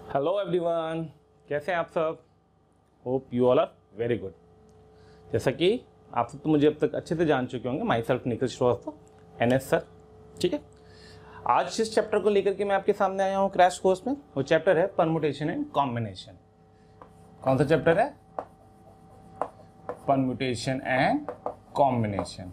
Hello everyone, कैसे हैं आप सब। Hope you all are very good. जैसा कि आप सब तो मुझे अब तक अच्छे से जान चुके होंगे, myself Nikhil Srivastava, NS sir. ठीक है, आज जिस चैप्टर को लेकर के मैं आपके सामने आया हूँ क्रैश कोर्स में, वो चैप्टर है परमुटेशन एंड कॉम्बिनेशन। कौन सा चैप्टर है? Permutation and combination.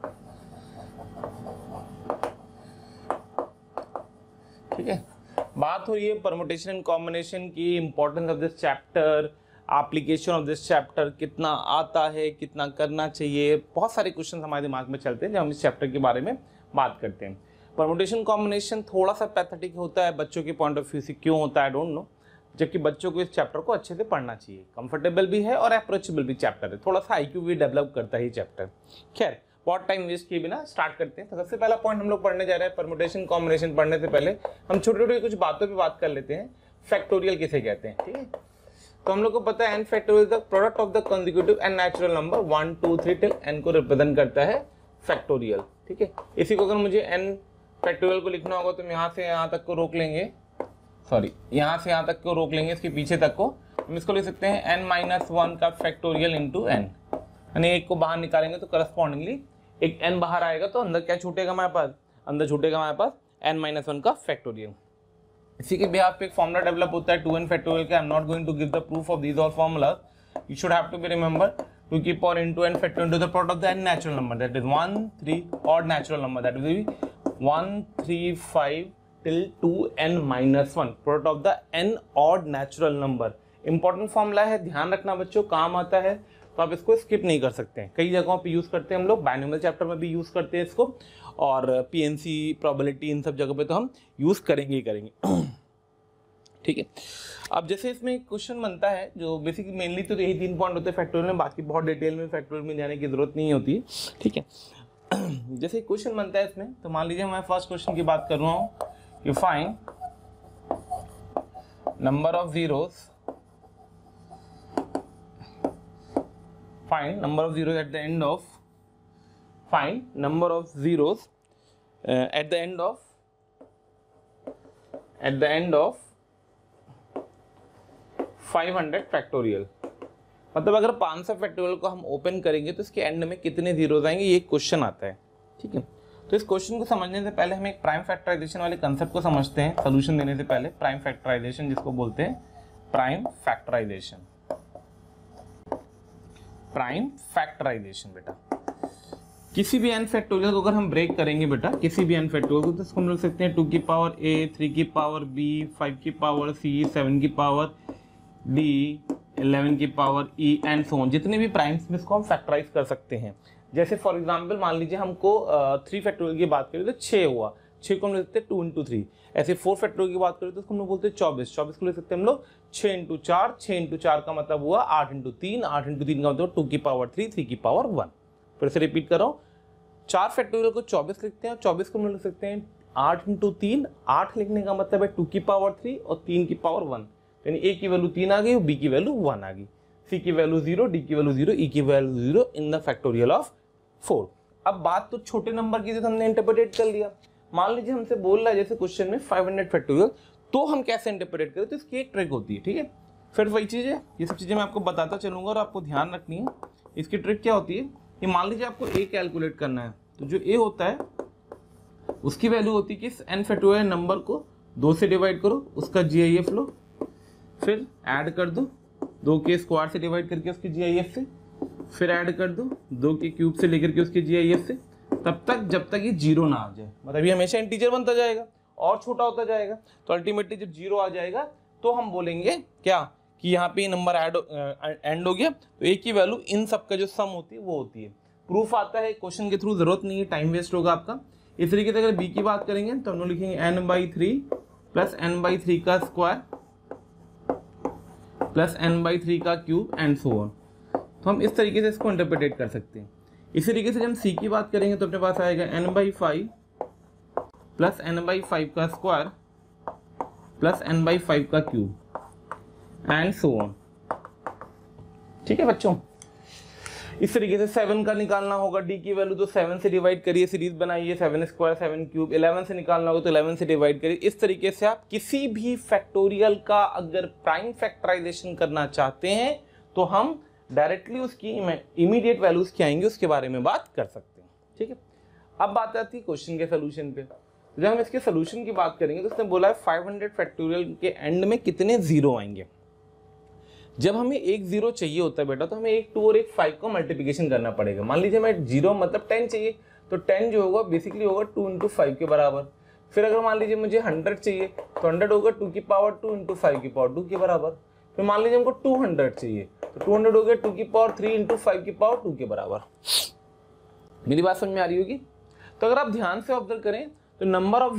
ठीक है, बात हो रही है परमुटेशन एंड कॉम्बिनेशन की, importance of this chapter, application of this chapter, कितना आता है, कितना करना चाहिए। बहुत सारे क्वेश्चन हमारे दिमाग में चलते हैं जब हम इस चैप्टर के बारे में बात करते हैं। परमुटेशन कॉम्बिनेशन थोड़ा सा पैथेटिक होता है बच्चों के पॉइंट ऑफ व्यू से, क्यों होता है आई डोंट नो, जबकि बच्चों को इस चैप्टर को अच्छे से पढ़ना चाहिए। कंफर्टेबल भी है और अप्रोचेबल भी चैप्टर है, थोड़ा सा IQ भी डेवलप करता है ये चैप्टर। खैर, बहुत टाइम वेस्ट किए बिना स्टार्ट करते हैं। तो सबसे पहला पॉइंट हम लोग पढ़ने जा रहे हैं परमुटेशन कॉम्बिनेशन। पढ़ने से पहले हम छोटे छोटे कुछ बातों पे बात कर लेते हैं। फैक्टोरियल किसे कहते हैं? ठीक है, तो हम लोग को पता है n factorial the product of the consecutive and natural number 1 2 3 till n को रिप्रेजेंट करता है फैक्टोरियल। ठीक है, इसी को अगर मुझे n फैक्टोरियल को लिखना होगा तो हम यहाँ से यहाँ तक को रोक लेंगे, सॉरी यहाँ से यहाँ तक को रोक लेंगे, इसके पीछे तक को हम इसको लिख सकते हैं n-1 का फैक्टोरियल इंटू n, यानी एक को बाहर निकालेंगे तो करस्पॉन्डिंगली एक n बाहर आएगा तो अंदर क्या छूटेगा हमारे पास? अंदर छूटेगा हमारे पास n-1 का फैक्टोरियल। इसी के बिहाफ पे एक फॉर्मूला डेवलप होता है 2n फैक्टोरियल का। I am not going to give the proof of these all formulas, you should have to be remember two की power into n factorial into the product of the n natural number, that is 1 3 odd natural number, that will be 1 3 5 till 2n-1, product of the n odd natural number. Important formula है, ध्यान रखना बच्चों, काम आता है तो आप इसको स्किप नहीं कर सकते हैं। कई जगहों पे यूज करते हैं हम लोग, बायनोमियल चैप्टर में भी यूज करते हैं इसको, और PNC प्रोबेबिलिटी इन सब जगह पे तो हम यूज करेंगे ही करेंगे। ठीक है, अब जैसे इसमें एक क्वेश्चन बनता है जो बेसिकली मेनली तो यही 3 पॉइंट होते हैं फैक्टोरियल में, बाकी बहुत डिटेल में फैक्टोरियल में जाने की जरूरत नहीं होती। ठीक है, जैसे क्वेश्चन बनता है इसमें, तो मान लीजिए मैं फर्स्ट क्वेश्चन की बात कर रहा हूँ, you find number of zeros, find number of zeros at the end of, find number of zeros at the end of 500 factorial. मतलब अगर 500 फैक्टोरियल को हम ओपन करेंगे तो इसके एंड में कितने जीरोज आएंगे, ये क्वेश्चन आता है। ठीक है, तो इस क्वेश्चन को समझने से पहले हम एक प्राइम फैक्टराइजेशन वाले कंसेप्ट को समझते हैं, सोल्यूशन देने से पहले। प्राइम फैक्टराइजेशन जिसको बोलते हैं प्राइम फैक्टराइजेशन, प्राइम फैक्टराइजेशन बेटा, किसी भी n फैक्टोरियल को अगर हम ब्रेक करेंगे बेटा, किसी भी n फैक्टोरियल को, तो इसको हम लिख सकते हैं 2 की पावर a, 3 की पावर b, 5 की पावर c, 7 की पावर d, 11 की पावर e एंड सो ऑन। जितने भी प्राइम्स में इसको हम फैक्टराइज कर सकते हैं। जैसे फॉर एग्जांपल मान लीजिए हमको 3 फैक्टोरियल की बात करें तो 6 हुआ, 6 को हम लिख सकते हैं 2 इंटू 3। ऐसे 4 फैक्टोरियल की बात करें तो उसको हम लोग बोलते हैं 24, 24 को लिख सकते हैं हम लोग 6 इंटू 4, 6 इंटू 4 का मतलब हुआ 8 इंटू 3, 8 इंटू 3 का मतलब 2 की पावर 3, 3 की पावर 1। फिर से रिपीट कर रहा हूँ, 4 फैक्टोरियल को 24 लिखते हैं और 24 को हम लिख सकते हैं 8 इंटू 3, 8 लिखने का मतलब है 2 की पावर 3 और 3 की पावर 1, यानी a की वैल्यू 3 आ गई और b की वैल्यू 1 आ गई, c की वैल्यू 0, d की वैल्यू 0, e की value 0 in the factorial of 4। अब बात तो छोटे नंबर की तो हमने इंटरप्रेट कर लिया। मान लीजिए हमसे बोल रहा है जैसे क्वेश्चन में 500 फैक्टोरियल, तो हम कैसे इंटरप्रेट करें, तो इसकी एक ट्रिक होती है। ठीक है, फिर वही चीज़ है, ये सब चीज़ें मैं आपको बताता चलूंगा और आपको ध्यान रखनी है। इसकी ट्रिक क्या होती है कि मान लीजिए आपको a कैलकुलेट करना है, तो जो a होता है उसकी वैल्यू होती है कि इस n फैक्टोरियल नंबर को 2 से डिवाइड करो, उसका GIF लो, फिर ऐड कर दो 2 के स्क्वायर से डिवाइड करके उसके GIF से, फिर ऐड कर दो 2 के क्यूब से लेकर के उसके GIF से, तब तक जब तक ये 0 ना आ जाए, मतलब ये हमेशा इंटीजर बनता जाएगा और छोटा होता जाएगा। तो अल्टीमेटली जब 0 आ जाएगा तो हम बोलेंगे क्या कि यहाँ पे नंबर एंड हो गया, तो a की वैल्यू इन सब का जो सम होती है वो होती है। प्रूफ आता है क्वेश्चन के थ्रू, जरूरत नहीं है, टाइम वेस्ट होगा आपका। इस तरीके से अगर b की बात करेंगे तो हम लोग लिखेंगे n/3 प्लस n/3 का स्क्वायर प्लस n/3 का क्यूब एंड सो ऑन। तो हम इस तरीके से इसको इंटरप्रेट कर सकते हैं। इसी तरीके से जब हम c की बात करेंगे तो अपने पास आएगा n/5 प्लस n/5 का स्क्वायर प्लस n/5 का क्यूब एंड सो ऑन। ठीक है बच्चों, इस तरीके से 7 का निकालना होगा डी की वैल्यू, तो 7 से डिवाइड करिए, सीरीज बनाइए 7 स्क्वायर 7 क्यूब। 11 से निकालना होगा तो 11 से डिवाइड करिए। इस तरीके से आप किसी भी फैक्टोरियल का अगर प्राइम फैक्टराइजेशन करना चाहते हैं तो हम डायरेक्टली उसकी इमीडिएट वैल्यूज क्या आएंगे उसके बारे में बात कर सकते हैं। ठीक है, अब बात आती है क्वेश्चन के सोल्यूशन पे। जब हम इसके सोल्यूशन की बात करेंगे तो उसने बोला है 500 फैक्टोरियल के एंड में कितने जीरो आएंगे। जब हमें एक जीरो चाहिए होता है बेटा तो हमें एक 2 और एक 5 को मल्टीप्लिकेशन करना पड़ेगा। मान लीजिए हमें जीरो मतलब 10 चाहिए, तो 10 जो होगा बेसिकली होगा 2 इंटू 5 के बराबर। फिर अगर मान लीजिए मुझे 100 चाहिए तो 100 होगा 2 की पावर 2 इंटू 5 की पावर 2 के बराबर। फिर मान लीजिए हमको 200 चाहिए तो 200 हो गया 2 की पावर 3 इंटू 5 की पावर 2 के बराबर। मेरी बात समझ में आ रही होगी। तो अगर आप ध्यान से ऑब्जर्व करें तो नंबर ऑफ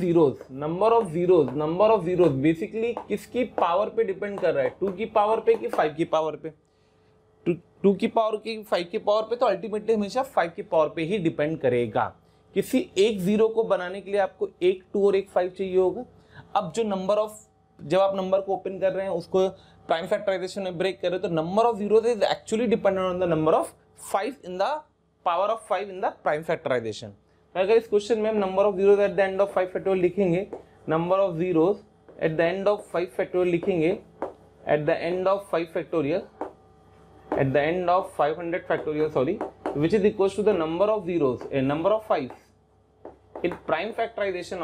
जीरोज बेसिकली किसकी पावर पे डिपेंड कर रहा है, 2 की पावर पे कि 5 की पावर पे। 2 की पावर की 5 की पावर पे तो अल्टीमेटली हमेशा 5 की पावर पे ही डिपेंड करेगा। किसी एक जीरो को बनाने के लिए आपको एक 2 और एक 5 चाहिए होगा। अब जो नंबर ऑफ, जब आप नंबर को ओपन कर रहे हैं उसको प्राइम फैक्टराइजेशन में ब्रेक कर रहे हो तो number of zeros is actually dependent on the number of 5 in the power of 5 in the prime factorisation. अगर इस क्वेश्चन में हम number of zeros at the end of 5 factorial लिखेंगे, number of zeros at the end of 5 factorial लिखेंगे, at the end of 5 factorial, at the end of 500 factorial sorry, which is equals to the number of zeros a number of 5 in prime factorization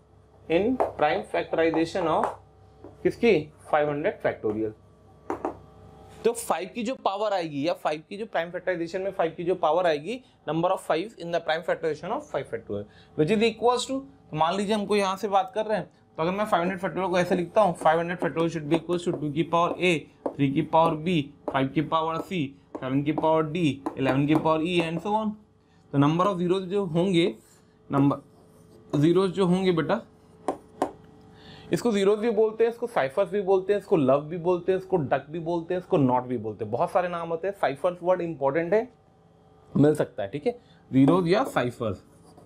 of किसकी 500 factorial. तो 5 की जो power आएगी या 5 की जो prime factorisation में 5 की जो पावर आएगी, number of 5 in the prime factorisation of 5 factorial which is equals to, मान लीजिए हमको यहाँ से बात कर रहे हैं तो अगर मैं 500 फैक्टोरियल को ऐसे लिखता हूँ, 500 factorial should be equals to 2 की पावर a, 3 की पावर b, 5 की पावर c, 7 की पावर d, 11 की पावर e एंड सो ऑन। तो नंबर ऑफ जीरोज जो होंगे बेटा, इसको जीरोज भी बोलते हैं, इसको साइफर्स भी बोलते हैं, इसको लव भी बोलते हैं, इसको डक भी बोलते हैं, इसको नॉट भी बोलते हैं, बहुत सारे नाम होते हैं। साइफर्स वर्ड इंपॉर्टेंट है, मिल सकता है। ठीक है, जीरोज या साइफर्स,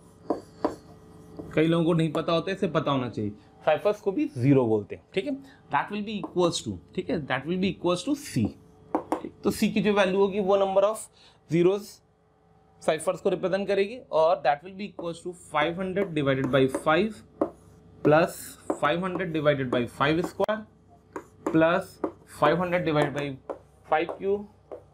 कई लोगों को नहीं पता होता है, इसे पता होना चाहिए। साइफर्स को भी जीरो बोलते हैं। ठीक है, that will be equals to, ठीक है, that will be equals to C. तो सी की जो वैल्यू होगी वो नंबर ऑफ जीरोज साइफर्स को रिप्रेजेंट करेगी और that will be equals to 500 divided by 5 plus 500 divided by 5 square plus 500 divided by 5 cube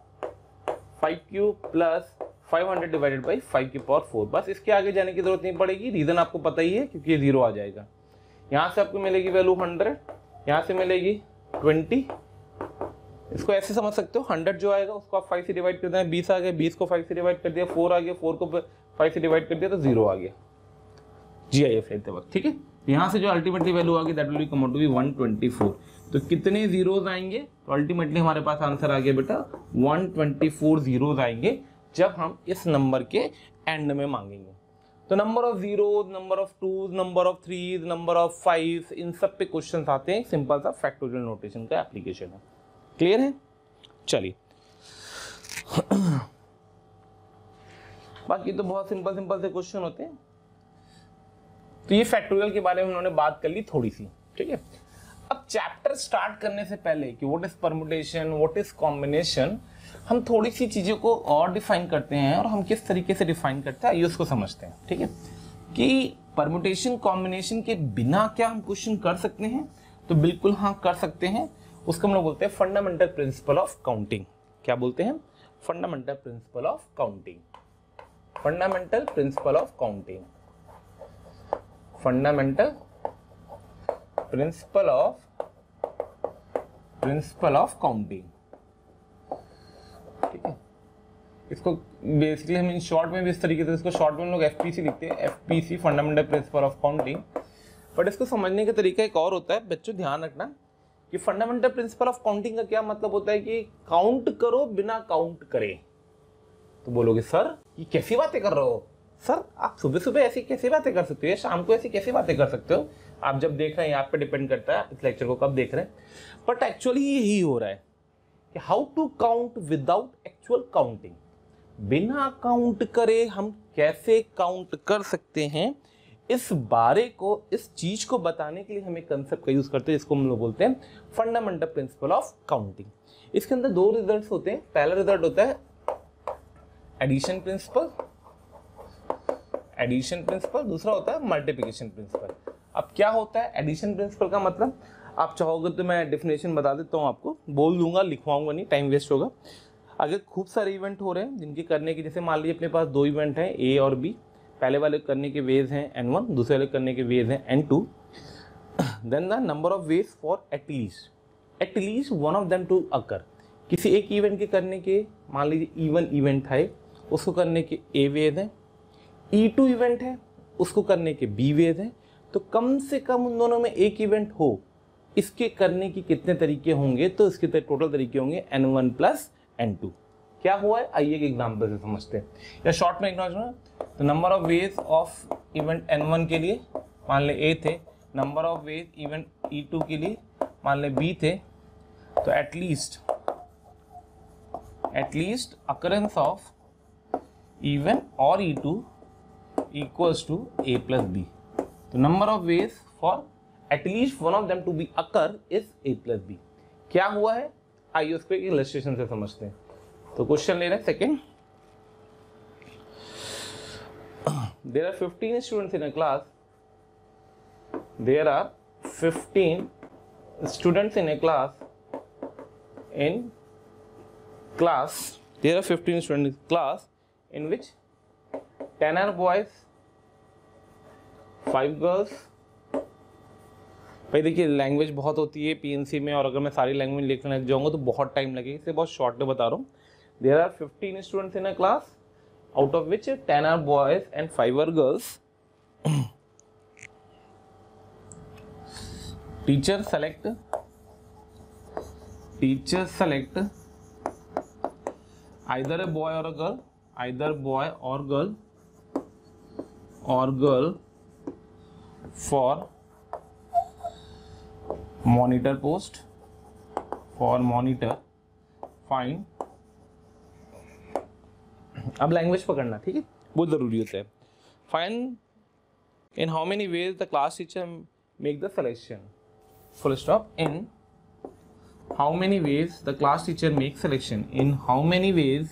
plus 500 divided by 5 की power 4। बस इसके आगे जाने की जरूरत नहीं पड़ेगी, रीजन आपको पता ही है क्योंकि ये जीरो आ जाएगा। यहाँ से आपको मिलेगी वैल्यू 100, यहाँ से मिलेगी 20। इसको ऐसे समझ सकते हो, 100 जो आएगा उसको आप 5 से डिवाइड कर दें, 20 आ गया, 20 को 5 से डिवाइड कर दिया, 4 आ गया, 4 को 5 से डिवाइड कर दिया तो 0 आ गया GIF लेते वक्त। ठीक है, यहाँ से जो अल्टीमेटली वैल्यू आ गई that will be come out to be 124। तो कितने जीरोज आएंगे, तो अल्टीमेटली हमारे पास आंसर आ गया बेटा 124 जीरोज आएंगे जब हम इस नंबर के एंड में मांगेंगे। तो number of zeros, number of twos, number of threes, number of 5, इन सब पे क्वेश्चन आते हैं। सिंपल सा फैक्टोरियल नोटेशन का एप्लीकेशन है। क्लियर है? चलिए बाकी तो बहुत सिंपल से क्वेश्चन होते हैं। तो ये फैक्टोरियल के बारे में उन्होंने बात कर ली थोड़ी सी। ठीक है, अब चैप्टर स्टार्ट करने से पहले कि what is permutation, what is combination, हम थोड़ी सी चीजों को और डिफाइन करते हैं और हम किस तरीके से डिफाइन करते हैं आइए उसको समझते हैं। ठीक है, कि परमुटेशन कॉम्बिनेशन के बिना क्या हम क्वेश्चन कर सकते हैं, तो बिल्कुल हाँ कर सकते हैं। उसको हम लोग बोलते हैं फंडामेंटल प्रिंसिपल ऑफ काउंटिंग। क्या बोलते हैं? Fundamental principle of counting. Fundamental principle of counting, fundamental principle of counting. ठीक है, इसको बेसिकली हम इन शॉर्ट में भी इस तरीके से, इसको शॉर्ट में हम लोग FPC लिखते हैं, FPC fundamental principle of counting. But इसको समझने का तरीका एक और होता है, बच्चों ध्यान रखना कि फंडामेंटल प्रिंसिपल ऑफ काउंटिंग का क्या मतलब होता है कि काउंट करो बिना काउंट करे। तो बोलोगे सर ये कैसी बातें कर रहे हो, सर आप सुबह सुबह ऐसी कैसी बातें कर सकते हो, शाम को ऐसी कैसी बातें कर सकते हो। आप जब देख रहे हैं आप पे डिपेंड करता है आप इस लेक्चर को कब देख रहे हैं, बट एक्चुअली यही हो रहा है कि how to count without actual counting. बिना काउंट करे हम कैसे काउंट कर सकते हैं, इस बारे को, इस चीज को बताने के लिए हम एक कंसेप्ट का यूज करते हैं जिसको हम लोग बोलते हैं फंडामेंटल प्रिंसिपल ऑफ काउंटिंग। इसके अंदर दो रिजल्ट्स होते हैं। पहला रिजल्ट होता है एडिशन प्रिंसिपल, एडिशन प्रिंसिपल, दूसरा होता है मल्टीप्लिकेशन प्रिंसिपल। अब क्या होता है एडिशन प्रिंसिपल का मतलब, आप चाहोगे तो मैं डेफिनेशन बता देता हूँ, आपको बोल दूंगा, लिखवाऊंगा नहीं, टाइम वेस्ट होगा। अगर खूब सारे इवेंट हो रहे हैं जिनके करने के, जैसे मान लीजिए अपने पास दो इवेंट हैं ए और बी, पहले वाले करने के वेज हैं n1, दूसरे वाले करने के वेज हैं n2, then the number of ways for at least one of them to occur. किसी एक इवेंट के करने के, मान लीजिए E1 इवेंट है, उसको करने के ए वेज हैं, E2 इवेंट है, उसको करने के बी वेज हैं, तो कम से कम उन दोनों में एक इवेंट हो, इसके करने की कितने तरीके होंगे, तो इसके टोटल तरीके होंगे n1 प्लस n2। क्या हुआ है आइए एक एग्जांपल से समझते हैं, या शॉर्ट में इग्नोर। तो number of ways of event n1 के लिए मान ले a थे, number of veg event E2 के लिए मान ले b थे, तो एटलीस्ट अकरेंस ऑफ E1 और E2 equals to a plus b। तो number of ways for at least one of them to be occur is a plus b। क्या हुआ है आइए उसको एक इलस्ट्रेशन से समझते हैं। तो क्वेश्चन ले रहे हैं second, there are 15 students in a class, there are 15 students in a class, there are 15 students in class in which 10 are boys, 5 girls। भाई देखिए लैंग्वेज बहुत होती है पीएनसी में, और अगर मैं सारी लैंग्वेज लिखने लग जाऊंगा तो बहुत टाइम लगेगा, इससे बहुत शॉर्ट में बता रहा हूँ। There are 15 students in a class, out of which 10 are boys and 5 are girls. Teacher select either a boy or a girl, either boy or girl for monitor post, fine। अब language पकड़ना, ठीक है, बहुत जरूरी होता है। Fine in how many ways the class teacher make the selection, full stop. In how many ways the class teacher makes selection, in how many ways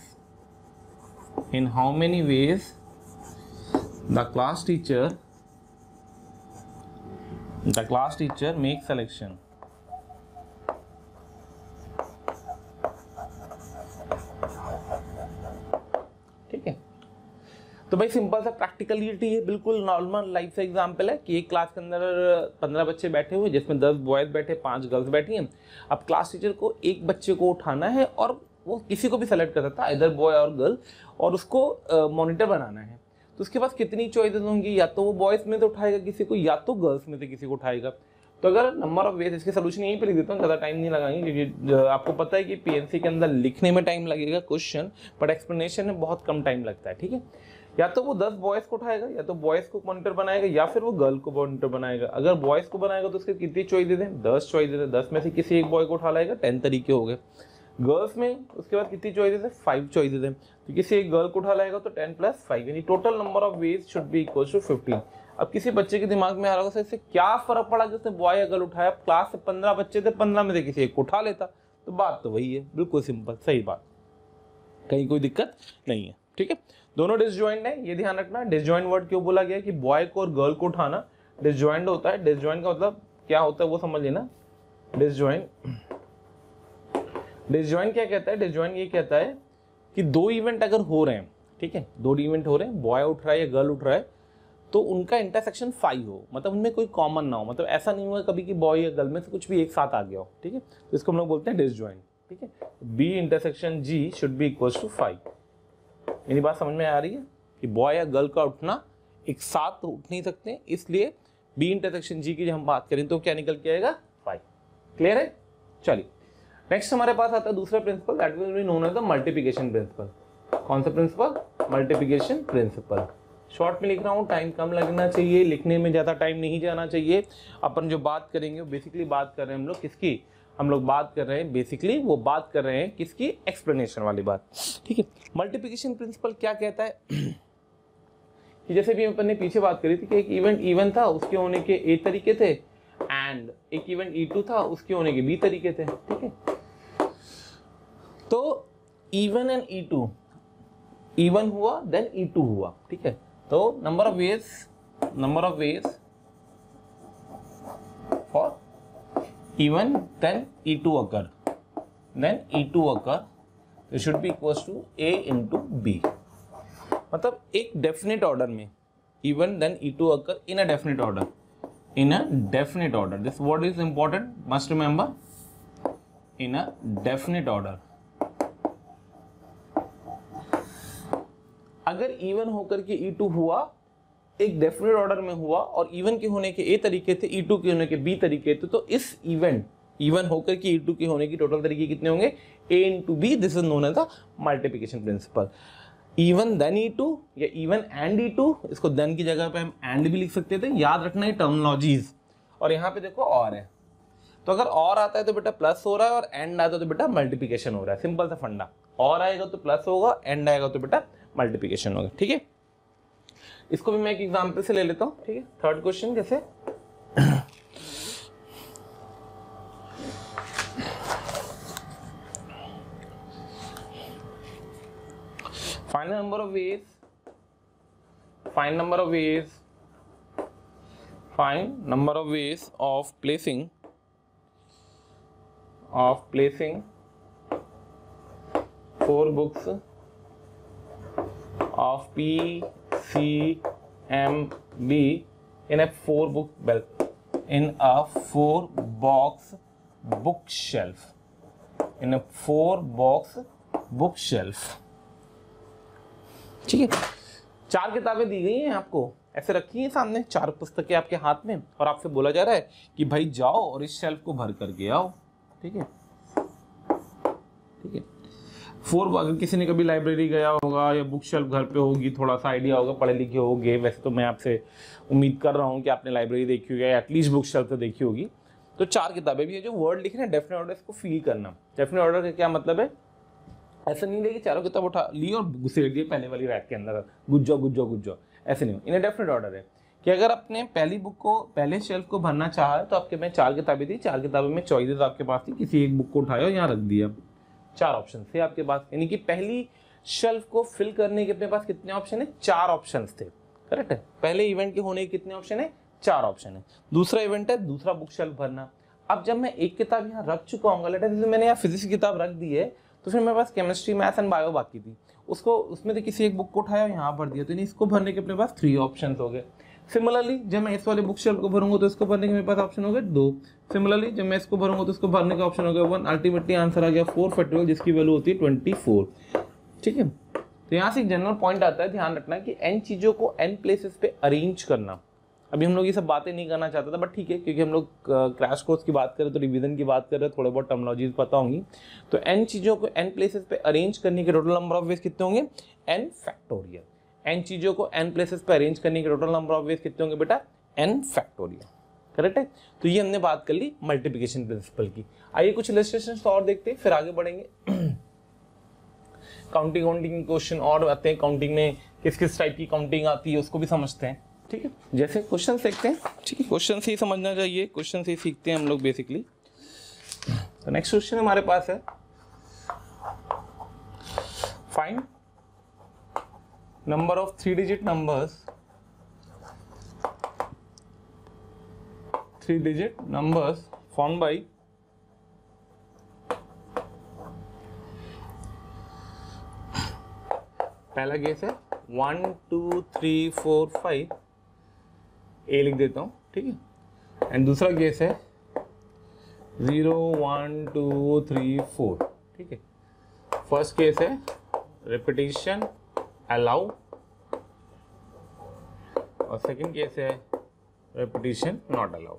the class teacher makes selection। ठीक है, तो भाई simple सा practicality है, बिल्कुल normal life से example है कि एक क्लास के अंदर 15 बच्चे बैठे हुए, जिसमें 10 बॉयज बैठे, 5 गर्ल्स बैठी हैं। अब क्लास टीचर को एक बच्चे को उठाना है और वो किसी को भी सेलेक्ट कर सकता है, इधर बॉय और गर्ल, और उसको मॉनिटर बनाना है। तो उसके पास कितनी चॉइसेस होंगी, या तो वो बॉयज में से उठाएगा किसी को, या तो गर्ल्स में से किसी को उठाएगा। तो अगर नंबर ऑफ वेज, इसके सोल्यूशन यहीं पे लिख देता हूँ, ज़्यादा टाइम नहीं लगाएंगे क्योंकि आपको पता है कि पीएनसी के अंदर लिखने में टाइम लगेगा क्वेश्चन, बट एक्सप्लेनेशन में बहुत कम टाइम लगता है। ठीक है, या तो वो 10 बॉयज को उठाएगा, या तो बॉयज को मॉनिटर बनाएगा, या फिर वो गर्ल को मॉनिटर बनाएगा। अगर बॉयज को बनाएगा तो उसके कितनी चॉइस दे दें, 10 चॉइस दे दें, 10 में से किसी एक बॉय को उठा लाएगा, 10 तरीके हो गए। गर्ल्स में उसके बाद कितनी चॉइस दे दें, 5 चॉइस दे दें, तो किसी एक गर्ल को उठा लाएगा तो 10 + 5, यानी total number of ways should be equal to 15। अब किसी बच्चे के दिमाग में आ रहा होगा इससे क्या फर्क पड़ा कि उसने बॉय या गर्ल उठाया, क्लास से 15 बच्चे थे, 15 में से किसी एक को उठा लेता, तो बात तो वही है, बिल्कुल सिंपल, सही बात, कहीं कोई दिक्कत नहीं है। ठीक है, दोनों डिसजॉइंट है, ये ध्यान रखना। डिसजॉइंट वर्ड क्यों बोला गया कि बॉय को और गर्ल को उठाना डिसजॉइंट होता है। डिसजॉइंट का मतलब क्या होता है वो समझ लेना। डिसजॉइंट क्या कहता है, डिसजॉइंट ये कहता है कि दो इवेंट अगर हो रहे हैं, ठीक है, दो इवेंट हो रहे हैं, बॉय उठ रहा है या गर्ल उठ रहा है, तो उनका इंटरसेक्शन 5 हो, मतलब उनमें कोई कॉमन ना हो, मतलब ऐसा नहीं हुआ कभी कि बॉय या गर्ल में से कुछ भी एक साथ आ गया हो। ठीक है, तो इसको हम लोग बोलते हैं डिसजॉइंट। ठीक है, B intersection G should be equal to 5। मेरी बात समझ में आ रही है कि बॉय या गर्ल का उठना एक साथ तो उठ नहीं सकते, इसलिए बी इंटरसेक्शन जी की जब हम बात करें तो क्या निकल के आएगा, 5। क्लियर है, चलिए नेक्स्ट हमारे पास आता है दूसरा principle, that will be known as the multiplication principle. कौन सा प्रिंसिपल, मल्टीप्लिकेशन प्रिंसिपल। शॉर्ट में लिख रहा हूँ, टाइम कम लगना चाहिए, लिखने में ज़्यादा टाइम नहीं जाना चाहिए। अपन जो बात करेंगे बेसिकली बात कर रहे हैं हम लोग किसकी, हम लोग बात कर रहे हैं बेसिकली वो बात कर रहे हैं किसकी, एक्सप्लेनेशन वाली बात। ठीक है, मल्टीप्लिकेशन प्रिंसिपल क्या कहता है कि जैसे भी अपन ने पीछे बात करी थी कि एक इवेंट E1 था, उसके होने के A तरीके थे, एंड एक इवेंट E2 था, उसके होने के B तरीके थे। ठीक है, तो E1 एंड E2 E1 हुआ देन E2 हुआ, ठीक है। तो number of ways for E1 then E2 occur, then E2 occur, it should be equals to A into B। मतलब एक डेफिनेट ऑर्डर में E1 then E2 occur in a definite order, in a definite order, this word is important, must remember, in a definite order। अगर E1 होकर के E2 हुआ एक definite order में हुआ और E1 के होने के A तरीके थे, E2 के होने के B तरीके थे, तो इस इवेंट E1 होकर के E2 के होने की टोटल तरीके कितने होंगे? A into B, this is known as the multiplication principle. E1 then E2 या E1 and E2, इसको then की जगह पे हम and भी लिख सकते थे, याद रखना ये टर्मिनोलॉजीज। और यहाँ पे देखो और है, तो अगर और आता है तो बेटा प्लस हो रहा है और एंड आता है तो बेटा मल्टीप्लिकेशन हो रहा है, सिंपल सा फंडा। और आएगा तो प्लस होगा, एंड आएगा तो बेटा मल्टीप्लिकेशन होगा, ठीक है। इसको भी मैं एक एग्जांपल से ले लेता हूं, ठीक है। थर्ड क्वेश्चन जैसे find number of ways of placing 4 books of P, C, M, B in a 4-box bookshelf, in a 4-box bookshelf, ठीक है। 4 किताबें दी गई हैं आपको, ऐसे रखी हैं सामने 4 पुस्तकें आपके हाथ में, और आपसे बोला जा रहा है कि भाई जाओ और इस शेल्फ को भर करके आओ, ठीक है, ठीक है। 4, अगर किसी ने कभी लाइब्रेरी गया होगा या बुक शेल्फ घर पे होगी, थोड़ा सा आइडिया होगा, पढ़े लिखे होगे, वैसे तो मैं आपसे उम्मीद कर रहा हूँ कि आपने लाइब्रेरी देखी होगी या एटलीस्ट बुक शेल्फ तो देखी होगी। तो 4 किताबें भी है, जो वर्ड लिखे ना डेफिनेट ऑर्डर, इसको फील करना। डेफिनेट ऑर्डर का क्या मतलब है? ऐसा नहीं है कि चारों किताब उठा ली और घुसेड़ दिए पहले वाली रैक के अंदर, गुज जाओ, ऐसे नहीं। इन्हें डेफिनेट ऑर्डर है कि अगर आपने पहली बुक को, पहले शेल्फ को भरना चाहा तो आपके में 4 किताबें थी, 4 किताबों में चॉइसेस आपके पास थी, किसी एक बुक को उठाया और यहाँ रख दिया, 4 ऑप्शन थे आपके पास। यानी कि पहली शेल्फ को फिल करने के अपने पास कितने ऑप्शन है? 4 ऑप्शन थे, करेक्ट है। पहले इवेंट के होने के कितने ऑप्शन है? 4 ऑप्शन है। दूसरा इवेंट है दूसरा बुक शेल्फ भरना। अब जब मैं एक किताब यहाँ रख चुका हूँ, लेट अस मैंने यहाँ फिजिक्स की किताब रख दी है, तो फिर मेरे पास केमिस्ट्री, मैथ्स एंड बायो बाकी थी, उसको उसमें से किसी एक बुक को उठाया यहाँ भर दिया, तो इसको भरने के अपने पास 3 ऑप्शन हो गए। सिमिलरली जब मैं इस वाले बुक शेल्फ को भरूंगा तो इसको भरने के मेरे पास ऑप्शन हो गए 2। सिमिलरली जब मैं इसको भरूंगा तो इसको भरने का ऑप्शन हो गया 1। अल्टीमेटली आंसर आ गया 4 फैक्टोरियल, जिसकी वैल्यू होती है 24, ठीक है। तो यहाँ से एक जनरल पॉइंट आता है, ध्यान रखना कि n चीजों को n प्लेसेस पे अरेंज करना। अभी हम लोग ये सब बातें नहीं करना चाहते था, बट ठीक है, क्योंकि हम लोग क्रैश कोर्स की बात करें तो रिवीजन की बात करें, थोड़े बहुत टर्मिनोलॉजीज पता होंगी। तो n चीजों को n प्लेसेस पे अरेंज करने के टोटल नंबर ऑफ वेज कितने होंगे? n factorial. n चीजों को n प्लेसेस पे अरेंज करने के टोटल नंबर ऑफ वेज कितने होंगे बेटा? n फैक्टोरियल, करेक्ट है। तो ये हमने बात कर ली मल्टीप्लिकेशन प्रिंसिपल की। आइए कुछ इलस्ट्रेशंस और देखते हैं, फिर आगे बढ़ेंगे। काउंटिंग क्वेश्चन और आते हैं, काउंटिंग में किस किस टाइप की काउंटिंग आती है उसको भी समझते हैं, ठीक है। जैसे क्वेश्चन देखते हैं, ठीक है, क्वेश्चन से ही समझना चाहिए, क्वेश्चन से ही सीखते हैं हम लोग बेसिकली। तो नेक्स्ट क्वेश्चन हमारे पास है, find number of 3 digit numbers, 3 digit numbers form by पहला केस है 1 2 3 4 5, ए लिख देता हूँ, ठीक है। एंड दूसरा केस है 0 1 2 3 4, ठीक है। फर्स्ट केस है रिपीटिशन अलाउ, और सेकंड केस है रिपीटिशन नॉट अलाउ,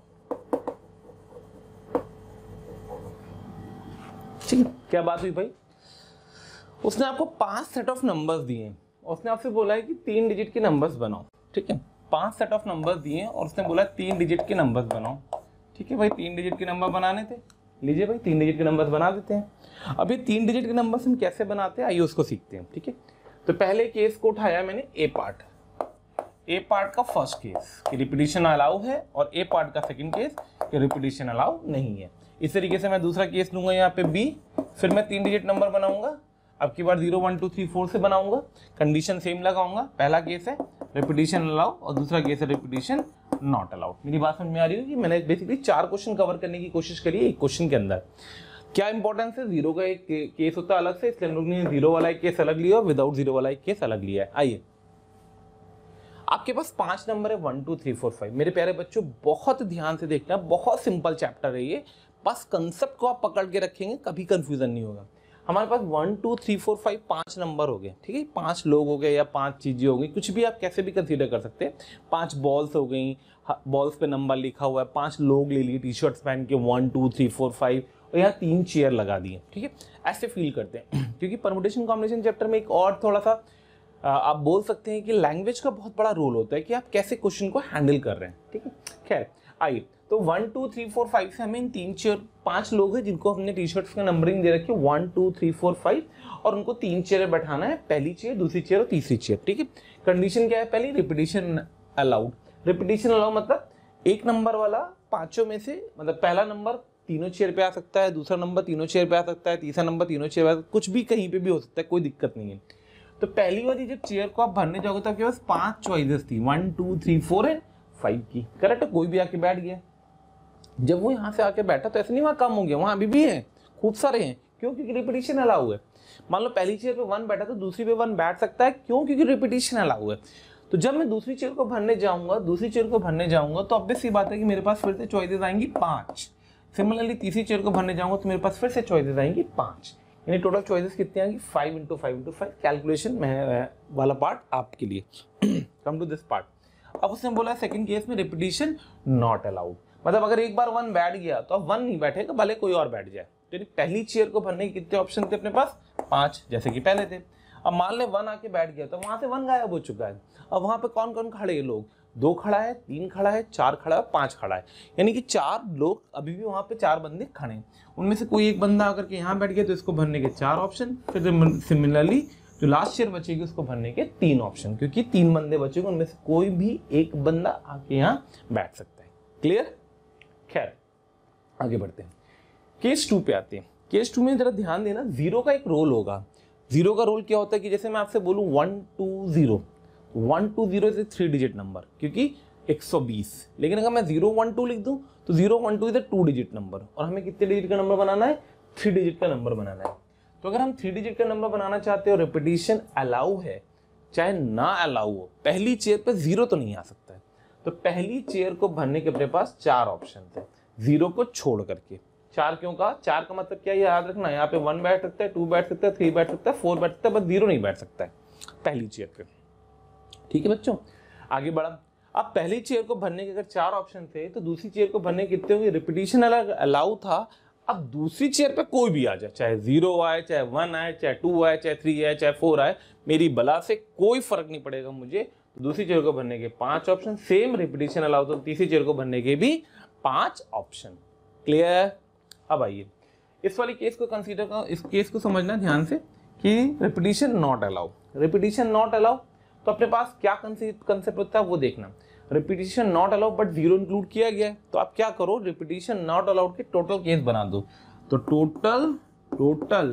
ठीक है। क्या बात हुई भाई? उसने आपको 5 सेट ऑफ नंबर्स दिए हैं, उसने आपसे बोला है कि 3 डिजिट के नंबर्स बनाओ, ठीक है। 5 सेट ऑफ नंबर्स दिए हैं और उसने बोला 3 डिजिट के नंबर्स बनाओ, ठीक है भाई। 3 डिजिट के नंबर बनाने थे, लीजिए भाई 3 डिजिट के नंबर्स बना देते हैं। अब ये 3 डिजिट के नंबर्स हम कैसे बनाते हैं, आइए उसको सीखते हैं, ठीक है। तो पहले केस को उठाया मैंने ए पार्ट का फर्स्ट केस कि रिपीटिशन अलाउ है, और ए पार्ट का सेकंड केस कि रिपीटिशन अलाउ नहीं है। इस तरीके से मैं दूसरा केस लूंगा यहाँ पे बी, फिर मैं 3 डिजिट नंबर बनाऊंगा। अब की बार 0 1 2 3 4 से बनाऊंगा, कंडीशन सेम लगाऊंगा। पहला केस है रिपीटिशन अलाउ और दूसरा केस है रिपीटिशन नॉट अलाउड। मेरी बात समझ में आ रही है कि मैंने बेसिकली 4 क्वेश्चन कवर करने की कोशिश करी है एक क्वेश्चन के अंदर। क्या इंपॉर्टेंस है, जीरो का एक केस होता है अलग से, इसलिए हम लोग ने जीरो वाला एक केस अलग लिया और विदाउट जीरो वाला एक केस अलग लिया है। आइए, आपके पास 5 नंबर है 1 2 3 4 5। मेरे प्यारे बच्चों बहुत ध्यान से देखना, बहुत सिंपल चैप्टर है ये, बस कंसेप्ट को आप पकड़ के रखेंगे कभी कंफ्यूजन नहीं होगा। हमारे पास 1 2 3 4 5 5 नंबर हो गए, ठीक है, 5 लोग हो गए या 5 चीजें हो गई, कुछ भी आप कैसे भी कंसीडर कर सकते हैं। 5 बॉल्स हो गई, बॉल्स पे नंबर लिखा हुआ है, 5 लोग ले लिए टी शर्ट्स पहन के 1 2 3 4 5 और यहाँ 3 चेयर लगा दिए, ठीक है, ऐसे फील करते हैं। क्योंकि परमुटेशन कॉम्बिनेशन चैप्टर में एक और थोड़ा सा आप बोल सकते हैं कि लैंग्वेज का बहुत बड़ा रोल होता है कि आप कैसे क्वेश्चन को हैंडल कर रहे हैं, ठीक है। खैर आइए, तो 1 2 3 4 5 से हमें इन 3 चेयर 5 लोग हैं जिनको हमने टी शर्ट्स का नंबरिंग दे रखी है 1 2 3 4 5 और उनको 3 चेयर बैठाना है, पहली चेयर, दूसरी चेयर और तीसरी चेयर, ठीक है। कंडीशन क्या है, पहली रिपीटिशन अलाउड। रिपीटिशन अलाउड मतलब एक नंबर वाला पांचों में से, मतलब पहला नंबर तीनों चेयर पे आ सकता है, दूसरा नंबर तीनों चेयर पे आ सकता है, तीसरा नंबर तीनों चेयर पे आ सकता है, कुछ भी कहीं पे भी हो सकता है, कोई दिक्कत नहीं है। तो पहली वाली जब चेयर को आप भरने जाओगे तो आपके पास 5 चॉइसेस थी, 1 2 3 4 एंड 5 की, करेक्ट है। कोई भी आके बैठ गया, जब वो यहाँ से आके बैठा तो ऐसे नहीं वहाँ कम हो गया, वहाँ अभी भी है, खूब सारे हैं। क्यों? क्योंकि रिपीटिशन अलाउ है। मान लो पहली चेयर पे 1 बैठा तो दूसरी पे 1 बैठ सकता है, क्यों? क्योंकि रिपीटिशन अलाउ है। तो जब मैं दूसरी चेयर को भरने जाऊंगा तो ऑब्वियस सी बात है कि मेरे पास फिर से चॉइसेस आएंगी 5। सिमिलरली तीसरी चेयर को भरने जाऊंगा तो मेरे पास फिर से चॉइसेस आएंगी 5, यानी टोटल चॉइसेस कितनी आएंगी 5 × 5 × 5। कैलकुलेशन में वाला पार्ट आपके लिए। Come to this part. अब उसने बोला सेकंड केस में रिपीटिशन नॉट अलाउड, मतलब अगर एक बार 1 बैठ गया तो अब 1 नहीं बैठेगा, भले कोई और बैठ जाए। तो पहली चेयर को भरने के कितने ऑप्शन थे अपने पास? 5, जैसे कि पहले थे। अब मान ले 1 आके बैठ गया तो वहां से 1 गायब हो चुका है। अब वहां पे कौन कौन खड़े हैं लोग? 2 खड़ा है, 3 खड़ा है, 4 खड़ा है, 5 खड़ा है, यानी कि 4 लोग अभी भी वहां पे 4 बंदे खड़े हैं। उनमें से कोई एक बंदा आकर के यहाँ बैठ गया तो इसको भरने के 4 ऑप्शन, फिर सिमिलरली जो लास्ट चेयर बचेगी उसको भरने के 3 ऑप्शन, क्योंकि 3 बंदे बचेंगे, उनमें से कोई भी एक बंदा आके यहाँ बैठ सकता है। क्लियर? खैर आगे बढ़ते हैं, केस 2 पे आते हैं। केस 2 में जरा ध्यान देना, जीरो का एक रोल होगा। जीरो का रोल क्या होता है कि जैसे मैं आपसे बोलूं 1 2 0, 1 2 0 इज 3 डिजिट नंबर, क्योंकि 120। लेकिन अगर मैं 0 1 2 लिख दूं तो 0 1 2 इज 2 डिजिट नंबर, और हमें कितने डिजिट का नंबर बनाना है? 3 डिजिट का नंबर बनाना है। तो अगर हम 3 डिजिट का नंबर बनाना चाहते हो, रिपीटिशन अलाउ है चाहे ना अलाउ हो, पहली चेयर पे 0 तो नहीं आ सकता है। तो पहली चेयर को भरने के अपने पास 4 ऑप्शन थे, 0 को छोड़ करके। 4 क्यों कहा? 4 का मतलब क्या, याद रखना, यहाँ पे 1 बैठ सकता है, 2 बैठ सकता है, 3 बैठ सकता है, 4 बैठ सकता है, बस 0 नहीं बैठ सकता है पहली चेयर पे। ठीक है बच्चों, आगे बढ़ा। अब पहली चेयर को भरने के अगर 4 ऑप्शन थे तो दूसरी चेयर को भरने कितने होंगे? रिपीटिशन अलाउ था। अब दूसरी चेयर पे कोई भी आ जाए, चाहे 0 आए, चाहे 1 आए, चाहे 2 आए, चाहे 3 आए, चाहे 4 आए, मेरी बला से कोई फर्क नहीं पड़ेगा मुझे। तो दूसरी चेयर को भरने के 5 ऑप्शन, सेम रिपीटिशन अलाउ तो तीसरी चेयर को भरने के भी 5 ऑप्शन। क्लियर? अब आइए इस वाले केस को कंसीडर करो, इस केस को समझना ध्यान से कि repetition not allow. Repetition not allow तो अपने पास क्या कंसेप्ट होता है वो देखना। Repetition not allowed but 0 include किया गया है, तो आप क्या करो, रिपीटिशन नॉट अलाउड के टोटल केस बना दो। तो total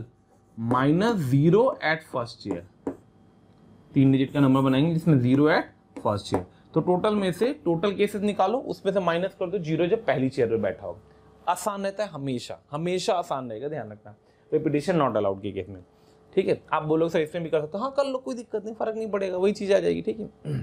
-0 at first chair, 3 digit का नंबर बनाएंगे जिसमें 0 एट फर्स्ट चेयर। तो टोटल में से टोटल केसेस निकालो, उसमें से माइनस कर दो 0 जब पहली चेयर पे बैठा हो। आसान रहता है, हमेशा आसान रहेगा, ध्यान रखना रिपीटिशन नॉट अलाउड के केस में। ठीक है, आप बोलोगे सर इसमें भी कर सकते हो, हाँ कर लो, कोई दिक्कत नहीं, फर्क नहीं पड़ेगा, वही चीज आ जाएगी। ठीक है,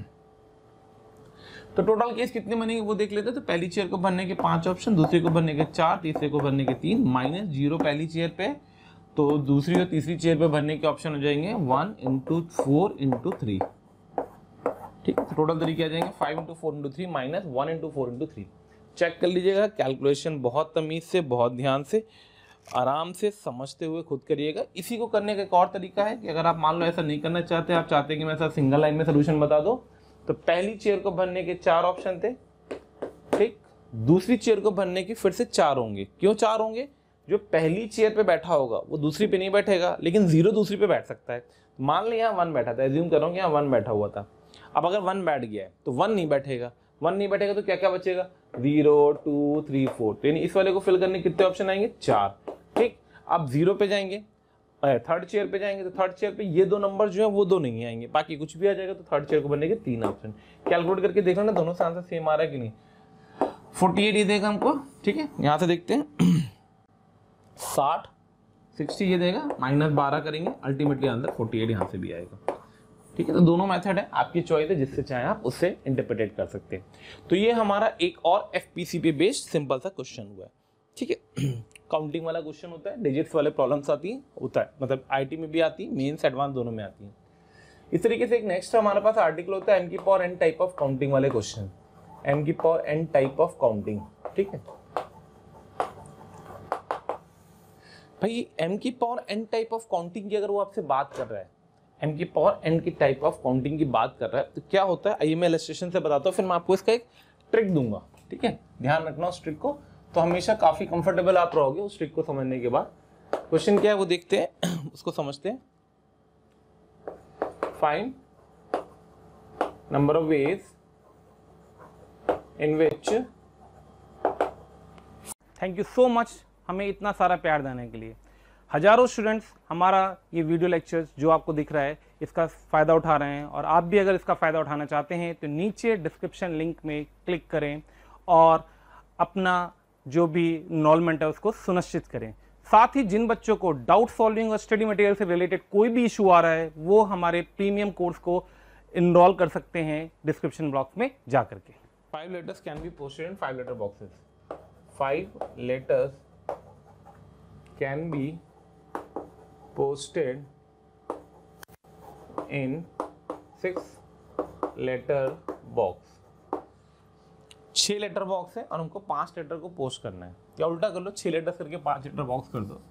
तो टोटल केस कितने बनेंगे वो देख लेते हैं। तो पहली चेयर को भरने के 5 ऑप्शन, दूसरे को भरने के 4, तीसरे को भरने के 3, -0 पहली चेयर पे, तो दूसरी और तीसरी चेयर पे भरने के ऑप्शन हो जाएंगे 1 × 4 × 3। ठीक, तो टोटल तरीके आ जाएंगे 5 × 4 × 3 -1 × 4 × 3। चेक कर लीजिएगा, कैलकुलेशन बहुत तमीज से, बहुत ध्यान से, आराम से समझते हुए खुद करिएगा। इसी को करने का एक और तरीका है कि अगर आप मान लो ऐसा नहीं करना चाहते, आप चाहते हैं कि मैं ऐसा सिंगल लाइन में सोल्यूशन बता दो, तो पहली चेयर को भरने के 4 ऑप्शन थे, ठीक, दूसरी चेयर को भरने के फिर से 4 होंगे। क्यों 4 होंगे? जो पहली चेयर पे बैठा होगा वो दूसरी पे नहीं बैठेगा, लेकिन 0 दूसरी पे बैठ सकता है। मान लो यहाँ 1 बैठा था, एज्यूम कर रहा हूँ यहाँ 1 बैठा हुआ था। अब अगर 1 बैठ गया है तो 1 नहीं बैठेगा, 1 नहीं बैठेगा तो क्या क्या बचेगा? 0 2 3 4। तो यानी इस वाले को फिल करने कितने ऑप्शन आएंगे? 4। ठीक, अब 0 पे जाएंगे, थर्ड चेयर पे जाएंगे तो थर्ड चेयर पे ये दो नंबर जो है वो दो नहीं आएंगे, बाकी कुछ भी आ जाएगा। तो थर्ड चेयर को बनने के 3 ऑप्शन। कैलकुलेट करके देख लो ना दोनों से आंसर सेम आ रहा है कि नहीं। 48 ये देगा हमको, ठीक है, यहाँ से देखते हैं 60 60 ये देगा, -12 करेंगे, अल्टीमेटली आंसर 48 यहाँ से भी आएगा। ठीक है, तो दोनों मेथड है, आपकी चॉइस है, जिससे चाहे आप उससे इंटरप्रेट कर सकते हैं। तो ये हमारा एक और एफपीसी पे बेस्ड सिंपल सा क्वेश्चन हुआ है। ठीक है, काउंटिंग वाला क्वेश्चन होता है, डिजिट्स वाले प्रॉब्लम्स आती हैं, होता है, मतलब आईटी में भी आती है, मेंस एडवांस दोनों में आती है। इस तरीके से एक नेक्स्ट हमारे पास आर्टिकल होता है एम की power N type of counting वाले क्वेश्चन, एम की power N type of counting. ठीक है भाई, एम की power N type of counting की अगर वो आपसे बात कर रहा है, एम की पावर एन की टाइप ऑफ काउंटिंग की बात कर रहा है, तो क्या होता है आइए मैं इलस्ट्रेशन से बताता हूँ, फिर मैं आपको इसका एक ट्रिक दूंगा। ठीक है, ध्यान रखना उस ट्रिक को, तो हमेशा काफी कंफर्टेबल आप रहोगे उस ट्रिक को समझने के बाद। क्वेश्चन क्या है वो देखते हैं, उसको समझते हैं। Find number of ways in which, thank you so much हमें इतना सारा प्यार देने के लिए। हजारों स्टूडेंट्स हमारा ये वीडियो लेक्चर्स जो आपको दिख रहा है इसका फ़ायदा उठा रहे हैं, और आप भी अगर इसका फ़ायदा उठाना चाहते हैं तो नीचे डिस्क्रिप्शन लिंक में क्लिक करें और अपना जो भी इनरोलमेंट है उसको सुनिश्चित करें। साथ ही जिन बच्चों को डाउट सॉल्विंग और स्टडी मटेरियल से रिलेटेड कोई भी इशू आ रहा है वो हमारे प्रीमियम कोर्स को इनरोल कर सकते हैं डिस्क्रिप्शन बॉक्स में जा करके। 5 letters can be posted in 5 letter boxes. 5 letters can be posted in 6 letter box. 6 letter box है और हमको 5 लेटर को पोस्ट करना है, या उल्टा कर लो 6 लेटर करके 5 लेटर बॉक्स कर दो।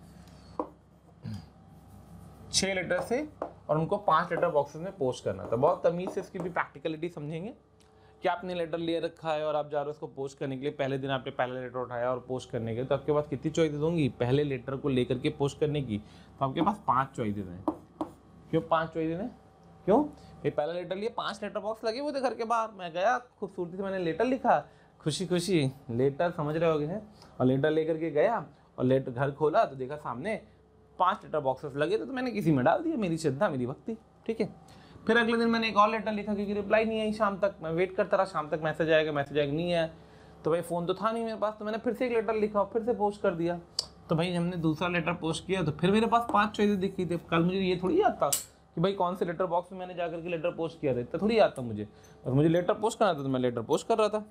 6 लेटर से और उनको 5 लेटर बॉक्सेस में पोस्ट करना है। तो बहुत तमीज से इसकी भी प्रैक्टिकलिटी समझेंगे कि आपने लेटर ले रखा है और आप जा रहे हो उसको पोस्ट करने के लिए। पहले दिन आपने पहला लेटर उठाया और पोस्ट करने के, तो आपके पास कितनी चॉइसेस होंगी पहले लेटर को लेकर के पोस्ट करने की? तो आपके पास 5 चॉइसेस हैं। क्यों 5 चॉइसेस हैं? क्यों भाई, पहला लेटर लिए 5 लेटर बॉक्स लगे हुए थे घर के बाहर, मैं गया खूबसूरती से मैंने लेटर लिखा, खुशी खुशी लेटर, समझ रहे होगे हैं, और लेटर लेकर के गया और लेटर घर खोला तो देखा सामने 5 लेटर बॉक्सेस लगे थे, तो मैंने किसी में डाल दिया, मेरी श्रद्धा मेरी भक्ति। ठीक है, फिर अगले दिन मैंने एक और लेटर लिखा क्योंकि रिप्लाई नहीं आई शाम तक, मैं वेट करता रहा शाम तक मैसेज आएगा नहीं आया, तो भाई फ़ोन तो था नहीं मेरे पास, तो मैंने फिर से एक लेटर लिखा और फिर से पोस्ट कर दिया। तो भाई हमने दूसरा लेटर पोस्ट किया तो फिर मेरे पास 5 चॉइसेस दिखी थी। कल मुझे ये थोड़ी याद था कि भाई कौन से लेटर बॉक्स में मैंने जाकर के लेटर पोस्ट किया था, इतना थोड़ी याद था मुझे, और मुझे लेटर पोस्ट करना था तो मैं लेटर पोस्ट कर रहा था।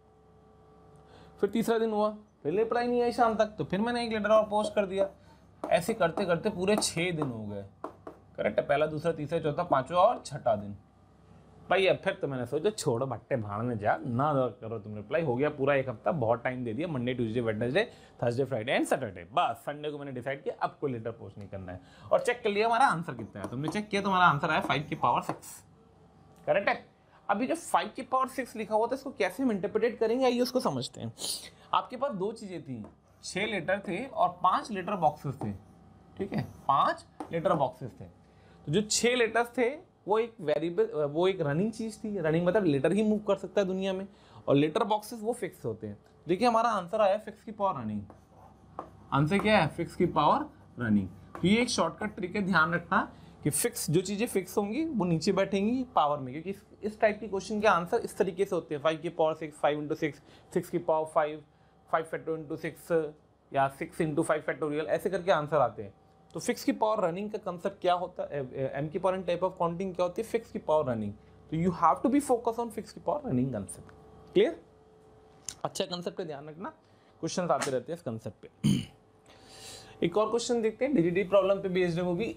फिर तीसरा दिन हुआ, फिर रिप्लाई नहीं आई शाम तक, तो फिर मैंने एक लेटर और पोस्ट कर दिया। ऐसे करते करते पूरे 6 दिन हो गए। करेक्ट है, पहला दूसरा तीसरा चौथा पांचवा और छठा दिन। भाई अब फिर तो मैंने सोचा छोड़ो भट्टे भाड़ने जा, ना करो तुम रिप्लाई। हो गया पूरा एक हफ्ता, बहुत टाइम दे दिया, Monday Tuesday Wednesday Thursday Friday and Saturday, बस संडे को मैंने डिसाइड किया अब कोई लेटर पोस्ट नहीं करना है। और चेक कर लिया हमारा आंसर कितना है, तुमने चेक किया तो हमारा आंसर आया 5 की पावर 6। करेक्ट है। अभी जो 5 की पावर 6 लिखा हुआ था इसको कैसे हम इंटरप्रेट करेंगे, आइए उसको समझते हैं। आपके पास 2 चीजें थी, 6 लेटर थे और 5 लेटर बॉक्सेस थे। ठीक है, 5 लेटर बॉक्सेस थे। तो जो 6 लेटर्स थे वो एक वेरिएबल, वो एक रनिंग चीज थी। रनिंग मतलब लेटर ही मूव कर सकता है दुनिया में, और लेटर बॉक्सेस वो फिक्स होते हैं। देखिए हमारा आंसर आया 6 की पावर रनिंग। आंसर क्या है? 6 की पावर रनिंग। तो ये एक शॉर्टकट ट्रिक है, ध्यान रखना कि फिक्स जो चीजें फिक्स होंगी वो नीचे बैठेंगी पावर में, क्योंकि इस टाइप की क्वेश्चन के आंसर इस तरीके से होते हैं। 5 की पावर 6, 5 इंटू 6, 6 की पावर 5, 5 फैक्टोरियल इंटू 6, या 6 इंटू 5 फैक्टोरियल, ऐसे करके आंसर आते हैं। तो 6 की पावर रनिंग का कंसेप्ट क्या होता है, एम की पावर टाइप ऑफ काउंटिंग क्या होती है? 6 की पावर रनिंग। तो you have to be focus on 6 की पावर रनिंग कंसेप्ट। क्लियर? अच्छा कंसेप्ट पे ध्यान रखना, क्वेश्चन आते रहते हैं इस कंसेप्ट पे। एक और क्वेश्चन देखते हैं, डीडीडी प्रॉब्लम पे बेस्ड है वो भी।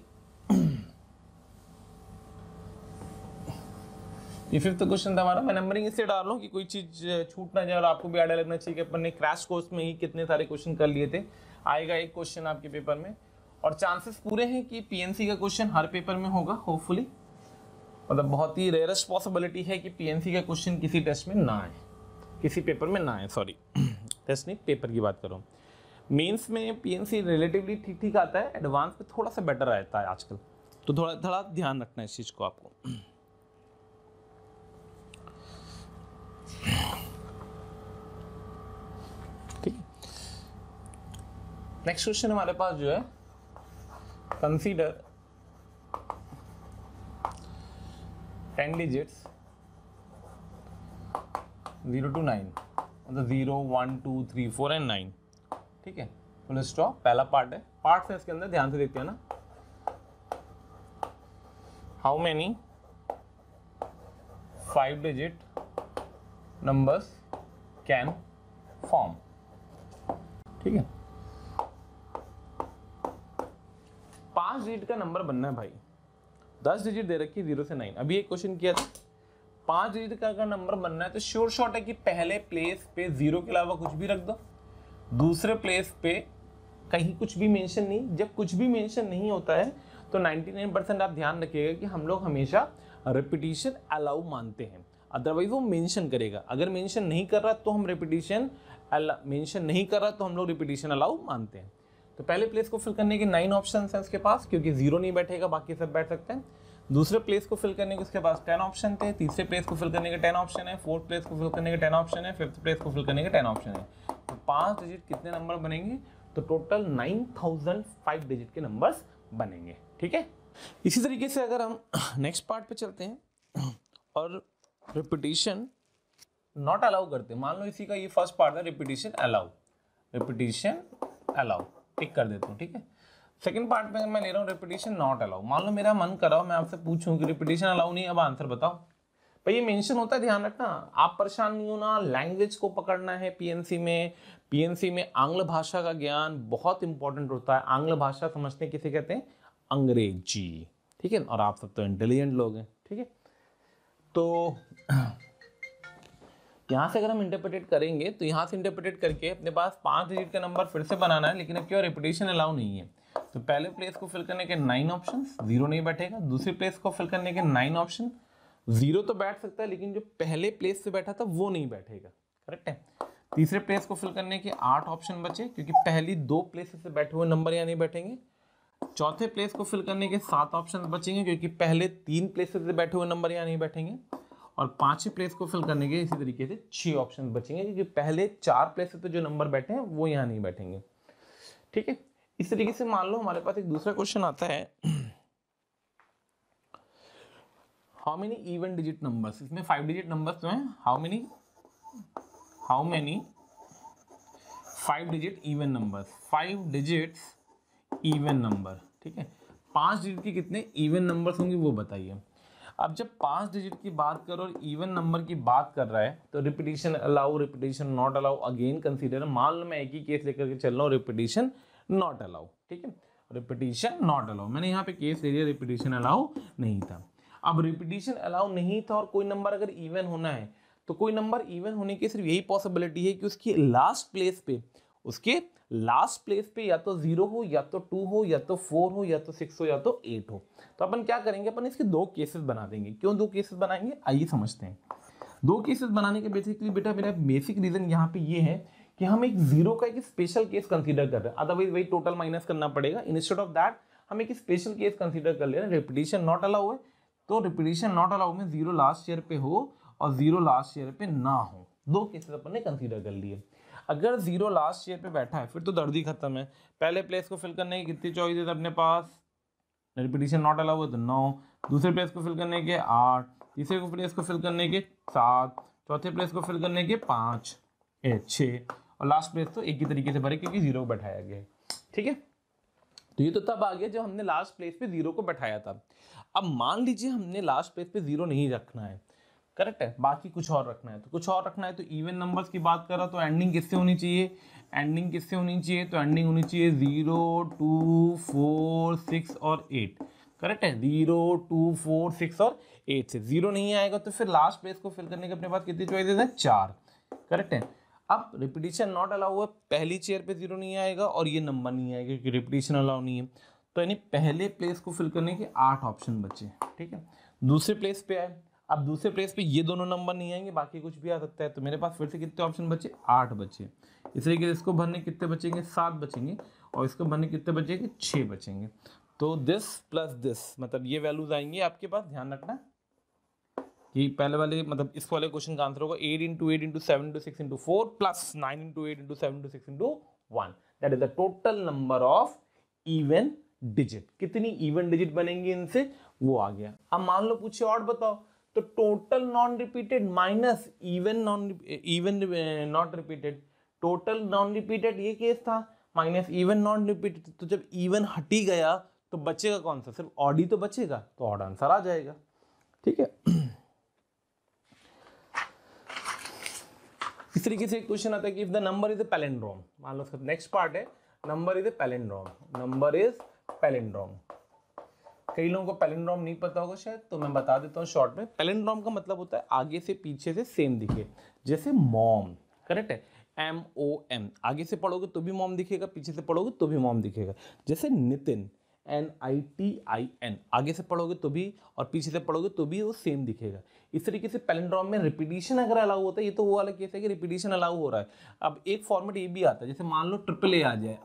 ये 5th क्वेश्चन था हमारा। मैं नंबरिंग इससे डाल रहा हूँ कि कोई चीज छूट ना जाए और आपको भी आइडिया लगना चाहिए कि अपन ने क्रैश कोर्स में ही कितने सारे क्वेश्चन कर लिए थे। आएगा एक क्वेश्चन आपके पेपर में, और चांसेस पूरे हैं कि पीएनसी का क्वेश्चन हर पेपर में होगा होपफुली। मतलब बहुत ही रेयरेस्ट पॉसिबिलिटी है कि पीएनसी का क्वेश्चन किसी टेस्ट में ना आए, किसी पेपर में ना आए। सॉरी, टेस्ट नहीं, पेपर की बात करो। मेंस में पीएनसी रिलेटिवली ठीक ठीक आता है, एडवांस में थोड़ा सा बेटर रहता है आजकल, तो थोड़ा ध्यान रखना है इस चीज को आपको। ठीक है, नेक्स्ट क्वेश्चन हमारे पास जो है consider 10 digits 0 to 9, मतलब 0, 1, 2, 3, 4 एंड 9, ठीक है। फुल स्टॉप पहला पार्ट है। पार्ट है इसके अंदर, ध्यान से देखते हैं ना। How many 5 digit numbers can form, ठीक है। 5 डिजिट का नंबर बनना है भाई, 10 डिजिट दे रखी है 0 से 9। अभी एक क्वेश्चन किया था, 5 डिजिट का अगर नंबर बनना है तो श्योर शॉट है कि पहले प्लेस पे 0 के अलावा कुछ भी रख दो, दूसरे प्लेस पे कहीं कुछ भी मेंशन नहीं। जब कुछ भी मेंशन नहीं होता है तो 99% आप ध्यान रखिएगा कि हम लोग हमेशा रिपीटिशन अलाउ मानते हैं, अदरवाइज वो मेंशन करेगा। अगर मेंशन नहीं कर रहा तो हम रिपीटिशन हम लोग रिपीटिशन अलाउ मानते हैं। तो पहले प्लेस को फिल करने के 9 ऑप्शन हैं उसके पास, क्योंकि 0 नहीं बैठेगा, बाकी सब बैठ सकते हैं। दूसरे प्लेस को फिल करने के उसके पास 10 ऑप्शन थे, तीसरे प्लेस को फिल करने के 10 ऑप्शन है, फोर्थ प्लेस को फिल करने के 10 ऑप्शन है, फिफ्थ प्लेस को फिल करने के 10 ऑप्शन है। तो 5 डिजिट कितने नंबर बनेंगे? तो टोटल 9005 डिजिट के नंबर्स बनेंगे, ठीक है। इसी तरीके से अगर हम नेक्स्ट पार्ट पे चलते हैं और रिपीटिशन नॉट अलाउ करते हैं, मान लो इसी का ये फर्स्ट पार्ट है रिपीटिशन अलाउ, टिक कर देता हूँ, ठीक है। सेकंड पार्ट में मैं ले रहा हूँ रिपीटिशन नॉट अलाउ। मान लो मेरा मन कर रहा हो मैं आपसे पूछूं कि रिपीटिशन अलाउ नहीं, अब आंसर बताओ भाई। ये मेंशन होता है, ध्यान रखना, आप परेशान नहीं होना। लैंग्वेज को पकड़ना है पीएनसी में आंग्ल भाषा का ज्ञान बहुत इंपॉर्टेंट होता है। आंग्ल भाषा समझते हैं किसे कहते हैं? अंग्रेजी, ठीक है। और आप सब तो इंटेलिजेंट लोग हैं, ठीक है। तो यहाँ से अगर हम इंटरप्रेटेट करेंगे तो यहाँ से इंटरप्रेटेट करके अपने पास 5 डिजिट का नंबर फिर से बनाना है, लेकिन अब क्यों रिपीटिशन अलाउ नहीं है। तो पहले प्लेस को फिल करने के 9 ऑप्शन, 0 नहीं बैठेगा। दूसरे प्लेस को फिल करने के 9 ऑप्शन, 0 तो बैठ सकता है, लेकिन जो पहले प्लेस से बैठा था वो नहीं बैठेगा, करेक्ट है। तीसरे प्लेस को फिल करने के 8 ऑप्शन बचे, क्योंकि पहली 2 प्लेसेस से बैठे हुए नंबर यहाँ नहीं बैठेंगे। चौथे प्लेस को फिल करने के 7 ऑप्शन बचेंगे, क्योंकि पहले 3 प्लेसेस से बैठे हुए नंबर यहाँ नहीं बैठेंगे। और 5वें प्लेस को फिल करने के इसी तरीके से 6 ऑप्शन बचेंगे, क्योंकि पहले 4 प्लेसेस पे जो नंबर बैठे हैं वो यहाँ नहीं बैठेंगे, ठीक है। इस तरीके से मान लो हमारे पास एक दूसरा क्वेश्चन आता है, how many even digit numbers. इसमें 5 डिजिट नंबर्स तो हैं, how many 5 digit even numbers, 5 digits even number, ठीक है। 5 डिजिट के कितने इवन नंबर्स होंगे वो बताइए। अब जब 5 डिजिट की बात करो और इवन नंबर की बात कर रहा है तो repetition allow, repetition not allow again consider. मान लो मैं एक ही केस लेकर के चल रहा हूँ, रिपीटिशन नॉट अलाउ, ठीक है। रिपीटिशन नॉट अलाउ, मैंने यहाँ पे केस ले लिया, रिपीटिशन अलाउ नहीं था। अब रिपीटिशन अलाउ नहीं था और कोई नंबर अगर इवन होना है तो कोई नंबर इवन होने की सिर्फ यही पॉसिबिलिटी है कि उसकी लास्ट प्लेस पे या तो 0 हो, या तो 2 हो, या तो 4 हो, या तो 6 हो, या तो 8 हो। तो अपन क्या करेंगे, अपन इसके 2 केसेस बना देंगे। क्यों 2 केसेस बनाएंगे, आइए समझते हैं। 2 केसेस बनाने के बेसिकली बेटा मेरा बेसिक रीजन यहाँ पे ये है कि हम एक 0 का एक स्पेशल केस कंसीडर कर रहे हैं, अदरवाइज वही टोटल माइनस करना पड़ेगा। इंस्टेड ऑफ दैट हम एक स्पेशल केस कंसीडर कर ले रहे हैं, रिपीटिशन नॉट अलाउ है। तो रिपीटिशन नॉट अलाउ में 0 लास्ट ईयर पे हो और 0 लास्ट ईयर पे ना हो, 2 केसेस अपन ने कंसीडर कर लिए। अगर 0 लास्ट ईयर पे बैठा है फिर तो दर्द ही खत्म है। पहले प्लेस को फिल करने की कितनी चॉइस है अपने पास, रिपीटिशन नॉट अलाउ है तो 9, दूसरे प्लेस को फिल करने के 8, तीसरे को प्लेस को फिल करने के 7, चौथे प्लेस को फिल करने के 5, 6 और लास्ट प्लेस तो एक ही तरीके से भरे क्योंकि 0 को बैठाया गया है, ठीक है। तो ये तो तब आ गया जब हमने लास्ट प्लेस पे 0 को बैठाया था। अब मान लीजिए हमने लास्ट प्लेस पे 0 नहीं रखना है, करेक्ट है, बाकी कुछ और रखना है। तो कुछ और रखना है तो इवन नंबर्स की बात कर रहा तो एंडिंग किससे होनी चाहिए, तो एंडिंग होनी चाहिए 0, 2, 4, 6 और 8, करेक्ट है। 0, 2, 4, 6 और 8 से 0 नहीं आएगा तो फिर लास्ट प्लेस को फिल करने के अपने पास कितनी चॉइसेस हैं, 4, करेक्ट है। अब रिपीटिशन नॉट अलाउ है, पहली चेयर पे 0 नहीं आएगा और ये नंबर नहीं आएगा क्योंकि रिपीटिशन अलाउ नहीं है। तो यानी पहले प्लेस को फिल करने के 8 ऑप्शन बचे, ठीक है। दूसरे प्लेस पे आए, अब दूसरे प्लेस पे ये दोनों नंबर नहीं आएंगे, बाकी कुछ भी आ सकता है। तो मेरे पास फिर से कितने ऑप्शन बचे, 8 बचे। इस तरीके से इसको भरने कितने बचेंगे, 7 बचेंगे और इसको भरने कितने बचेंगे, 6 बचेंगे। तो दिस प्लस दिस मतलब ये वैल्यूज आएंगी आपके पास, ध्यान रखना कि पहले वाले मतलब इस वाले क्वेश्चन का आंसर होगा 8 × 8 × 7 × 6 × 4 plus 9 × 8 × 7 × 6 × 1, that is the total number of even digit, कितनी इवन डिजिट बनेंगी इनसे, वो आ गया। अब मान लो पूछे और बताओ, तो total non repeated minus even not repeated, total non repeated ये केस था, माइनस इवन नॉन रिपीटेड, तो जब इवन हटी गया तो बचेगा कौन सा, सिर्फ ऑड ही तो बचेगा, तो ऑड आंसर आ जाएगा। ठीक है, इस तरीके से एक क्वेश्चन आता है कि if the number is a palindrome, मान लो इसका नेक्स्ट पार्ट है number is a palindrome, number is palindrome. कई लोगों को पैलिंड्रोम नहीं पता होगा शायद, तो मैं बता देता हूँ शॉर्ट में। पैलिंड्रोम का मतलब होता है आगे से पीछे से सेम दिखे, जैसे मॉम, करेक्ट है, MOM, आगे से पढ़ोगे तो भी मॉम दिखेगा, पीछे से पढ़ोगे तो भी मॉम दिखेगा। जैसे नितिन, NITIN, आगे से पढ़ोगे तो भी और पीछे से पढ़ोगे तो भी वो सेम दिखेगा। इस तरीके से पैलिंड्रोम में रिपीटिशन अगर अलाउ होता है, ये तो वो वाला केस है कि रिपीटिशन अलाउ हो रहा है। अब एक फॉर्मेट ये भी आता है, जैसे मान लो ट्रिपल ए आ जाए,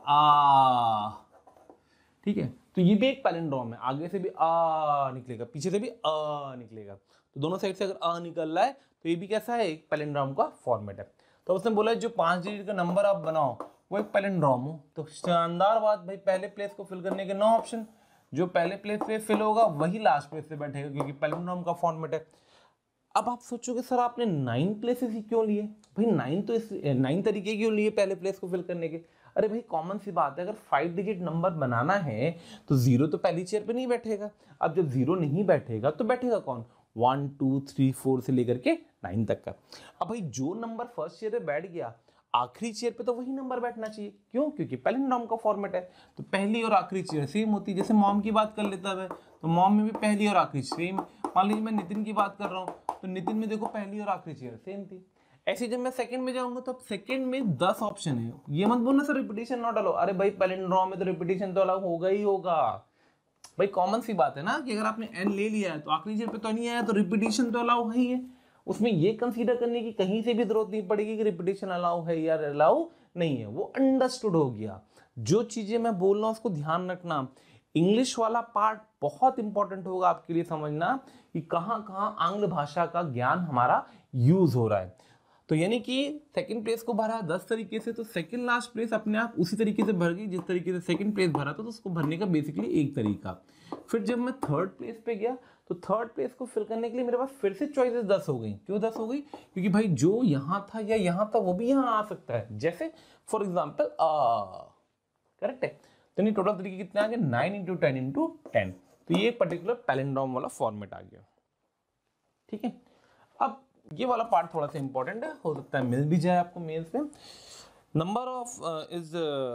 ठीक है, तो ये भी एक पैलिंड्रोम है, आगे से भी आ निकलेगा, पीछे से भी आ निकलेगा, तो दोनों साइड से अगर आ निकल रहा है तो ये भी कैसा है, एक पैलिंड्रोम का फॉर्मेट है। तो उसने बोला जो 5 डिजिट का नंबर आप बनाओ वो एक पैलिंड्रोम हो, तो शानदार बात भाई, पहले प्लेस को फिल करने के 9 ऑप्शन, जो पहले प्लेस पे फिल होगा वही लास्ट प्लेस पे बैठेगा, क्योंकि पैलिंड्रोम का फॉर्मेट है। अब आप सोचोगे सर आपने 9 प्लेसेस ही क्यों लिए भाई, 9 तो 9 तरीके क्यों लिए पहले प्लेस को फिल करने के। अरे भाई कॉमन सी बात है, अगर 5 डिजिट नंबर बनाना है तो 0 तो पहली चेयर पे नहीं बैठेगा। अब जब 0 नहीं बैठेगा तो बैठेगा कौन, 1 2 3 4 से लेकर के 9 तक का। अब भाई जो नंबर फर्स्ट चेयर पे बैठ गया आखिरी चेयर पे तो वही नंबर बैठना चाहिए, क्यों, क्योंकि पैलिंड्रोम का फॉर्मेट है, तो पहली और आखिरी चेयर सेम होती है। जैसे मॉम की बात कर लेता है तो मॉम में भी पहली और आखिरी सेम। मान लीजिए मैं नितिन की बात कर रहा हूँ तो नितिन में देखो पहली और आखिरी चेयर सेम थी। ऐसे जब मैं सेकंड में जाऊंगा तो अब सेकंड में 10 ऑप्शन है, ये मत बोलना सर रिपीटिशन नॉट अलाउ। अरे भाई पैलिंड्रोम में तो रिपीटिशन तो अलाउ होगा ही होगा भाई, कॉमन सी बात है ना कि अगर आपने n ले लिया है तो आखिरी चेयर पे तो नहीं आया, तो रिपीटिशन तो अलाउ है ही है। उसमें ये कंसीडर करने की कहीं से भी जरूरत नहीं पड़ेगी कि रिपीटिशन अलाउ है या अलाउ नहीं है, वो अंडरस्टूड हो गया। जो चीजें मैं बोल रहा हूं उसको ध्यान रखना। इंग्लिश वाला पार्ट बहुत इंपॉर्टेंट होगा आपके लिए समझना कि कहां कहां आंग्ल भाषा का ज्ञान हमारा यूज हो रहा है। तो यानी कि सेकंड प्लेस को भरा 10 तरीके से, तो सेकंड लास्ट प्लेस अपने आप उसी तरीके से भर गई जिस तरीके से सेकंड प्लेस भरा था, तो उसको भरने का बेसिकली एक तरीका। फिर जब मैं थर्ड प्लेस पे गया तो थर्ड प्लेस को फिल करने के लिए मेरे पास फिर से चॉइसेस 10 हो गई। क्यों 10 हो गई, क्योंकि भाई जो यहाँ था या यहाँ था वो भी यहाँ आ सकता है। जैसे फॉर एग्जाम्पल करेक्ट है, तो नहीं टोटल तरीके कितने आ गए, 9 × 10 × 10। तो ये पर्टिकुलर पैलिंड्रोम वाला फॉर्मेट आ गया। ठीक है, अब ये वाला पार्ट थोड़ा सा इंपॉर्टेंट है, हो सकता है मिल भी जाए आपको मेल्स में। Number of is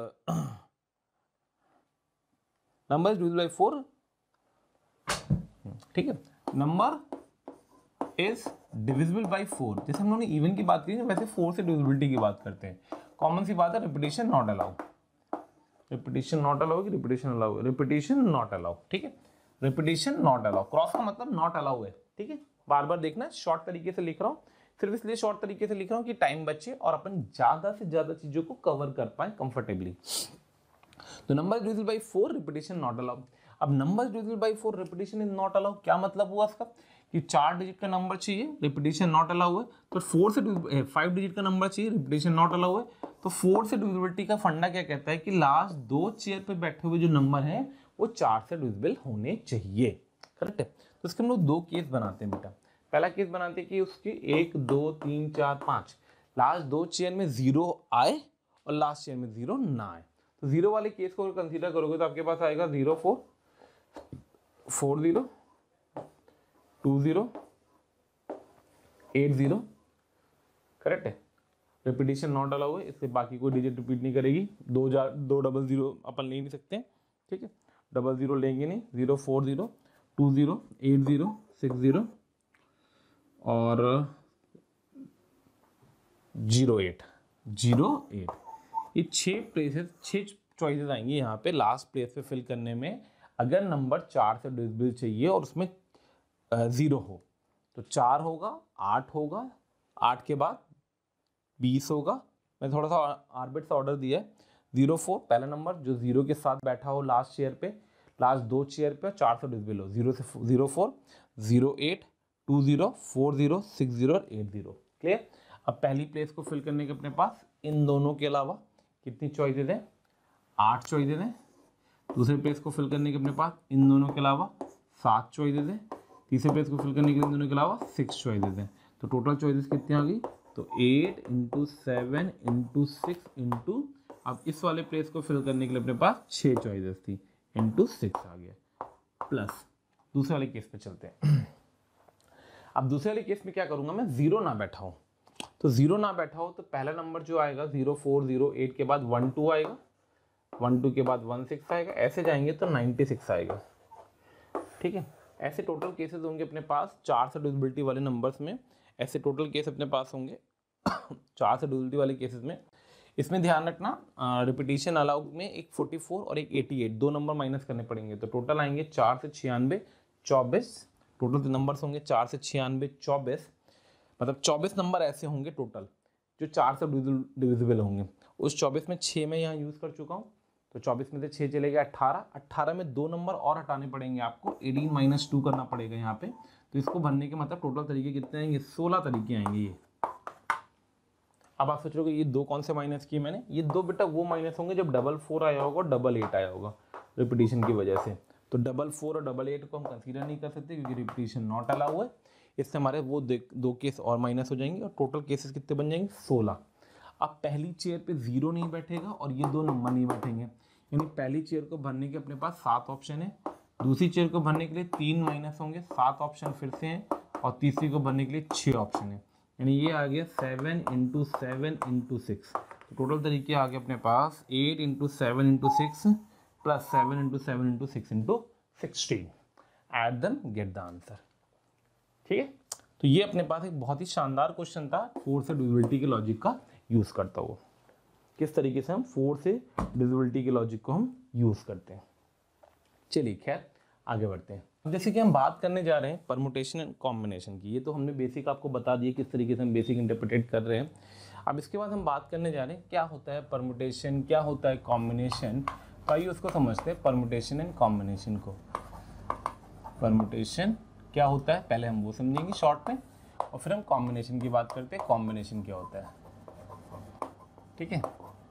number is divisible by 4। ठीक है, नंबर इज डिविजिबल बाय 4। जैसे हम लोगों ने इवन की बात की वैसे 4 से डिविजिबिलिटी की बात करते हैं। कॉमन सी बात है, repetition not allow, repetition not allow की repetition allow, repetition not allow. ठीक है, रिपीटिशन नॉट अलाउ, क्रॉस का मतलब नॉट अलाउ है। ठीक है, बार बार देखना, शॉर्ट तरीके से लिख रहा हूँ, सिर्फ इसलिए शॉर्ट तरीके से लिख रहा हूँ कि टाइम बचे और अपन ज्यादा से ज्यादा चीजों को कवर कर पाए कंफर्टेबली। तो number divisible by 4, repetition not allow. अब number divisible by 4, repetition is not allow, क्या मतलब हुआ इसका कि 4 डिजिट का नंबर चाहिए, रिपीटिशन नॉट अलाउ है। तो 4 से 5 डिजिट का नंबर चाहिए, रिपीटिशन नॉट अलाउ है। तो 4 से डिविजिबिलिटी का फंडा क्या कहता है कि लास्ट 2 चेयर पे बैठे हुए जो नंबर हैं वो 4 से डिविजिबल होने चाहिए। करेक्ट है, तो इसके हम लोग 2 केस बनाते हैं बेटा। पहला केस बनाते हैं कि उसके 1 2 3 4 5 लास्ट 2 चेयर में 0 आए और लास्ट चेयर में 0 ना आए। तो 0 वाले केस को अगर कंसीडर करोगे तो आपके पास आएगा 0 4 4 0 2 0 8 0। करेक्ट है, रिपीटिशन नॉट अलाउ है, इससे बाकी कोई डिजिट रिपीट नहीं करेगी। 2 डबल 0 अपन ले नहीं सकते। ठीक है, डबल 0 लेंगे नहीं। 0 4 0 2 0 8 0 6 0 और 0 8 0 8। ये 6 प्लेसेस 6 चॉइसेस आएंगी यहाँ पे लास्ट प्लेस पे फिल करने में। अगर नंबर 4 से डिविजिबल चाहिए और उसमें 0 हो तो 4 होगा, 8 होगा, 8 के बाद 20 होगा। मैं थोड़ा सा आर्बिट सा ऑर्डर दिया है। 0 4 पहला नंबर जो 0 के साथ बैठा हो लास्ट चेयर पे, लास्ट 2 चेयर पे 4 से डिविजिबल हो। 0 से 0 4 0 8 2 0 4 0 6 0 और 8 0। क्लियर। अब पहली प्लेस को फिल करने के अपने पास इन दोनों के अलावा कितनी चॉइसेस हैं, 8 चॉइसेस हैं। दूसरे पेज को फिल करने के अपने पास इन दोनों के अलावा 7 चॉइसेस हैं। तीसरे पेज को फिल करने के लिए इन दोनों के अलावा 6 चॉइसेस हैं। तो टोटल चॉइसेस कितनी आ गई? तो 8 × 7 × 6 × अब इस वाले पेज को फिल करने के लिए अपने पास 6 चॉइसेस थी, × 6 आ गया। प्लस दूसरे वाले केस पे चलते हैं। अब दूसरे वाले केस में क्या करूंगा मैं? 0 ना बैठा हो, तो 0 ना बैठा हो तो पहला नंबर जो आएगा 0 4 0 8 के बाद 1 2 आएगा, 1 2 के बाद 1 6 आएगा, ऐसे जाएंगे तो 96 आएगा। ठीक है, ऐसे टोटल केसेस होंगे अपने पास 4 से डिविजिबिलिटी वाले नंबर्स में। ऐसे टोटल केस अपने पास होंगे 4 से डिविजिबिलिटी वाले केसेस में। इसमें ध्यान रखना रिपीटिशन अलाउड में एक 44 और एक 88 दो नंबर माइनस करने पड़ेंगे, तो टोटल आएंगे 4 से 96 24। टोटल नंबर्स होंगे 4 से 96 24, मतलब 24 नंबर ऐसे होंगे टोटल जो 4 से डिविजिबल होंगे। उस 24 में 6 मैं यहाँ यूज़ कर चुका हूँ, तो 24 में से 6 चलेगा 18। 18 में 2 नंबर और हटाने पड़ेंगे आपको, 18 - 2 करना पड़ेगा यहाँ पे। तो इसको भरने के मतलब टोटल तरीके कितने आएंगे? 16 तरीके आएंगे ये। अब आप सोच रहे हो ये 2 कौन से माइनस किए मैंने? ये 2 बेटा वो माइनस होंगे जब 4 आया होगा और 8 आया होगा रिपीटिशन की वजह से। तो 4 और 8 को हम कंसीडर नहीं कर सकते क्योंकि रिपीटिशन नॉट अलाउ है। इससे हमारे वो 2 केस और माइनस हो जाएंगे और टोटल केसेस कितने बन जाएंगे? 16। अब पहली चेयर पे 0 नहीं बैठेगा और ये 2 नंबर नहीं बैठेंगे, यानी पहली चेयर को भरने के अपने पास 7 ऑप्शन है, दूसरी चेयर को भरने के लिए 3 माइनस होंगे, 7 ऑप्शन फिर से हैं, और तीसरी को भरने के लिए 6 ऑप्शन है, यानी ये आ गया 7 × 7 × 6। तो टोटल तरीके आ गए अपने पास 8 × 7 × 6 plus 7 × 7 × 6 × 16। Add them, get the answer. ठीक है, तो ये अपने पास एक बहुत ही शानदार क्वेश्चन था 4 से डिविजिबिलिटी के लॉजिक का यूज करता हुआ। किस तरीके से हम 4 से डिविजिबिलिटी के लॉजिक को हम यूज करते हैं। चलिए खैर आगे बढ़ते हैं। जैसे कि हम बात करने जा रहे हैं परमुटेशन एंड कॉम्बिनेशन की, ये तो हमने बेसिक आपको बता दिया किस तरीके से हम बेसिक इंटरप्रेट कर रहे हैं। अब इसके बाद हम बात करने जा रहे हैं क्या होता है परमुटेशन, क्या होता है कॉम्बिनेशन। तो आइए उसको समझते हैं, परमुटेशन एंड कॉम्बिनेशन को। परमुटेशन क्या होता है पहले हम वो समझेंगे शॉर्ट में, और फिर हम कॉम्बिनेशन की बात करते हैं, कॉम्बिनेशन क्या होता है। ठीक है,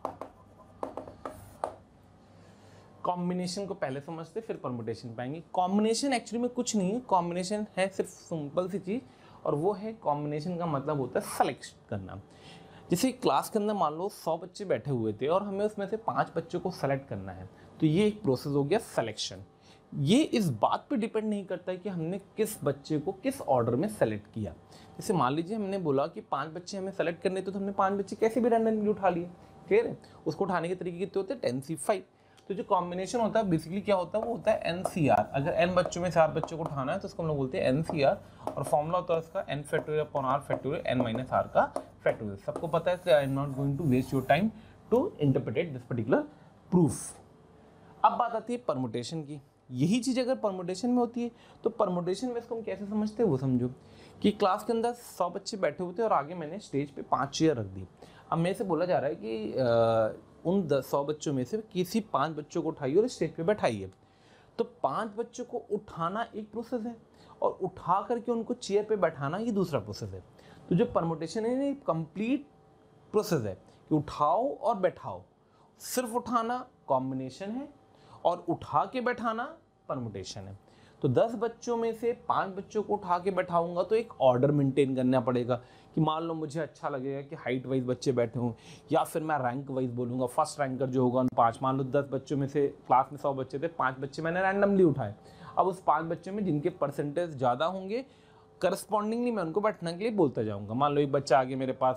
कॉम्बिनेशन को पहले समझते फिर परमुटेशन पाएंगे। कॉम्बिनेशन एक्चुअली में कुछ नहीं है, कॉम्बिनेशन है सिर्फ सिंपल सी चीज़, और वो है कॉम्बिनेशन का मतलब होता है सेलेक्ट करना। जैसे क्लास के अंदर मान लो 100 बच्चे बैठे हुए थे और हमें उसमें से 5 बच्चों को सेलेक्ट करना है, तो ये एक प्रोसेस हो गया सिलेक्शन। ये इस बात पे डिपेंड नहीं करता है कि हमने किस बच्चे को किस ऑर्डर में सेलेक्ट किया। जैसे मान लीजिए हमने बोला कि 5 बच्चे हमें सेलेक्ट करने, तो हमने 5 बच्चे कैसे भी रैंडमली उठा लिए। क्लियर है, उसको उठाने के तरीके कितने होते हैं? 10C5। तो जो कॉम्बिनेशन होता है बेसिकली क्या होता है, वो होता है NCR। अगर n बच्चों में से 8 बच्चों को उठाना है तो उसको हम लोग बोलते हैं NCR, और फॉर्मूला होता है उसका n factorial upon r factorial n - r का फैक्टोरियल। सबको पता है, I am not going to waste your time to interpret this particular proof. अब बात आती है परमुटेशन की। यही चीज़ अगर परमुटेशन में होती है तो परमुटेशन में इसको हम कैसे समझते हैं वो समझो। कि क्लास के अंदर 100 बच्चे बैठे हुए थे और आगे मैंने स्टेज पे 5 चेयर रख दी। अब मेरे से बोला जा रहा है कि उन 100 बच्चों में से किसी 5 बच्चों को उठाइए और स्टेज पे बैठाइए। तो 5 बच्चों को उठाना एक प्रोसेस है और उठा करके उनको चेयर पे बैठाना ये दूसरा प्रोसेस है। तो जो परमुटेशन है ये कंप्लीट प्रोसेस है कि उठाओ और बैठाओ। सिर्फ उठाना कॉम्बिनेशन है और उठा के बैठाना परमुटेशन है। तो 10 बच्चों में से 5 बच्चों को उठा के बैठाऊंगा तो एक ऑर्डर मेंटेन करना पड़ेगा कि मान लो मुझे अच्छा लगेगा कि हाइट वाइज बच्चे बैठे हों, या फिर मैं रैंक वाइज बोलूँगा। फर्स्ट रैंकर जो होगा उन 5, मान लो 10 बच्चों में से क्लास में 100 बच्चे थे, 5 बच्चे मैंने रैंडमली उठाए। अब उस 5 बच्चों में जिनके परसेंटेज ज़्यादा होंगे करस्पॉन्डिंगली मैं उनको बैठने के लिए बोलता जाऊँगा। मान लो एक बच्चा आ गया मेरे पास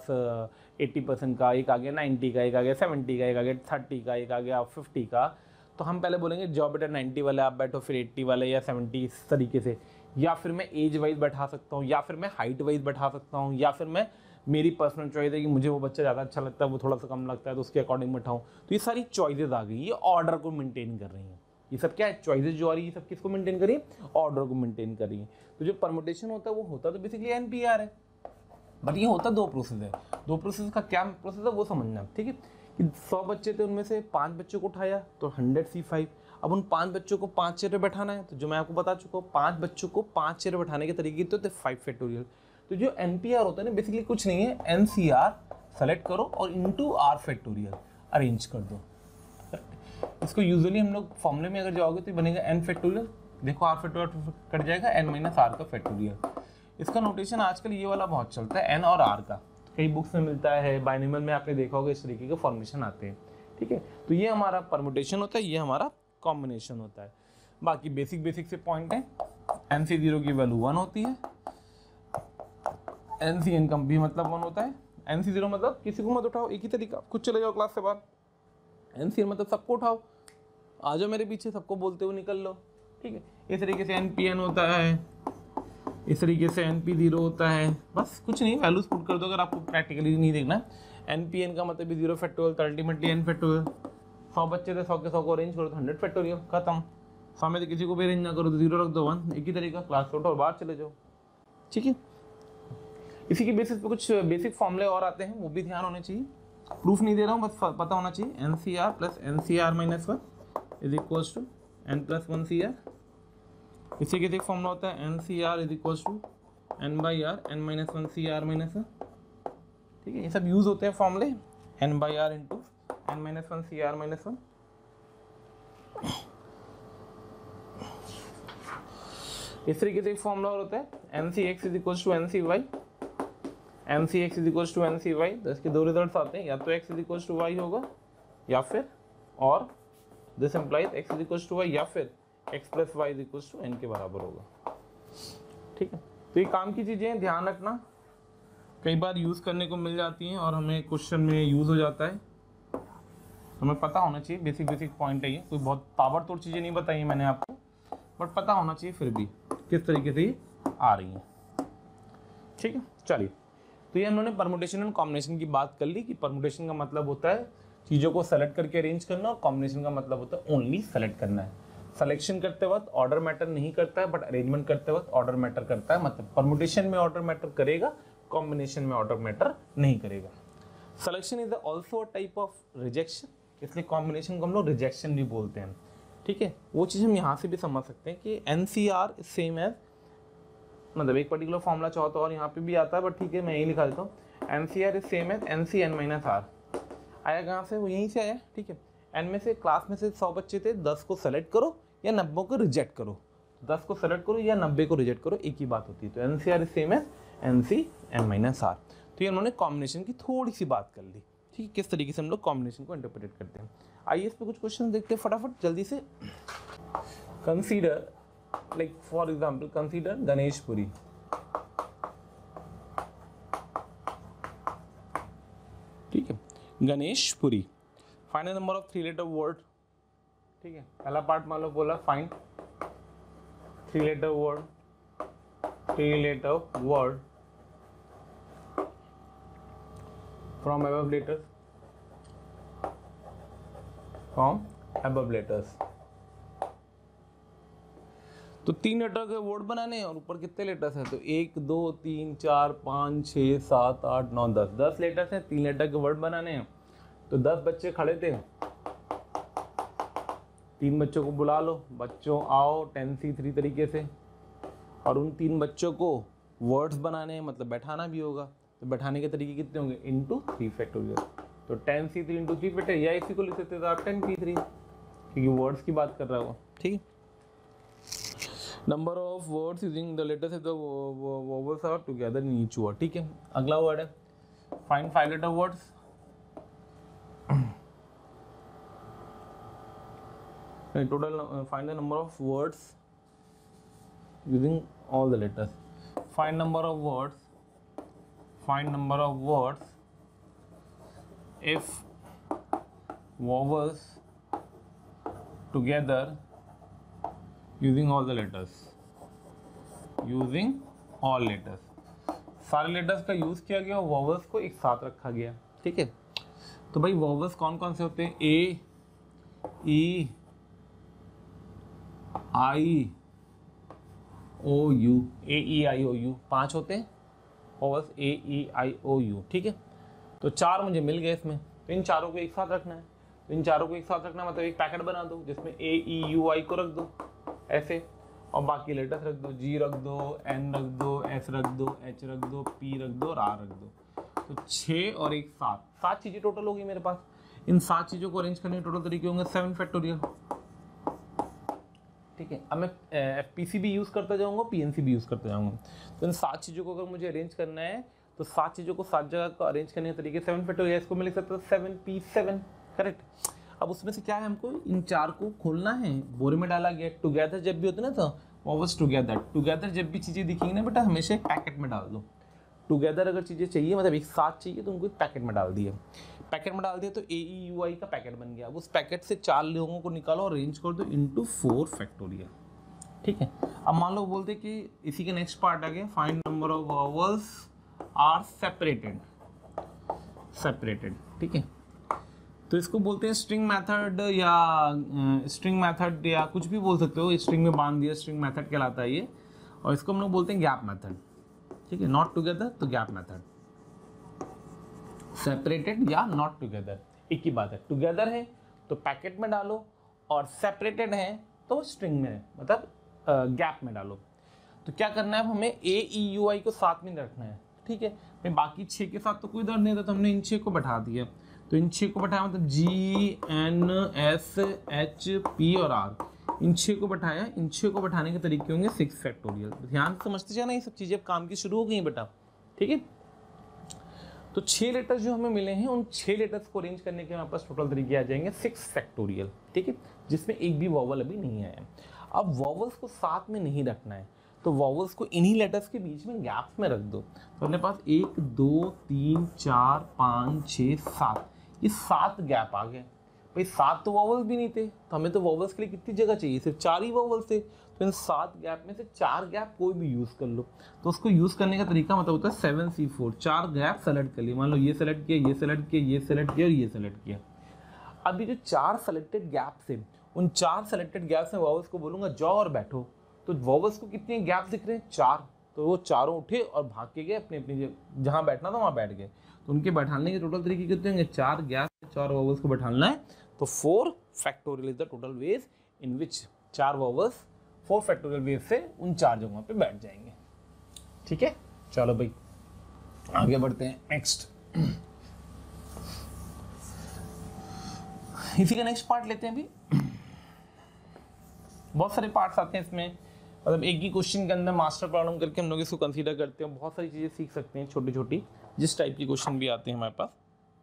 80% का, एक आ गया 90 का, एक आ गया 70 का, एक आ गया 30 का, एक आ गया 50 का, तो हम पहले बोलेंगे जाओ बेटा 90 वाले आप बैठो, फिर 80 वाले या 70 इस तरीके से। या फिर मैं एज वाइज बैठा सकता हूँ, या फिर मैं हाइट वाइज बैठा सकता हूँ, या फिर मैं मेरी पर्सनल चॉइस है कि मुझे वो बच्चा ज़्यादा अच्छा लगता है, वो थोड़ा सा कम लगता है, तो उसके अकॉर्डिंग बैठाऊँ। तो ये सारी चॉइसेस आ गई, ये ऑर्डर को मेंटेन कर रही हैं। ये सब क्या है, चॉइसेस जो आ रही है सब किसको मेंटेन कर रही है? ऑर्डर को मेंटेन कर रही है। तो जो परमुटेशन होता है वो होता तो बेसिकली NPR है, बट ये होता 2 प्रोसेस है। 2 प्रोसेस का क्या प्रोसेस है वो समझना, ठीक है। कि 100 बच्चे थे उनमें से 5 बच्चों को उठाया तो 100C5। अब उन 5 बच्चों को 5 चेयर पे बैठाना है, तो जो मैं आपको बता चुका हूँ 5 बच्चों को 5 चेयर पे बैठाने के तरीके तो होते 5 फैक्टोरियल। तो जो NPR होता है ना बेसिकली कुछ नहीं है, NCR सेलेक्ट करो और इंटू R फैक्टोरियल अरेंज कर दो। इसको यूजुअली हम लोग फॉर्मूले में अगर जाओगे तो बनेगा n फैक्टोरियल, देखो r फैक्टोरियल कट जाएगा, n माइनस r का फैक्टोरियल। इसका नोटेशन आजकल ये वाला बहुत चलता है n और r का, कई बुक्स में मिलता है, बाइनोमियल में आपने देखा होगा इस तरीके के फॉर्मेशन आते हैं, ठीक है। तो ये हमारा परमुटेशन होता है, ये हमारा कॉम्बिनेशन होता है। बाकी बेसिक से पॉइंट है, NC0 की वैल्यू 1 होती है, NCN का भी मतलब 1 होता है। NC0 मतलब किसी को मत उठाओ, एक ही तरीका, खुद चले जाओ क्लास से बाहर। NCN मतलब सबको उठाओ, आ जाओ मेरे पीछे, सबको बोलते हुए निकल लो, ठीक है। इस तरीके से NPN होता है, इस तरीके से NP0 होता है, बस कुछ नहीं, वैल्यूज पुट कर दो अगर आपको प्रैक्टिकली नहीं देखना। NPN का मतलब भी 0 फैक्टोरियल, तो अल्टीमेटली n फैक्टोरियल। 100 बच्चे थे, 100 के 100 को अरेंज करो तो 100 फैक्टोरियल, खत्म। 100 में तो किसी को भी अरेंज ना करो तो 0 रख दो 1, एक ही तरीका, क्लास उठो और बाहर चले जाओ, ठीक है। इसी के बेसिस पे कुछ बेसिक फॉर्मूले और आते हैं, वो भी ध्यान होने चाहिए, प्रूफ नहीं दे रहा हूँ, बस पता होना चाहिए। NCR plus NCR minus 1 is equals to n plus 1 CR। इसी के एक फॉर्मूला होता है NCR is equals to n by R n minus 1 CR minus 1, ठीक है। ये सब यूज होते हैं फॉर्मूले, n by R into n minus 1 CR minus 1। इस तरीके से एक फॉर्मूला और होता है NCX is equals to NCY, NCX is equals to NCY। तो इसके दो रिजल्ट्स आते हैं, या तो x is equals to y होगा, या फिर और this implies x is equals to y, या फिर x plus Y is equals to n के बराबर होगा, ठीक है। तो ये काम की चीजें ध्यान रखना, कई बार यूज करने को मिल जाती हैं और हमें क्वेश्चन में यूज हो जाता है, हमें पता होना चाहिए। बेसिक पॉइंट है ये, कोई बहुत ताबड़तोड़ चीजें नहीं बताई मैंने आपको, बट पता होना चाहिए फिर भी किस तरीके से ये आ रही हैं, ठीक है। चलिए, तो ये हमने परमुटेशन एंड कॉम्बिनेशन की बात कर ली कि परमुटेशन का मतलब होता है चीज़ों को सेलेक्ट करके अरेंज करना, और कॉम्बिनेशन का मतलब होता है ओनली सेलेक्ट करना है। सिलेक्शन करते वक्त ऑर्डर मैटर नहीं करता है, बट अरेंजमेंट करते वक्त ऑर्डर मैटर करता है। मतलब परमुटेशन में ऑर्डर मैटर करेगा, कॉम्बिनेशन में ऑर्डर मैटर नहीं करेगा। Selection is also a type of rejection, इसलिए कॉम्बिनेशन को हम लोग रिजेक्शन भी बोलते हैं, ठीक है। वो चीज़ हम यहाँ से भी समझ सकते हैं कि NCR सेम एज, मतलब एक पर्टिकुलर फॉर्मूला चाहो तो और यहाँ पे भी आता है, बट ठीक है मैं यही लिखा देता हूँ, NCR is same as NCN minus R। आया कहाँ से? वो यहीं से आया, ठीक है। n में से क्लास में से 100 बच्चे थे, 10 को सेलेक्ट करो या 90 को रिजेक्ट करो, 10 को सेलेक्ट करो या 90 को रिजेक्ट करो, एक ही बात होती है। तो NCR is same as NCN minus R। तो ये उन्होंने कॉम्बिनेशन की थोड़ी सी बात कर ली, ठीक है, किस तरीके से हम लोग कॉम्बिनेशन को इंटरप्रेट करते हैं। आइए इस पे कुछ क्वेश्चन देखते हैं फटाफट जल्दी से। Consider, like for example consider Ganeshpuri, ठीक है, Ganeshpuri. Find the number of 3 letter word, ठीक है। पहला पार्ट मान लो बोला find 3 letter word, 3 letter word from above letters, from above letters। तो 3 लेटर के वर्ड बनाने हैं और ऊपर कितने लेटर्स हैं? तो 1 2 3 4 5 6 7 8 9 10, 10 लेटर्स हैं, 3 लेटर के वर्ड बनाने हैं। तो 10 बच्चे खड़े थे, 3 बच्चों को बुला लो, बच्चों आओ 10C3 तरीके से, और उन 3 बच्चों को वर्ड्स बनाने हैं, मतलब बैठाना भी होगा। तो बैठाने के तरीके कितने होंगे? Into 3 factorial. तो 10C3 इंटू 3 फैक्टोरियल, या इसी को लिख सकते थे आप 10P3, क्योंकि वर्ड्स की बात कर रहा हूँ, ठीक है। Number of words using the letters of the vowels are together in each word, ठीक है। अगला वर्ड है find 5 letter words. Total find the number of words using all the letters. Find number of words, find number of words if vowels together using all the letters, using all letters। सारे letters का use किया गया, vowels को एक साथ रखा गया, ठीक है। तो भाई वॉवल्स कौन कौन से होते हैं? ए, ई, आई, ओ, you, A, E, I, O, you, 5 होते हैं vowels, A, E, I, O, you, ठीक है। तो 4 मुझे मिल गए इसमें, तो इन चारों को एक साथ रखना है। तो इन चारों को एक साथ रखना मतलब एक पैकेट बना दो जिसमें ए, ई, यू, आई को रख दो ऐसे, और बाकी लेटर्स रख दो, जी रख दो, एन रख दो, एस रख दो, एच रख दो, पी रख दो और आर रख दो। तो 6 और 1 7 चीज़ें टोटल होगी मेरे पास। इन 7 चीज़ों को अरेंज करने के टोटल तरीके होंगे 7 फैक्टोरियल। ठीक है, अब मैं FPC भी यूज़ करता जाऊँगा, PNC भी यूज़ करता जाऊँगा। तो इन 7 चीज़ों को अगर मुझे अरेंज करना है तो 7 चीज़ों को 7 जगह को अरेंज करने के तरीके 7 फैक्टोरियल, इसको मैं लिख सकता हूँ 7P7, करेक्ट। अब उसमें से क्या है, हमको इन 4 को खोलना है, बोरे में डाला गया। टुगेदर जब भी होता है ना तो वॉवल्स टुगेदर जब भी चीज़ें दिखेंगी ना बेटा हमेशा एक पैकेट में डाल दो। टुगेदर अगर चीज़ें चाहिए मतलब एक साथ चाहिए तो उनको एक पैकेट में डाल दिया। पैकेट में डाल दिया तो AEUI का पैकेट बन गया। अब उस पैकेट से 4 लोगों को निकालो और अरेंज कर दो इनटू 4 फैक्टोरियल। ठीक है, अब मान लो बोलते कि इसी के नेक्स्ट पार्ट आ गया, find number of vowels are separated. ठीक है, तो इसको बोलते हैं स्ट्रिंग मेथड या कुछ भी बोल सकते हो। स्ट्रिंग में बांध दिया, स्ट्रिंग मेथड कहलाता है ये। और इसको हम लोग बोलते हैं गैप मेथड। ठीक है, नॉट टुगेदर तो गैप मेथड, सेपरेटेड या नॉट टुगेदर एक ही बात है। टुगेदर है तो पैकेट में डालो और सेपरेटेड है तो स्ट्रिंग में मतलब गैप में डालो। तो क्या करना है, अब हमें AEUI को साथ में रखना है। ठीक है, मैं बाकी 6 के साथ तो कोई दर्द नहीं था तो हमने इन 6 को बैठा दिया। तो इन 6 को बैठाया मतलब GNSHP और R, इन 6 को बैठाया। इन 6 को बैठाने के तरीके होंगे 6 फैक्टोरियल। ध्यान से समझते जाना, ये सब चीज़ें अब काम की शुरू हो गई बेटा। ठीक है, तो 6 लेटर्स जो हमें मिले हैं उन 6 लेटर्स को अरेंज करने के हमारे पास टोटल तरीके आ जाएंगे 6 फैक्टोरियल। ठीक है, जिसमें एक भी वॉवल अभी नहीं आया। अब वॉवल्स को साथ में नहीं रखना है तो वॉवल्स को इन्हीं लेटर्स के बीच में गैप्स में रख दो। तो अपने पास 1 2 3 4 5 6 7, ये 7 गैप आ गए। भाई 7 तो वॉवल्स भी नहीं थे तो हमें तो वॉवल्स के लिए कितनी जगह चाहिए, सिर्फ 4 ही वॉवल्स थे। तो इन 7 गैप में से 4 गैप कोई भी यूज़ कर लो। तो उसको यूज़ करने का तरीका मतलब होता है 7C4, 4 गैप सेलेक्ट कर लिए। मान लो ये सेलेक्ट किया, ये सेलेक्ट किया, ये सेलेक्ट किया और ये सेलेक्ट किया। अभी जो 4 सेलेक्टेड गैप्स हैं उन 4 सेलेक्टेड गैप्स में वॉवल्स को बोलूँगा जाओ और बैठो। तो वॉवल्स को कितने गैप दिख रहे हैं, 4। तो वो चारों उठे और भाग के गए अपने अपनी जहाँ बैठना था वहाँ बैठ गए। तो उनके बैठाने के टोटल तरीके कितने होंगे, 4 गैप 4 वॉवल्स को बैठाना है। तो 4 factorial is the total ways in which 4 vowels 4 factorial ways से उन 4 जगहों पे बैठ जाएंगे। ठीक है, चलो भाई आगे बढ़ते हैं नेक्स्ट। इसी का नेक्स्ट पार्ट लेते हैं। अभी बहुत सारे पार्ट्स आते हैं इसमें, मतलब एक ही क्वेश्चन के अंदर मास्टर प्रॉब्लम करके हम लोग इसको कंसीडर करते हैं। बहुत सारी चीज़ें सीख सकते हैं छोटी छोटी, जिस टाइप की क्वेश्चन भी आते हैं हमारे पास।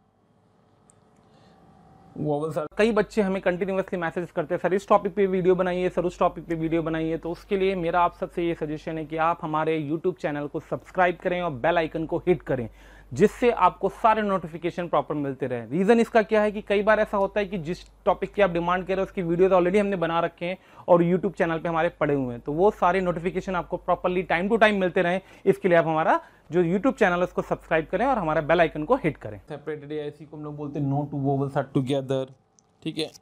कई बच्चे हमें कंटिन्यूअसली मैसेज करते हैं सर इस टॉपिक पे वीडियो बनाइए, सर उस टॉपिक पे वीडियो बनाइए। तो उसके लिए मेरा आप सबसे ये सजेशन है कि आप हमारे यूट्यूब चैनल को सब्सक्राइब करें और बेल आइकन को हिट करें, जिससे आपको सारे नोटिफिकेशन प्रॉपर मिलते रहे। रीज़न इसका क्या है कि कई बार ऐसा होता है कि जिस टॉपिक की आप डिमांड कर रहे हो उसकी वीडियोस ऑलरेडी हमने बना रखे हैं और यूट्यूब चैनल पे हमारे पड़े हुए हैं, तो वो सारे नोटिफिकेशन आपको प्रॉपरली टाइम टू टाइम मिलते रहें। इसके लिए आप हमारा जो यूट्यूब चैनल है उसको सब्सक्राइब करें और हमारा बेल आइकन को हिट करें। सेपरेटेड ऐसी को हम लोग बोलते हैं no two vowels are together. ठीक है,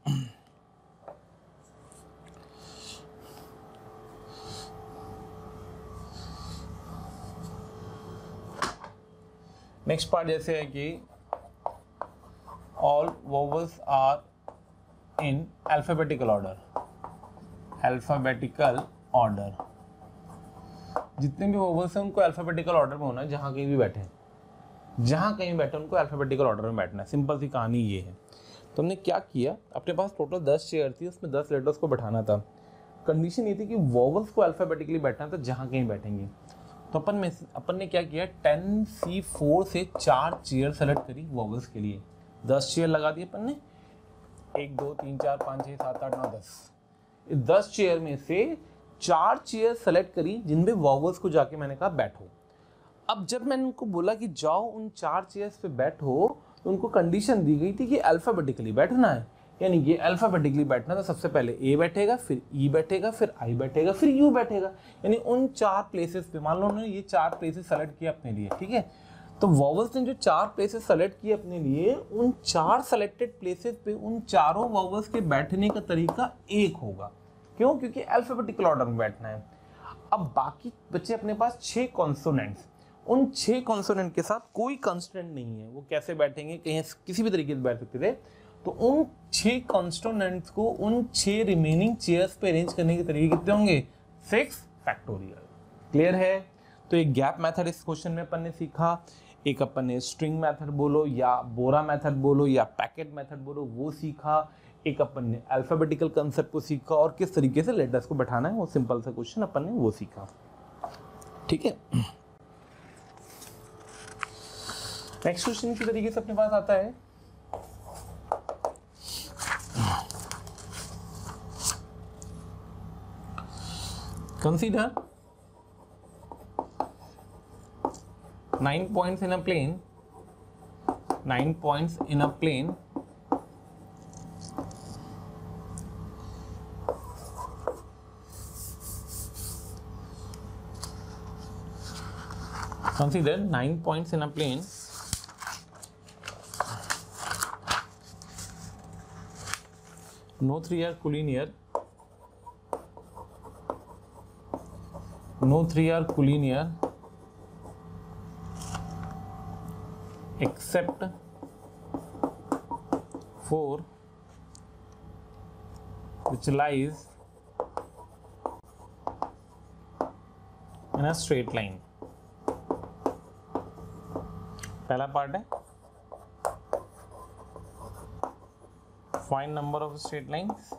नेक्स्ट पार्ट जैसे है कि all vowels are in alphabetical order. Alphabetical order, जितने भी वोवल्स हैं उनको अल्फाबेटिकल ऑर्डर में होना है। जहाँ कहीं भी बैठे, जहाँ कहीं बैठे उनको अल्फाबेटिकल ऑर्डर में बैठना है। सिंपल सी कहानी ये है। तो हमने क्या किया, अपने पास टोटल 10 चेयर थी, उसमें 10 लेटर्स को बैठाना था। कंडीशन ये थी कि वोवल्स को अल्फाबेटिकली बैठना था जहाँ कहीं बैठेंगे। तो अपन ने क्या किया, 10C4 से 4 चेयर सेलेक्ट करी वोवल्स के लिए। 10 चेयर लगा दी अपन ने, 1 2 3 4 5 6 7 8 9 10। इस 10 चेयर में से 4 चेयर सेलेक्ट करी जिनमें वोवल्स को जाके मैंने कहा बैठो। अब जब मैंने उनको बोला कि जाओ उन 4 चेयर्स पे बैठो, तो उनको कंडीशन दी गई थी कि अल्फाबेटिकली बैठना है। यानी कि अल्फाबेटिकली बैठना था, सबसे पहले ए बैठेगा, फिर ई बैठेगा, फिर आई बैठेगा, फिर यू बैठेगा। यानी उन 4 प्लेसेस पे, मान लो उन्होंने ये 4 प्लेसेस सेलेक्ट किए अपने लिए। ठीक है, तो वॉवल्स ने जो 4 प्लेसेस सेलेक्ट किए अपने लिए, उन 4 सेलेक्टेड प्लेसेस पे उन चारों वॉवल्स के बैठने का तरीका एक होगा। क्यों? क्योंकि अल्फाबेटिकल ऑर्डर में बैठना है। अब बाकी बच्चे अपने पास 6 कॉन्सोनेंट्स, उन 6 कॉन्सोनेंट के साथ कोई कंस्टेंट नहीं है, वो कैसे बैठेंगे, कहीं किसी भी तरीके से बैठ सकते थे। तो उन 6 कॉन्स्टोनेंट्स को उन 6 रिमेनिंग चेयर्स पे अरेंज करने के तरीके कितने होंगे, 6 फैक्टोरियल। क्लियर है? तो एक गैप मेथड इस क्वेश्चन में अपन ने सीखा, एक अपन ने स्ट्रिंग मेथड बोलो या बोरा मेथड बोलो या पैकेट मेथड बोलो वो सीखा, एक अपन ने अल्फाबेटिकल कंसेप्ट को सीखा और किस तरीके से लेटर्स को बैठाना है वो सिंपल सा क्वेश्चन अपन ने वो सीखा। ठीक है, नेक्स्ट क्वेश्चन इसी तरीके से अपने पास आता है। Consider 9 points in a plane, 9 points in a plane consider 9 points in a plane no three are collinear, no three are collinear except 4 which lies in a straight line। पहला part है find number of straight lines,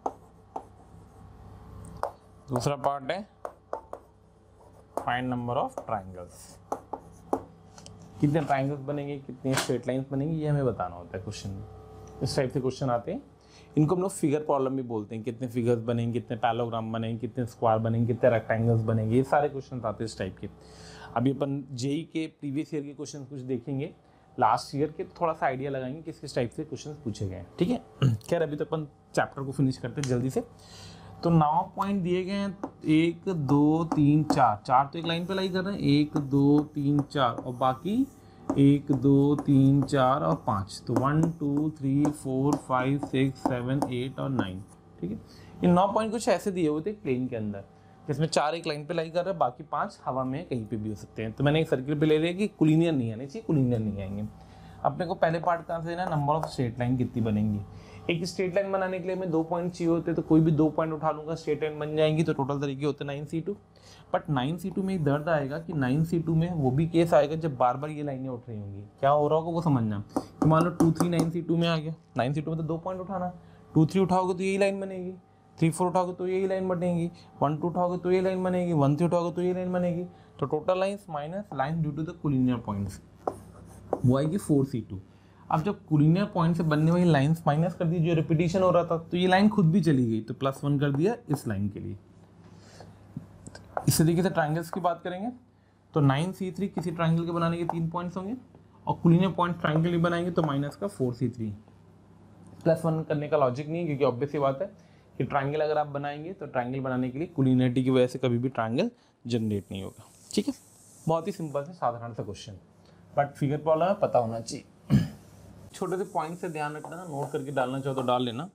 दूसरा part है find number of triangles. कितने triangles बनेंगे, कितने straight lines बनेंगी, ये हमें बताना होता है क्वेश्चन में। इस टाइप से क्वेश्चन आते हैं, इनको हम लोग फिगर प्रॉब्लम भी बोलते हैं। कितने फिगर्स बनेंगे, कितने पैराग्राम बनेंगे, कितने स्क्वायर बनेंगे, कितने रेक्टेंगल्स बनेंगे, ये सारे क्वेश्चन आते हैं इस टाइप के। अभी अपन जेई के प्रीवियस ईयर के क्वेश्चन कुछ देखेंगे, लास्ट ईयर के, तो थोड़ा सा आइडिया लगाएंगे किस किस टाइप से क्वेश्चन पूछे गए हैं। ठीक है, खैर अभी तो अपन चैप्टर को फिनिश करते हैं जल्दी से। तो 9 पॉइंट दिए गए हैं, 1 2 3 4, 4 तो एक लाइन पे लाई कर रहे हैं, 1 2 3 4 और बाकी 1 2 3 4 और 5, तो 1 2 3 4 5 6 7 8 और 9। ठीक है, ये 9 पॉइंट कुछ ऐसे दिए हुए थे प्लेन के अंदर, जिसमें 4 एक लाइन पे लाई कर रहे हैं, बाकी 5 हवा में कहीं पे भी हो सकते हैं। तो मैंने एक सर्किल पे ले लिया कि कोलिनियर नहीं आने चाहिए, कोलिनियर नहीं आएंगे। अपने को पहले पार्ट कहाँ से देना, नंबर ऑफ स्ट्रेट लाइन कितनी बनेंगी। एक स्ट्रेट लाइन बनाने के लिए हमें 2 पॉइंट चाहिए होते, तो कोई भी 2 पॉइंट उठा लूंगा, स्ट्रेट लाइन बन जाएंगी। तो टोटल तरीके होते हैं 9C2। बट 9C2 में एक दर्द आएगा कि 9C2 में वो भी केस आएगा जब बार बार ये लाइनें उठ रही होंगी। क्या हो रहा होगा वो समझना। तो मान लो 2 3 9C2 में आ गया, 9C2 में तो 2 पॉइंट उठाना, 2 3 उठाओगे तो यही लाइन बनेगी, 3 4 उठाओगे तो यही लाइन बनेगी, 1 2 उठाओगे तो ये लाइन बनेगी, 1 3 उठाओगे तो ये लाइन बनेगी। तो total lines minus line due to the collinear points, वो आएगी 4C2। अब जब कोलिनियर पॉइंट से बनने वाली लाइंस माइनस कर दी, जो रिपीटिशन हो रहा था, तो ये लाइन खुद भी चली गई, तो +1 कर दिया इस लाइन के लिए। इस तरीके से ट्राइंगल्स की बात करेंगे तो 9C3 किसी ट्राइंगल के बनाने के 3 पॉइंट्स होंगे, और कोलिनियर पॉइंट ट्राइंगल भी बनाएंगे तो माइनस का 4C3। +1 करने का लॉजिक नहीं है, क्योंकि ऑब्वियस सी बात है कि ट्राइंगल अगर आप बनाएंगे तो ट्राइंगल बनाने के लिए कोलिनियरिटी की वजह से कभी भी ट्राइंगल जनरेट नहीं होगा। ठीक है, बहुत ही सिंपल से साधारण सा क्वेश्चन, बट फिगर प्रॉब्लम है, पता होना चाहिए। छोटे से पॉइंट से ध्यान रखना, नोट करके डालना चाहो तो डाल लेना।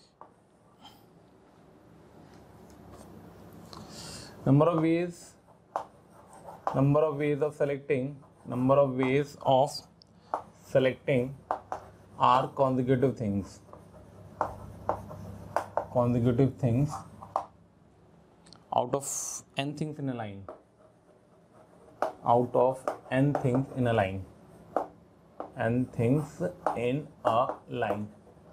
Number of ways of selecting are consecutive things out of n things in a line, n things in a line।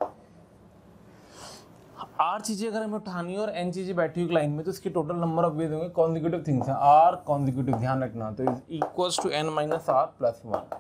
R चीजें अगर हमें उठानी है और एन चीजें बैठी हुई लाइन में, तो इसके टोटल नंबर ऑफ वेज होंगे कॉन्जिक्यूटिव थिंग्स हैं, आर कॉन्जिक्यूटिव, ध्यान रखना। तो equals to n minus r plus 1।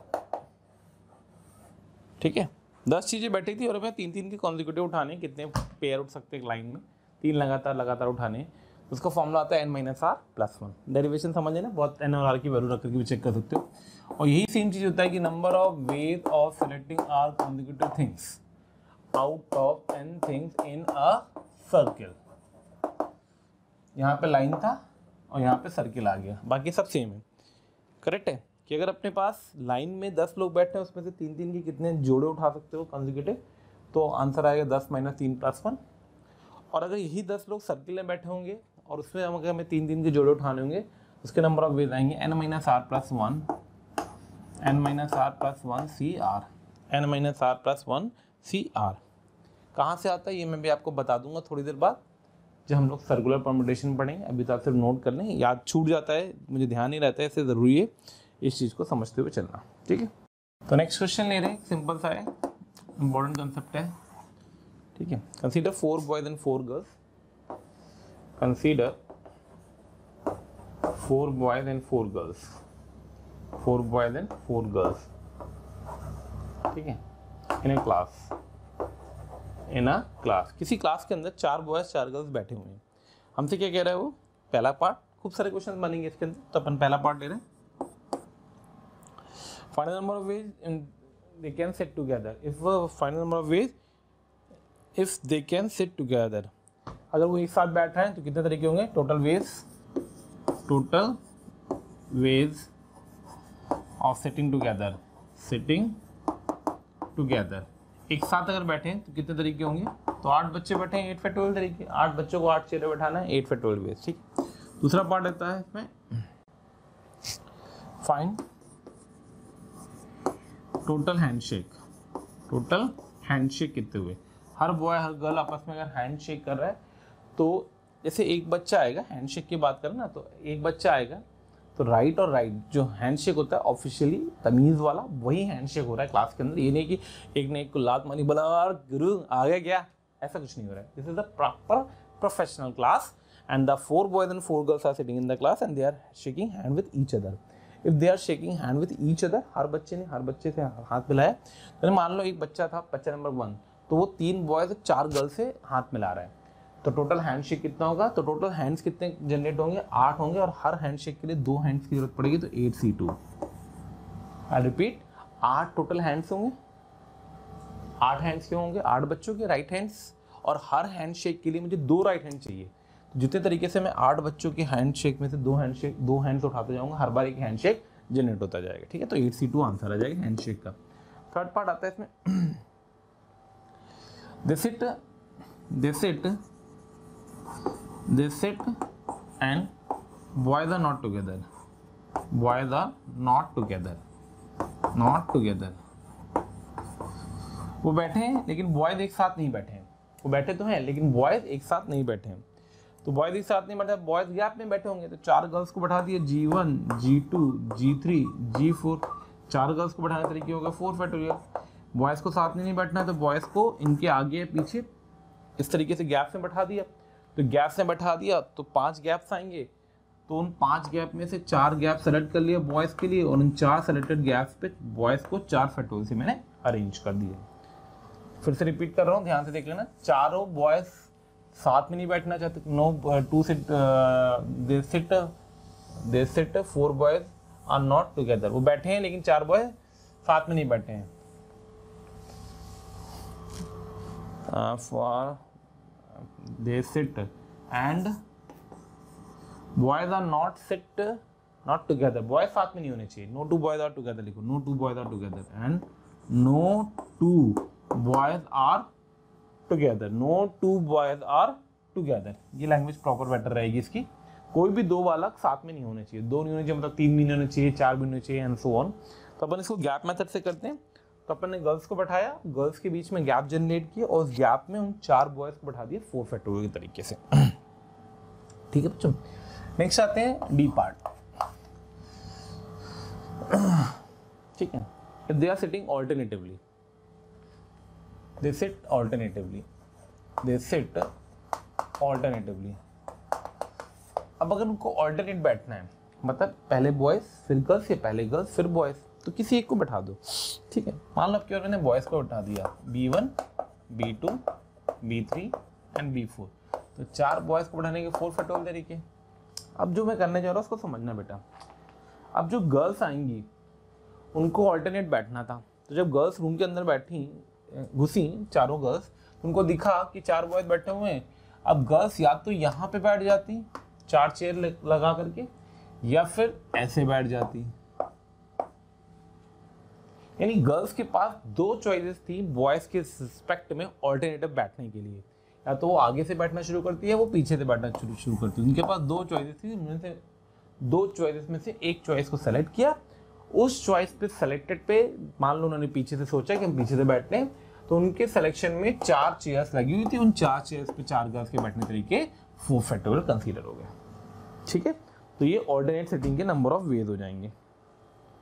ठीक है, 10 चीजें बैठी थी और हमें 3 के कॉन्जिक्यूटिव उठाने, कितने पेयर उठ सकते हैं लाइन में, 3 लगातार उठाने, उसका फॉर्मूला आता है n minus r plus 1। Derivation समझे ना, बहुत n और r की वैल्यू रख करके भी चेक कर सकते हो। और यही सेम चीज होता है कि number of ways of selecting r consecutive things out of n things in a circle. यहाँ पे लाइन था और यहाँ पे सर्किल आ गया, बाकी सब सेम है। करेक्ट है कि अगर अपने पास लाइन में 10 लोग बैठे हैं, उसमें से 3 के कितने जोड़े उठा सकते हो कॉन्जिक्यूटिव, तो आंसर आएगा 10 माइनस 3 प्लस 1। और अगर यही 10 लोग सर्किल में बैठे होंगे और उसमें अगर हमें 3 के जोड़े उठाने होंगे, उसके नंबर ऑफ वेज आएंगे n minus r plus 1 CR, n minus r plus 1 CR। कहाँ से आता है ये मैं भी आपको बता दूंगा थोड़ी देर बाद, जब हम लोग सर्कुलर परम्यूटेशन पढ़ेंगे। अभी तो आप सिर्फ नोट कर लें, याद छूट जाता है, मुझे ध्यान नहीं रहता है, इससे ज़रूरी है इस चीज़ को समझते हुए चलना, ठीक है। तो नेक्स्ट क्वेश्चन ले रहे हैं, सिंपल सा है, इंपॉर्टेंट कंसेप्ट है, ठीक है। Consider 4 boys and 4 girls, consider 4 boys and 4 girls, 4 boys and 4 girls, ठीक है, in a class, in a class. किसी क्लास के अंदर 4 बॉयज 4 गर्ल्स बैठे हुए हैं। हमसे क्या कह रहा है वो, पहला पार्ट, खूब सारे क्वेश्चन बनेंगे इसके अंदर, तो अपन पहला पार्ट ले रहे हैं। Find the number of ways they can sit together, if find the number of ways if they can sit together, अगर वो एक साथ बैठ रहे हैं तो कितने तरीके होंगे, total ways of sitting together, sitting together. एक साथ अगर बैठे हैं तो कितने तरीके होंगे, तो 8 बच्चे बैठे हैं, 8 for 12 तरीके, 8 बच्चों को 8 चेहरे बैठाना है, 8 for 12 वेज, ठीक। दूसरा पार्ट रहता है इसमें, फाइंड टोटल हैंडशेक कितने हुए। हर बॉय हर गर्ल आपस में अगर हैंडशेक कर रहा है तो जैसे एक बच्चा आएगा, हैंडशेक की बात करें ना, तो एक बच्चा आएगा तो राइट और राइट जो हैंडशेक होता है ऑफिशियली तमीज़ वाला, वही हैंडशेक हो रहा है क्लास के अंदर। ये नहीं कि एक ने एक को लात मारी, बोला और गुरु आ गया क्या, ऐसा कुछ नहीं हो रहा है। This is the proper professional class and the 4 boys and 4 girls are sitting in the class and they are shaking hand with each other. If they are shaking hand with each other, हर बच्चे ने हर बच्चे से हाथ मिलाया, तो मान लो एक बच्चा था, बच्चा नंबर 1, तो वो 3 बॉयज 4 गर्ल्स से हाथ मिला रहा है, तो टोटल हैंडशेक कितना होगा, तो टोटल हैंड्स कितने जनरेट होंगे, 8 होंगे, और हर हैंडशेक के लिए 2 हैंड्स की जरूरत पड़ेगी, तो 8C2। I repeat, 8 total hands होंगे, 8 हैंड्स क्यों होंगे, 8 बच्चों के राइट हैंड्स, और हर हैंडशेक के लिए मुझे 2 राइट हैंड चाहिए। तो जितने तरीके से मैं 8 बच्चों के हैंडशेक में से 2 हैंड्स उठाते जाऊंगा, हर बार एक हैंडशेक जनरेट होता जाएगा, ठीक है। तो 8C2 आंसर आ जाएगा हैंडशेक का। थर्ड पार्ट आता है इसमें, they sit and boys are not together, वो बैठे हैं लेकिन बॉयज एक साथ नहीं बैठे हैं, वो बैठे तो हैं लेकिन बॉयज एक साथ नहीं बैठे हैं। तो बॉयज एक साथ नहीं बैठे, बॉयज गैप में बैठे होंगे, तो 4 गर्ल्स को बैठा दिए, G1 G2 G3 G4, 4 girls को बैठाने तरीके होगा 4 फैक्टोरियल। बॉयज को साथ में नहीं बैठना है, तो बॉयज को इनके आगे पीछे इस तरीके से गैप में बैठा दिया, तो गैप में बैठा दिया तो 5 गैप्स आएंगे, तो उन 5 गैप में से 4 गैप सेलेक्ट कर लिया बॉयज़ के लिए, और उन 4 सेलेक्टेड गैप्स पे बॉयज़ को 4 फैक्टोरियल से मैंने अरेंज कर दिया। फिर से रिपीट कर रहा हूँ, ध्यान से देख लेना, चारों बॉयज़ साथ में नहीं बैठना चाहते, they sit 4 boys are not together, वो बैठे हैं लेकिन 4 बॉयज़ साथ में नहीं बैठे हैं। They sit and boys are not together, boys साथ में नहीं होने चाहिए, no 2 boys are together लिखो, no 2 boys are together and no 2 boys are together, ये लैंग्वेज प्रॉपर बेटर रहेगी इसकी। कोई भी 2 बालक साथ में नहीं होने चाहिए, 2 नहीं होने चाहिए, मतलब 3 भी नहीं होने चाहिए, 4 भी नहीं होने चाहिए एंड सो ऑन। तो अपन इसको गैप मेथड से करते हैं। तो अपन ने गर्ल्स को बैठाया, गर्ल्स के बीच में गैप जनरेट किया, और उस गैप में उन 4 बॉयज को बैठा दिया 4 फैक्टोरियल के तरीके से, ठीक है बच्चों। नेक्स्ट आते हैं डी पार्ट, ठीक है। If they are sitting alternatively, they sit alternatively. अब अगर उनको ऑल्टरनेट बैठना है, मतलब पहले बॉयज फिर गर्ल्स, या पहले गर्ल्स फिर बॉयज, तो किसी एक को बैठा दो, ठीक है। मान लो अब क्या, मैंने बॉयज़ को बैठा दिया, B1 B2 B3 and B4, तो 4 बॉयज़ को बैठाने के 4 फैक्टोरियल तरीके। अब जो मैं करने जा रहा हूँ उसको समझना बेटा। अब जो गर्ल्स आएंगी उनको ऑल्टरनेट बैठना था, तो जब गर्ल्स रूम के अंदर घुसी चारों गर्ल्स, तो उनको दिखा कि 4 बॉयज़ बैठे हुए हैं। अब गर्ल्स या तो यहाँ पे बैठ जाती 4 चेयर लगा करके, या फिर ऐसे बैठ जाती, यानी गर्ल्स के पास 2 चॉइसेस थी बॉयज़ के रिस्पेक्ट में ऑल्टरनेटिव बैठने के लिए, या तो वो आगे से बैठना शुरू करती है, वो पीछे से बैठना शुरू करती है। उनके पास 2 चॉइसेस थी, उनमें से 2 चॉइसेस में से एक चॉइस को सेलेक्ट किया, उस चॉइस पे सेलेक्टेड पे मान लो उन्होंने पीछे से सोचा कि हम पीछे से बैठते हैं, तो उनके सिलेक्शन में 4 चेयर्स लगी हुई थी, उन 4 चेयर्स पे 4 गर्ल्स के बैठने तरीके 4 फैक्टोरियल कंसीडर हो गए, ठीक है। तो ये ऑल्टरनेट सेटिंग के नंबर ऑफ वेज हो जाएंगे।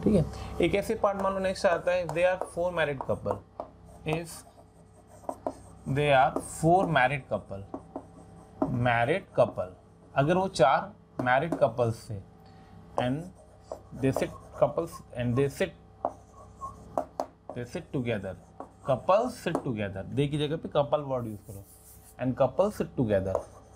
ठीक है। एक ऐसे पार्ट मान लो नेक्स्ट आता है, they are 4 married couple, if they are 4 married couple, अगर वो 4 मैरिड कपल्स थे and they sit couples and they sit together, couples sit together, they की जगह पे कपल वर्ड यूज करो, and couples sit together,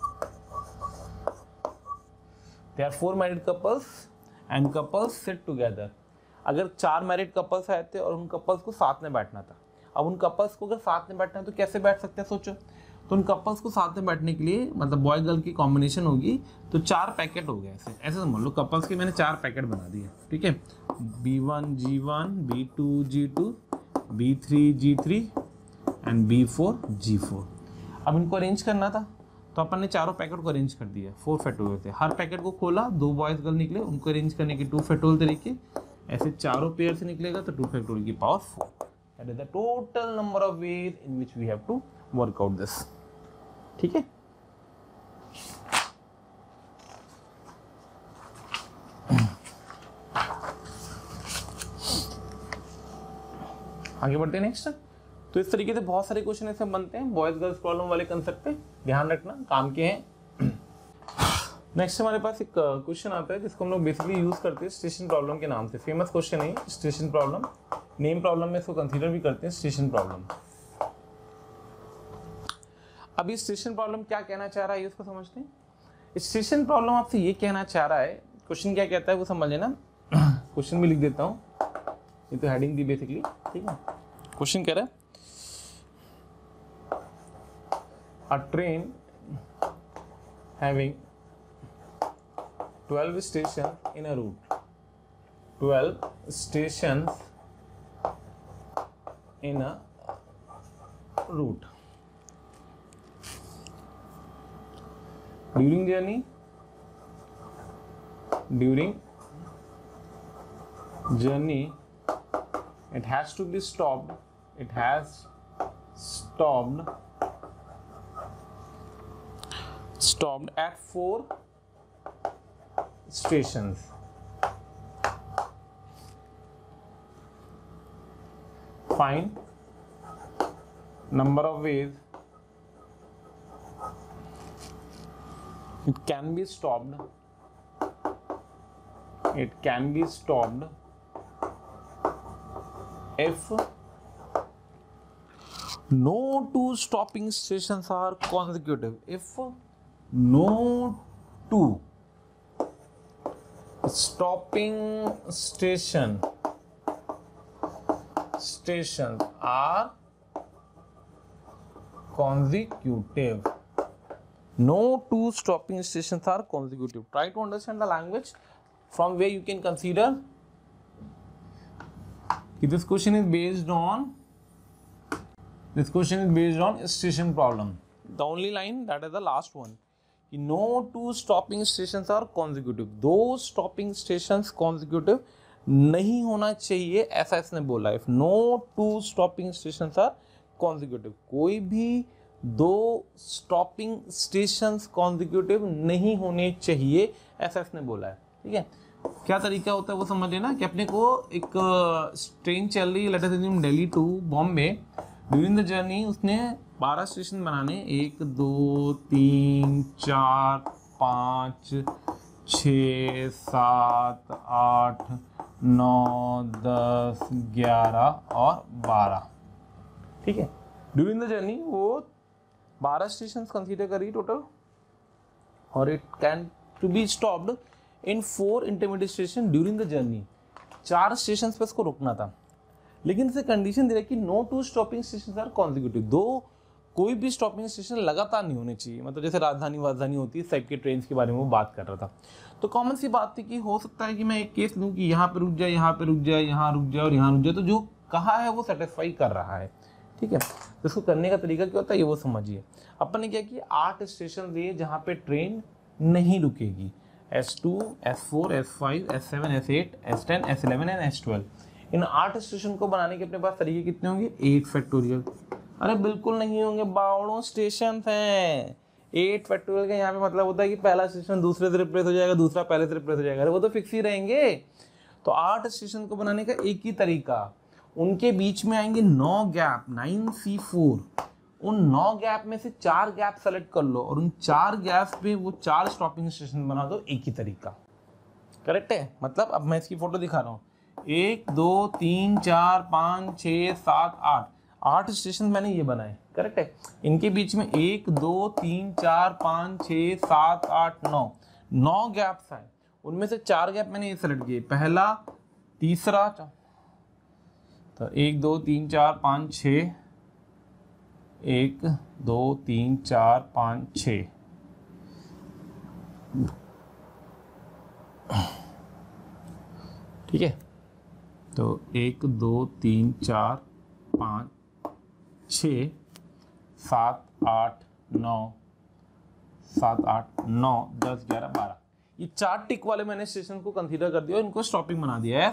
they are 4 married couples and couples sit together. अगर 4 married couples आए थे और उन कपल्स को साथ में बैठना था, अब उन कपल्स को अगर साथ में बैठना है तो कैसे बैठ सकते हैं सोचो। तो उन कपल्स को साथ में बैठने के लिए मतलब बॉय गर्ल की कॉम्बिनेशन होगी, तो 4 पैकेट हो गए, ऐसे समझ लो कपल्स के मैंने 4 पैकेट बना दिए, ठीक है। B1 G1, B2 G2, B3 G3 and B4 G4। अब इनको अरेंज करना था तो अपन ने चारों पैकेट को अरेंज कर दिया, 4 फैक्टोरियल थे, हर पैकेट को खोला, 2 बॉयज गर्ल निकले, उनको अरेंज करने के 2 फैक्टोरियल तरीके, ऐसे चारों पेयर से निकलेगा तो 2 फैक्टोरियल की power 4। That is the total number of ways in which we have to work out this, ठीक है। आगे बढ़ते हैं नेक्स्ट। तो इस तरीके से बहुत सारे क्वेश्चन ऐसे बनते हैं बॉयज गर्ल्स प्रॉब्लम वाले कंसेप्ट पे, ध्यान रखना काम के हैं। नेक्स्ट हमारे पास एक क्वेश्चन आता है जिसको हम लोग बेसिकली यूज करते हैं स्टेशन प्रॉब्लम के नाम से, फेमस क्वेश्चन है स्टेशन प्रॉब्लम, नेम प्रॉब्लम में इसको कंसीडर भी करते हैं स्टेशन प्रॉब्लम। अब ये स्टेशन प्रॉब्लम क्या कहना चाह रहा है उसको समझते हैं। स्टेशन प्रॉब्लम आपसे ये कहना चाह रहा है, क्वेश्चन क्या कहता है वो समझ लेना, क्वेश्चन भी लिख देता हूँ, ये तो हेडिंग थी बेसिकली, ठीक है। क्वेश्चन कह रहा है a train having 12 stations in a route, 12 stations in a route. During journey it has to be stopped, it has stopped at 4 stations. Find number of ways it can be stopped. It can be stopped if no 2 stopping stations are consecutive. If no 2 stopping stations are consecutive. No 2 stopping stations are consecutive. Try to understand the language from where you can consider this question is based on station problem. The only line, that is the last one. No 2 stopping stations are consecutive. 2 stopping stations consecutive नहीं होना चाहिए, ऐसा इसने बोला। If no 2 stopping stations are consecutive, कोई भी 2 stopping stations consecutive नहीं होने चाहिए, ऐसा इसने बोला है, ठीक है। क्या तरीका होता है वो समझ लेना कि अपने को एक ट्रेन चल रही है, let us assume Delhi to Bombay, during the journey उसने 12 स्टेशन बनाने, 1 2 3 4 5 6 7 8 9 10 11 और 12, ठीक है। ड्यूरिंग द जर्नी वो 12 स्टेशन कंसीडर करी टोटल, और it can to be stopped in 4 intermediate station during the journey. 4 station पे इसको रुकना था, लेकिन इसे कंडीशन दे रहा है कि no 2 stopping station are consecutive. 2 कोई भी स्टॉपिंग स्टेशन लगातार नहीं होने चाहिए, मतलब जैसे राजधानी होती है, इस टाइप की ट्रेन के बारे में वो बात कर रहा था। तो कॉमन सी बात थी कि हो सकता है कि मैं एक केस लूँ कि यहाँ पे रुक जाए, यहाँ पे रुक जाए, यहाँ रुक जाए और यहाँ रुक जाए, तो जो कहा है वो सेटिस्फाई कर रहा है, ठीक है। तो इसको करने का तरीका क्या होता है ये वो समझिए। अपन ने क्या किया, 8 स्टेशन दिए जहाँ पे ट्रेन नहीं रुकेगी, S2, S4, S5, S7, S8, S10, S11 and S12। In 8 station को बनाने के अपने पास तरीके कितने होंगे, 8 फैक्टोरियल। अरे बिल्कुल नहीं होंगे, 52 स्टेशन हैं। 8 फैक्टोरियल का यहाँ पे मतलब होता है कि पहला स्टेशन दूसरे से रिप्लेस हो जाएगा, दूसरा पहले से रिप्लेस हो जाएगा, अरे वो तो फिक्स ही रहेंगे। तो 8 स्टेशन को बनाने का एक ही तरीका, उनके बीच में आएंगे 9 गैप, 9C4, उन 9 गैप में से 4 गैप सेलेक्ट कर लो और उन 4 गैप पे वो 4 स्टॉपिंग स्टेशन बना दो, एक ही तरीका। करेक्ट है? मतलब अब मैं इसकी फोटो दिखा रहा हूँ, 1 2 3 4 5 6 7 8 स्टेशन मैंने ये बनाए। करेक्ट है? इनके बीच में 1 2 3 4 5 6 7 8 9 गैप्स आए, उनमें से 4 गैप मैंने ये सेलेक्ट किए, पहला, तीसरा, तो 1 2 3 4 5 6, 1 2 3 4 5 6, ठीक है? तो 1 2 3 4 5 6 7 8 9 7 8 9 10 11 12, ये 4 टिक वाले मैंने स्टेशन को कंसीडर कर दिया, इनको स्टॉपिंग बना दिया,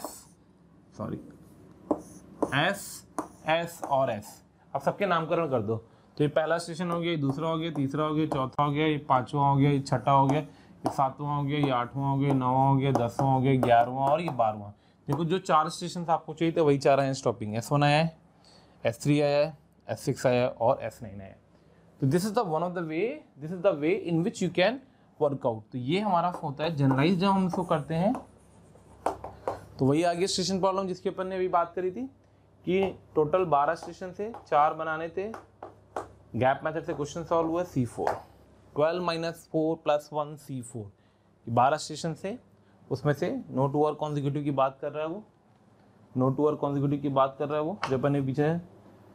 एस और एस। अब सबके नामकरण कर दो। तो ये पहला स्टेशन हो गया, ये दूसरा हो गया, तीसरा हो गया, चौथा हो गया, ये 5वां हो गया, ये 6ठा हो गया, ये 7वां हो गया, ये 8वां हो गया, 9वां हो गया, 10वां हो गया, 11वां और ये 12वां। देखो जो 4 स्टेशन आपको चाहिए थे वही 4 आए हैं स्टॉपिंग। S1 आया है, S3 आया है, S6 आया है और S9 आया है। तो this is the way in which you can work out. तो ये हमारा होता है जनरलाइज। जब हम इसको करते हैं तो वही आगे स्टेशन प्रॉब्लम जिसके अपन ने अभी बात करी थी कि टोटल 12 स्टेशन से 4 बनाने थे, गैप मेथड से क्वेश्चन सॉल्व हुआ C4, 12 - 4 + 1 C4, 12 स्टेशन से, उसमें से नो टू और कॉन्जिक्यूटिव की बात कर रहा है वो, जो अपन ने पीछे है।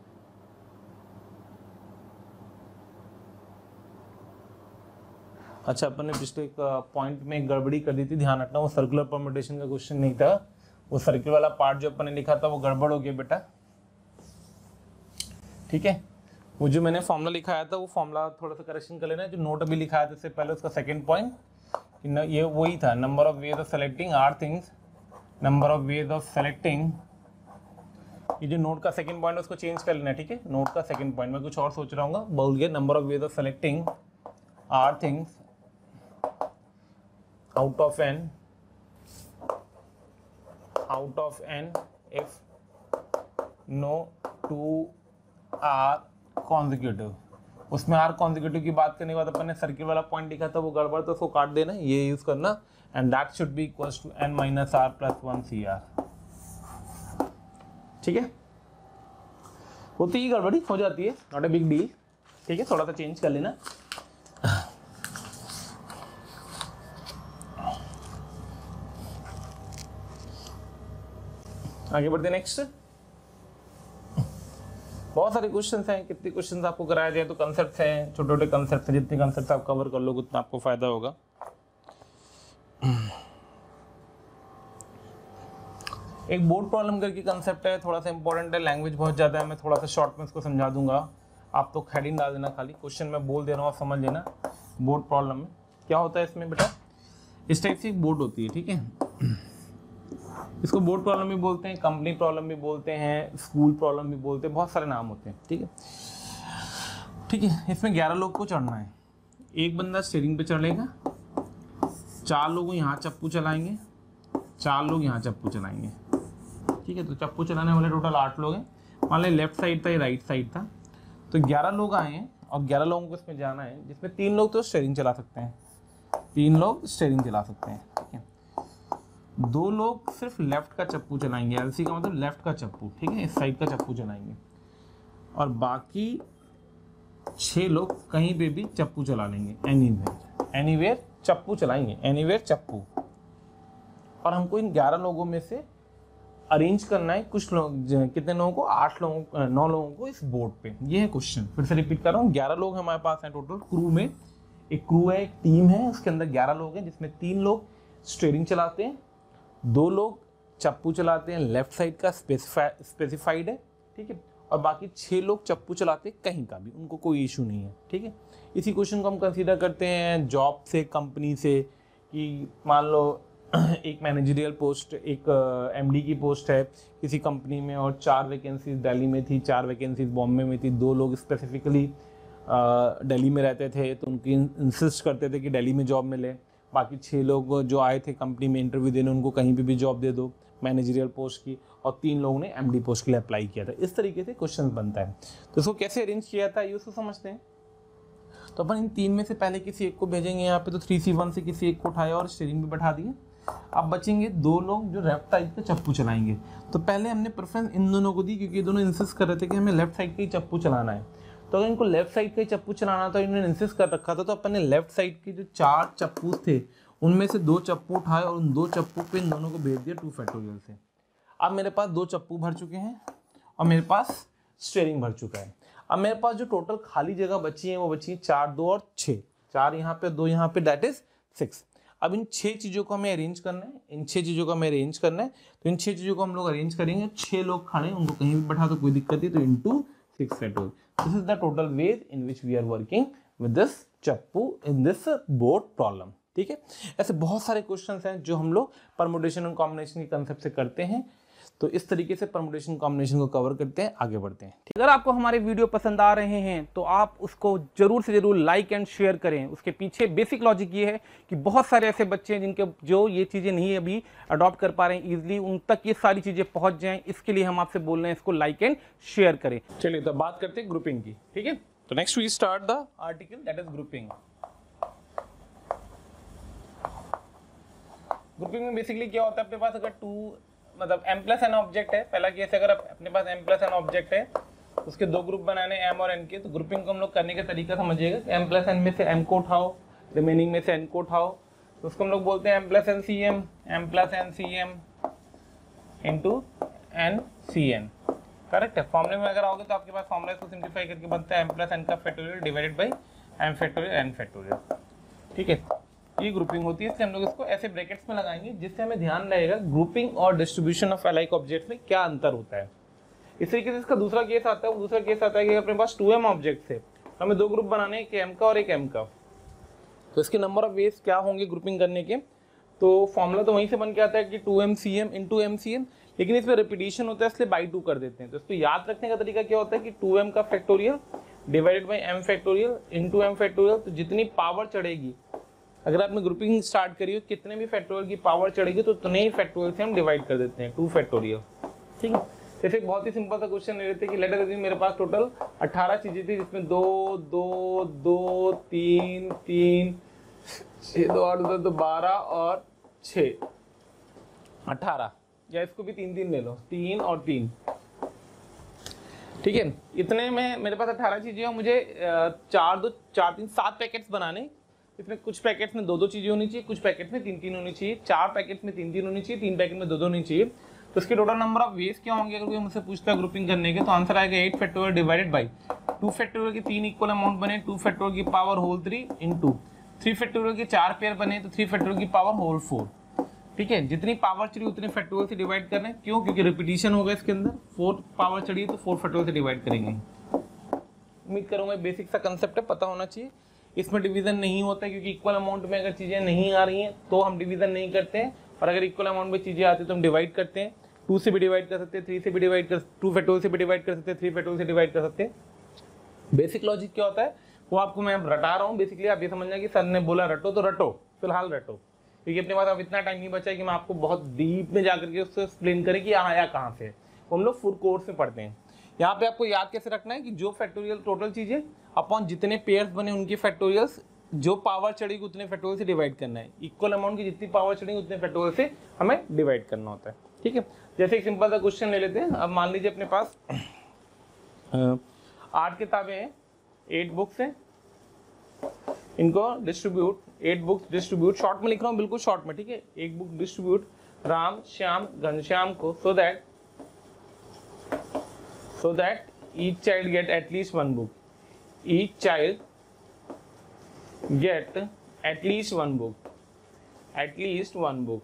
अच्छा, अपन ने पिछले पॉइंट में एक गड़बड़ी कर दी थी, ध्यान रखना, वो सर्कुलर परम्यूटेशन का क्वेश्चन नहीं था, वो सर्किल वाला पार्ट जो अपन ने लिखा था वो गड़बड़ हो गया बेटा। ठीक है, वो जो मैंने फॉर्मूला लिखाया था वो फॉर्मूला थोड़ा सा करेक्शन कर लेना, जो नोट अभी लिखाया था इससे पहले उसका सेकंड पॉइंट ये वही था, number of ways of selecting r things, number of ways of selecting. ये जो नोट का सेकंड पॉइंट है उसको चेंज कर लेना, ठीक है? नोट का सेकंड पॉइंट मैं कुछ और सोच रहा हूँ, बोल गया, number of ways of selecting r things out of n if no two are consecutive। उसमें आर कॉन्जिक्यूटिव की बात करने के बाद अपन ने सर्किल वाला पॉइंट लिखा था वो गड़बड़, तो उसको काट देना, ये यूज करना, and that should be equals to n - r + 1 CR। ठीक है, होती ही गड़बड़ी हो जाती है, नॉट ए बिग डील। ठीक है, थोड़ा सा चेंज कर लेना। आगे बढ़ते नेक्स्ट। बहुत सारे क्वेश्चंस हैं, कितने क्वेश्चंस आपको कराया जाए, तो कंसेप्ट हैं, छोटे छोटे कंसेप्ट हैं, जितने कंसेप्ट आप कवर कर लो उतना आपको फायदा होगा। एक बोर्ड प्रॉब्लम करके कंसेप्ट है, थोड़ा सा इंपॉर्टेंट है, लैंग्वेज बहुत ज़्यादा है, मैं थोड़ा सा शॉर्ट में इसको समझा दूंगा, आप तो हेडिंग डाल देना, खाली क्वेश्चन मैं बोल दे रहा हूँ, आप समझ लेना। बोर्ड प्रॉब्लम में क्या होता है इसमें बेटा, इस टाइप से एक बोर्ड होती है, ठीक है? इसको बोर्ड प्रॉब्लम भी बोलते हैं, कंपनी प्रॉब्लम भी बोलते हैं, स्कूल प्रॉब्लम भी बोलते हैं, बहुत सारे नाम होते हैं। ठीक है, ठीक है, इसमें 11 लोग को चढ़ना है, एक बंदा स्टीयरिंग पे चढ़ेगा, 4 लोग यहाँ चप्पू चलाएंगे, 4 लोग यहाँ चप्पू चलाएंगे। ठीक है, तो चप्पू चलाने वाले टोटल 8 लोग हैं। मान लें लेफ्ट साइड था, ये राइट साइड था, तो 11 लोग आए हैं और 11 लोगों को इसमें जाना है, जिसमें 3 लोग तो स्टीयरिंग चला सकते हैं, 3 लोग स्टीयरिंग चला सकते हैं। ठीक है, 2 लोग सिर्फ लेफ्ट का चप्पू चलाएंगे, एलसी का मतलब लेफ्ट का चप्पू, ठीक है, इस साइड का चप्पू चलाएंगे, और बाकी 6 लोग कहीं पे भी चप्पू चला लेंगे, एनीवेयर चप्पू चलाएंगे, एनीवेयर चप्पू। और हमको इन 11 लोगों में से अरेंज करना है कुछ लोग, कितने लोगों को, 9 लोगों को इस बोर्ड पे। ये है क्वेश्चन, फिर से रिपीट कर रहा हूँ, 11 लोग हमारे पास हैं टोटल क्रू में, एक क्रू है, एक टीम है, उसके अंदर 11 लोग हैं, जिसमें 3 लोग स्टीयरिंग चलाते हैं, 2 लोग चप्पू चलाते हैं, लेफ्ट साइड का स्पेसिफाइड है, ठीक है, और बाकी 6 लोग चप्पू चलाते हैं कहीं का भी, उनको कोई इशू नहीं है। ठीक है, इसी क्वेश्चन को हम कंसीडर करते हैं जॉब से, कंपनी से, कि मान लो एक मैनेजरियल पोस्ट, एक एमडी की पोस्ट है किसी कंपनी में, और 4 वैकेंसीज दिल्ली में थी, 4 वैकेंसीज बॉम्बे में थी, 2 लोग स्पेसिफिकली दिल्ली में रहते थे, तो उनकी इंसिस्ट करते थे कि दिल्ली में जॉब मिले, बाकी 6 लोग जो आए थे कंपनी में इंटरव्यू देने, उनको कहीं पे भी जॉब दे दो, मैनेजरियल पोस्ट की, और 3 लोगों ने एमडी पोस्ट के लिए अप्लाई किया था। इस तरीके से क्वेश्चन बनता है। तो इसको कैसे अरेंज किया था ये उसको समझते हैं। तो अपन इन 3 में से पहले किसी एक को भेजेंगे यहाँ पे, तो 3C1 से किसी एक को उठाया और स्टीयरिंग पे बैठा दिए। अब बचेंगे 2 लोग जो लेफ्ट साइड पे चप्पू चलाएंगे। तो पहले हमने प्रेफरेंस इन दोनों को दी क्योंकि ये दोनों इंसिस्ट कर रहे थे कि हमें लेफ्ट साइड का ही चप्पू चलाना है। तो अगर इनको लेफ्ट साइड का ही चप्पू चलाना था, इन्होंने इंसिस्ट कर रखा था, तो अपन ने लेफ्ट साइड के जो 4 चप्पू थे उनमें से 2 चप्पू उठाए और उन 2 चप्पू पे इन दोनों को भेज दिया 2 फैक्टोरियल से। अब मेरे पास 2 चप्पू भर चुके हैं और मेरे पास स्टीयरिंग भर चुका है। अब मेरे पास जो टोटल खाली जगह बची है वो बची है 4, 2 और 6। 4 यहाँ पे, 2 यहाँ पे, दैट इज 6। अब इन 6 चीज़ों को हमें अरेंज करना है, इन 6 चीज़ों को हमें अरेंज करना है। तो इन 6 चीज़ों को हम लोग अरेंज करेंगे। 6 लोग खड़े, उनको कहीं भी बैठा तो कोई दिक्कत नहीं, तो into 6 factorial. This is the total ways in which we are working with this चप्पू इन दिस बोर्ड प्रॉब्लम। ठीक है, ऐसे बहुत सारे क्वेश्चंस हैं जो हम लोग परमुटेशन और कॉम्बिनेशन के कंसेप्ट से करते हैं। तो इस तरीके से परमुटेशन कॉम्बिनेशन को कवर करते हैं, आगे बढ़ते हैं। अगर आपको हमारे वीडियो पसंद आ रहे हैं तो आप उसको जरूर से जरूर लाइक एंड शेयर करें। उसके पीछे बेसिक लॉजिक ये है कि बहुत सारे ऐसे बच्चे हैं जिनके जो ये चीज़ें नहीं अभी अडॉप्ट कर पा रहे हैं ईजिली, उन तक ये सारी चीज़ें पहुंच जाएं। इसके लिए हम आपसे बोल रहे हैं इसको लाइक एंड शेयर करें। चलिए तो बात करते हैं ग्रुपिंग की। ठीक है, तो next we start the article that is grouping. Grouping में बेसिकली क्या होता है, अपने पास अगर 2 मतलब m+n ऑब्जेक्ट है, पहला केस अगर अपने पास m+n ऑब्जेक्ट है, उसके 2 ग्रुप बनाने m और n के, तो ग्रुपिंग को हम लोग करने का तरीका समझिएगा। m+n में से m को उठाओ, रिमेनिंग में से n को उठाओ, तो उसको हम लोग बोलते हैं m+n CM into n correct है। फॉर्मूले में अगर आओगे तो आपके पास फॉर्मूला को सिंप्लीफाई करके बनता है m+n का factorial divided by m factorial n factorial. ठीक है, ये ग्रुपिंग होती है। इसलिए हम लोग इसको ऐसे ब्रैकेट्स में लगाएंगे जिससे हमें ध्यान रहेगा ग्रुपिंग और डिस्ट्रीब्यूशन ऑफ अलाइक ऑब्जेक्ट में क्या अंतर होता है। इस तरीके से इसका दूसरा केस आता है। वो दूसरा केस आता है कि अपने पास 2m ऑब्जेक्ट है, हमें 2 ग्रुप बनाने हैं, एक m का और एक m का। तो इसके नंबर ऑफ वेज क्या होंगे ग्रुपिंग करने के, तो फॉर्मूला तो वहीं से बन के आता है कि 2m CM इंटू MCM, लेकिन इसमें रिपीटिशन होता है इसलिए बाई 2 कर देते हैं। तो इसको याद रखने का तरीका क्या होता है कि 2m का factorial divided by m factorial into m factorial. तो जितनी पावर चढ़ेगी, अगर आपने ग्रुपिंग स्टार्ट करी हो, कितने भी फैक्टोरियल की पावर चढ़ेगी तो उतने ही फैक्टोरियल से हम डिवाइड कर देते हैं 2 फैक्टोरियल। ठीक है, जैसे बहुत ही सिंपल सा क्वेश्चन ले लेते हैं कि लेटर अज्यूम मेरे पास टोटल 18 चीजें थी, जिसमें 2 2 2 3 3 6 2 8 2 12 और 6 18, या इसको भी 3 3 ले लो, 3 और 3। ठीक है, इतने में मेरे पास 18 चीजें, और मुझे 4 2 4 3 7 पैकेट्स बनाने। इसमें कुछ पैकेट्स में 2 चीजें होनी चाहिए, कुछ पैकेट्स में 3 होनी चाहिए, 4 पैकेट्स में 3 होनी चाहिए, 3 पैकेट में 2 होनी चाहिए। तो इसके टोटल नंबर ऑफ वेज क्या होंगे अगर कोई मुझसे पूछता है ग्रुपिंग करने के, तो आंसर आएगा 8 फैक्टोरियल डिवाइडेड बाई 2 फैक्टोरियल के 3 इक्वल अमाउंट बने, 2 फैक्टोरियल की पावर होल 3 इंटू 3 फैक्टोरियल के 4 पेयर बने, तो 3 फैक्टोरियल की पावर होल 4। ठीक है, जितनी पावर चढ़ी उतने फैक्टोरियल से डिवाइड करना है। क्यों? क्योंकि रिपीटिशन होगा इसके अंदर, 4 पावर चढ़ी है तो 4 फैक्टोरियल से डिवाइड करेंगे। उम्मीद करूंगा बेसिक सा कंसेप्ट है, पता होना चाहिए। इसमें डिवीजन नहीं होता है क्योंकि इक्वल अमाउंट में अगर चीजें नहीं आ रही हैं तो हम डिवीजन नहीं करते हैं, और अगर इक्वल अमाउंट में चीजें आती है तो हम डिवाइड करते हैं। 2 से भी डिवाइड कर सकते हैं, 3 से भी डिवाइड कर, 2 फैक्टोरियल से भी डिवाइड कर सकते हैं, 3 फैक्टोरियल से डिवाइड कर सकते हैं। बेसिक लॉजिक क्या होता है वो आपको मैं रटा रहा हूँ। बेसिकली आप ये समझना कि सर ने बोला रटो तो रटो, फिलहाल रटो, क्योंकि अपने पास अब इतना टाइम नहीं बचा है कि मैं आपको बहुत डीप में जाकर के उसको एक्सप्लेन करें कि आया कहाँ से। वो हम लोग फुल कोर्स में पढ़ते हैं। यहाँ पे आपको याद कैसे रखना है कि जो फैक्टोरियल टोटल चीजें अपॉन जितने पेयर्स बने उनके फैक्टोरियल्स, जो पावर चढ़ेगी उतने फैक्टोरियल से डिवाइड करना है। इक्वल अमाउंट की जितनी पावर चढ़ेगी उतने फैक्टोरियल से हमें डिवाइड करना होता है। ठीक है, जैसे एक सिंपल सा क्वेश्चन ले लेते हैं। अब मान लीजिए अपने पास 8 किताबें हैं, 8 बुक्स हैं, इनको डिस्ट्रीब्यूट, 8 बुक्स डिस्ट्रीब्यूट, शॉर्ट में लिख रहा हूँ, बिल्कुल शॉर्ट में। ठीक है, एक बुक डिस्ट्रीब्यूट राम श्याम घनश्याम को, so that each child get at least 1 book, each child get at least one book, at least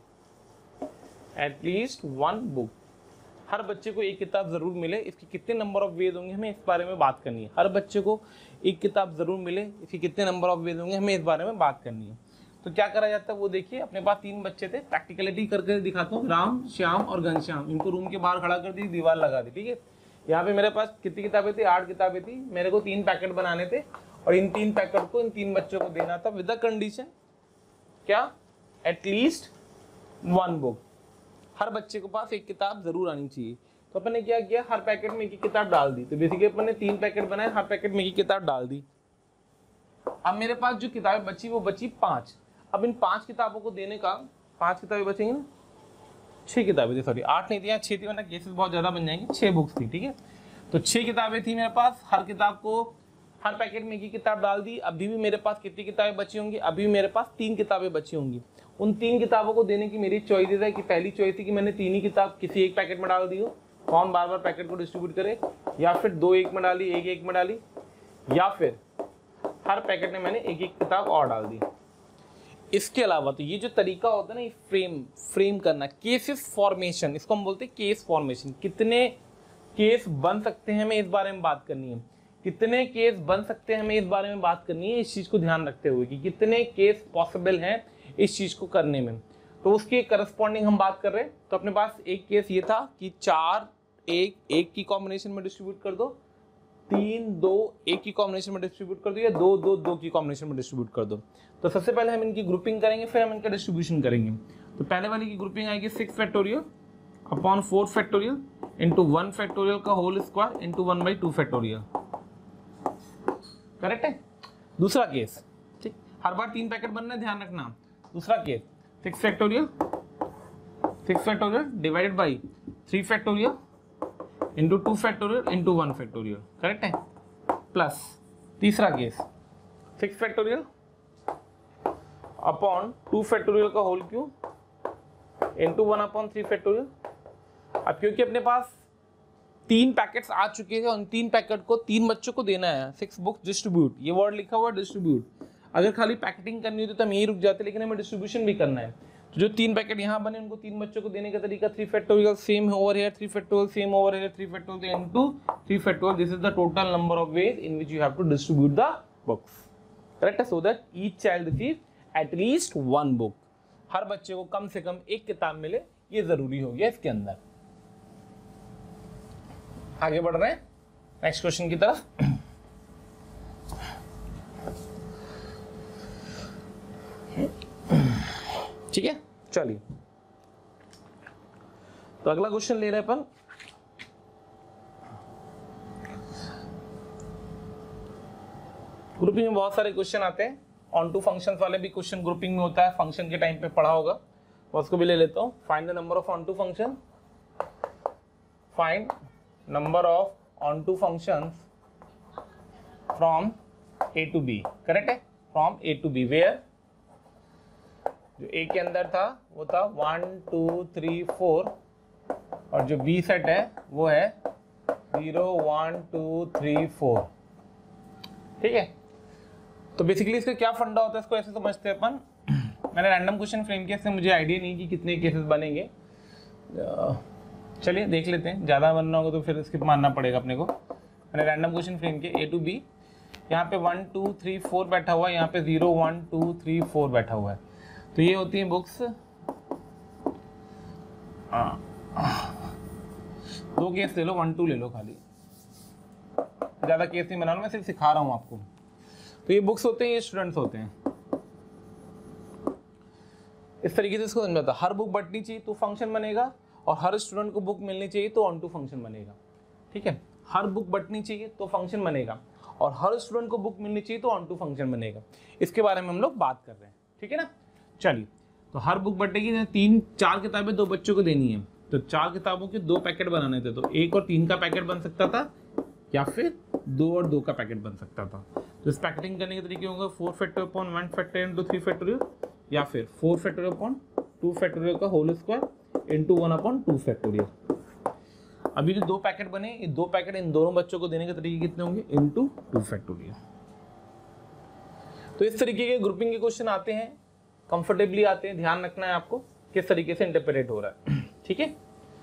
one book। हर बच्चे को एक किताब जरूर मिले। इसके कितने नंबर ऑफ वेज होंगे हमें इस बारे में बात करनी है। हर बच्चे को एक किताब जरूर मिले, इसके कितने नंबर ऑफ वेज होंगे हमें इस बारे में बात करनी है। तो क्या करा जाता है वो देखिए। अपने पास 3 बच्चे थे, प्रैक्टिकलिटी करके दिखाता हूँ। राम श्याम और घनश्याम, इनको रूम के बाहर खड़ा कर दी, दीवार लगा दी। ठीक है, यहाँ पे मेरे पास कितनी किताबें थी? 8 किताबें थी। मेरे को 3 पैकेट बनाने थे और इन 3 पैकेट को इन 3 बच्चों को देना था विद द कंडीशन क्या? At least 1 book. हर बच्चे के पास एक किताब जरूर आनी चाहिए। तो अपन ने क्या किया, हर पैकेट में एक एक किताब डाल दी। तो बेसिकली अपन ने 3 पैकेट बनाए, हर पैकेट में एक किताब डाल दी। अब मेरे पास जो किताबें बची वो बची 5। अब इन 5 किताबों को देने का, 5 किताबें बचेंगी ना, 6 किताबें थी, सॉरी 8 नहीं थी, यहाँ 6 थी, वरना केसेस बहुत ज्यादा बन जाएंगे। 6 बुक्स थी, ठीक है। तो 6 किताबें थी मेरे पास, हर किताब को, हर पैकेट में एक ही किताब डाल दी। अभी भी मेरे पास कितनी किताबें बची होंगी, अभी मेरे पास 3 किताबें बची होंगी। उन 3 किताबों को देने की मेरी चॉइसेस है कि पहली चॉइस थी कि मैंने 3 ही किताब किसी एक पैकेट में डाल दी हो, कौन बार बार पैकेट को डिस्ट्रीब्यूट करे, या फिर 2 एक में डाली, 1 एक में डाली, या फिर हर पैकेट में मैंने एक एक किताब और डाल दी। इसके अलावा तो ये जो तरीका होता है ना, ये फ्रेम करना, केसेस फॉर्मेशन, इसको हम बोलते हैं केस फॉर्मेशन। कितने केस बन सकते हैं हमें इस बारे में बात करनी है, कितने केस बन सकते हैं हमें इस बारे में बात करनी है, इस चीज को ध्यान रखते हुए कि कितने केस पॉसिबल हैं इस चीज को करने में। तो उसके करस्पॉन्डिंग हम बात कर रहे हैं। तो अपने पास एक केस ये था कि 4 1 की कॉम्बिनेशन में डिस्ट्रीब्यूट कर दो, 3 2 1 की कॉम्बिनेशन में डिस्ट्रीब्यूट कर दो, या 2 2 2 की कॉम्बिनेशन में डिस्ट्रीब्यूट कर दो। तो सबसे पहले हम इनकी ग्रुपिंग करेंगे, फिर हम इनका डिस्ट्रीब्यूशन करेंगे। तो पहले वाली की ग्रुपिंग आएगी 6 factorial upon 4 factorial into 1 factorial का whole square into 1/2 factorial. Correct है। दूसरा केस, ठीक, हर बार 3 पैकेट बनना है, ध्यान रखना। दूसरा case 6 factorial divided by 3 factorial into 2 factorial into 1 factorial. Correct है। प्लस तीसरा केस 6 फैक्टोरियल अपॉन 2 फैक्टोरियल का होल क्यूब इंटू 1/3 फैक्टोरियल। अब क्योंकि अपने पास 3 पैकेट्स आ चुके हैं, उन 3 पैकेट को 3 बच्चों को देना है। 6 बुक्स डिस्ट्रीब्यूट, ये वर्ड लिखा हुआ है डिस्ट्रीब्यूट। अगर खाली पैकेटिंग करनी होती तो हम यही रुक जाते, लेकिन हमें डिस्ट्रीब्यूशन भी करना है। तो जो 3 पैकेट यहाँ बने उनको 3 बच्चों को देने का तरीका 3 factorial same over here, 3 factorial same over here, 3 factorial into 3 factorial. This is the total number of ways in which you have to distribute the books. Correct है। So that each child receive at least 1 book. हर बच्चे को कम से कम एक किताब मिले, ये जरूरी हो गया इसके अंदर। आगे बढ़ रहे हैं नेक्स्ट क्वेश्चन की तरफ। ठीक है, चलिए। तो अगला क्वेश्चन ले रहे हैं अपन। ग्रुपिंग में बहुत सारे क्वेश्चन आते हैं, ऑन टू फंक्शंस वाले भी क्वेश्चन ग्रुपिंग में होता है, फंक्शन के टाइम पे पढ़ा होगा, उसको भी ले लेता हूं। Find the number of onto function, find number of onto functions from A to B. Correct है, from A to B, where जो ए के अंदर था वो था 1 2 3 4, और जो बी सेट है वो है 0 1 2 3 4। ठीक है। तो बेसिकली इसका क्या फंडा होता है, इसको ऐसे समझते हैं अपन। मैंने रैंडम क्वेश्चन फ्रेम किया, इससे मुझे आइडिया नहीं कि कितने केसेस बनेंगे। चलिए देख लेते हैं, ज़्यादा बनना होगा तो फिर स्किप मारना पड़ेगा अपने को। मैंने रैंडम क्वेश्चन फ्रेम किया ए टू बी, यहाँ पे 1 2 3 4 बैठा हुआ है, यहाँ पे 0 1 2 3 4 बैठा हुआ है। तो ये होती हैं बुक्स। 2 केस ले लो, 1 2 ले लो, खाली ज़्यादा केस नहीं बना रहा, मैं सिर्फ सिखा रहा हूँ आपको। तो ये बुक्स होते हैं, ये स्टूडेंट्स होते हैं। इस तरीके से इसको समझाता, हर बुक बंटनी चाहिए तो फंक्शन बनेगा, और हर स्टूडेंट को बुक मिलनी चाहिए तो ऑन टू फंक्शन बनेगा। ठीक है, हर बुक बंटनी चाहिए तो फंक्शन बनेगा, और हर स्टूडेंट को बुक मिलनी चाहिए तो ऑन टू फंक्शन बनेगा। इसके बारे में हम लोग बात कर रहे हैं। ठीक है ना। चलिए, तो हर बुक बंटेगी, 3-4 किताबें 2 बच्चों को देनी है, तो 4 किताबों के 2 पैकेट बनाने थे, तो 1 और 3 का पैकेट बन सकता था, या फिर 2 और 2 का पैकेट बन सकता था। तो इस पैकेटिंग करने के तरीके होंगे 4 factorial upon 1 factorial into 3 factorial, या फिर 4 फैक्टोरियल अपॉन 2 फैक्टोरियल का होल स्क्वायर इंटू 1/2 फैक्टोरियल। अभी जो 2 पैकेट बने, ये 2 पैकेट इन दोनों बच्चों को देने के तरीके कितने होंगे, इंटू 2 फैक्टोरियल। तो इस तरीके के ग्रुपिंग के क्वेश्चन आते हैं, कंफर्टेबली आते हैं, ध्यान रखना है आपको किस तरीके से इंटरप्रेट हो रहा है। ठीक है,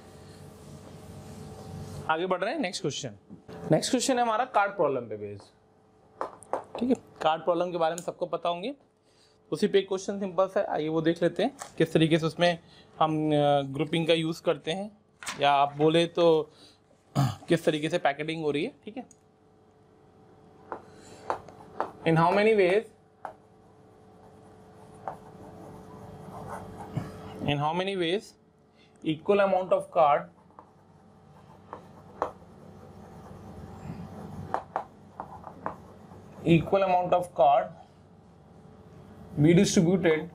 आगे बढ़ रहे हैं नेक्स्ट क्वेश्चन। नेक्स्ट क्वेश्चन है हमारा कार्ड प्रॉब्लम पे बेस्ड। ठीक है, कार्ड प्रॉब्लम के बारे में सबको पता होंगे, उसी पे एक क्वेश्चन सिंपल सा है, आइए वो देख लेते हैं किस तरीके से उसमें हम ग्रुपिंग का यूज करते हैं, या आप बोले तो किस तरीके से पैकेटिंग हो रही है। ठीक है, in how many ways, in how many ways equal amount of card be distributed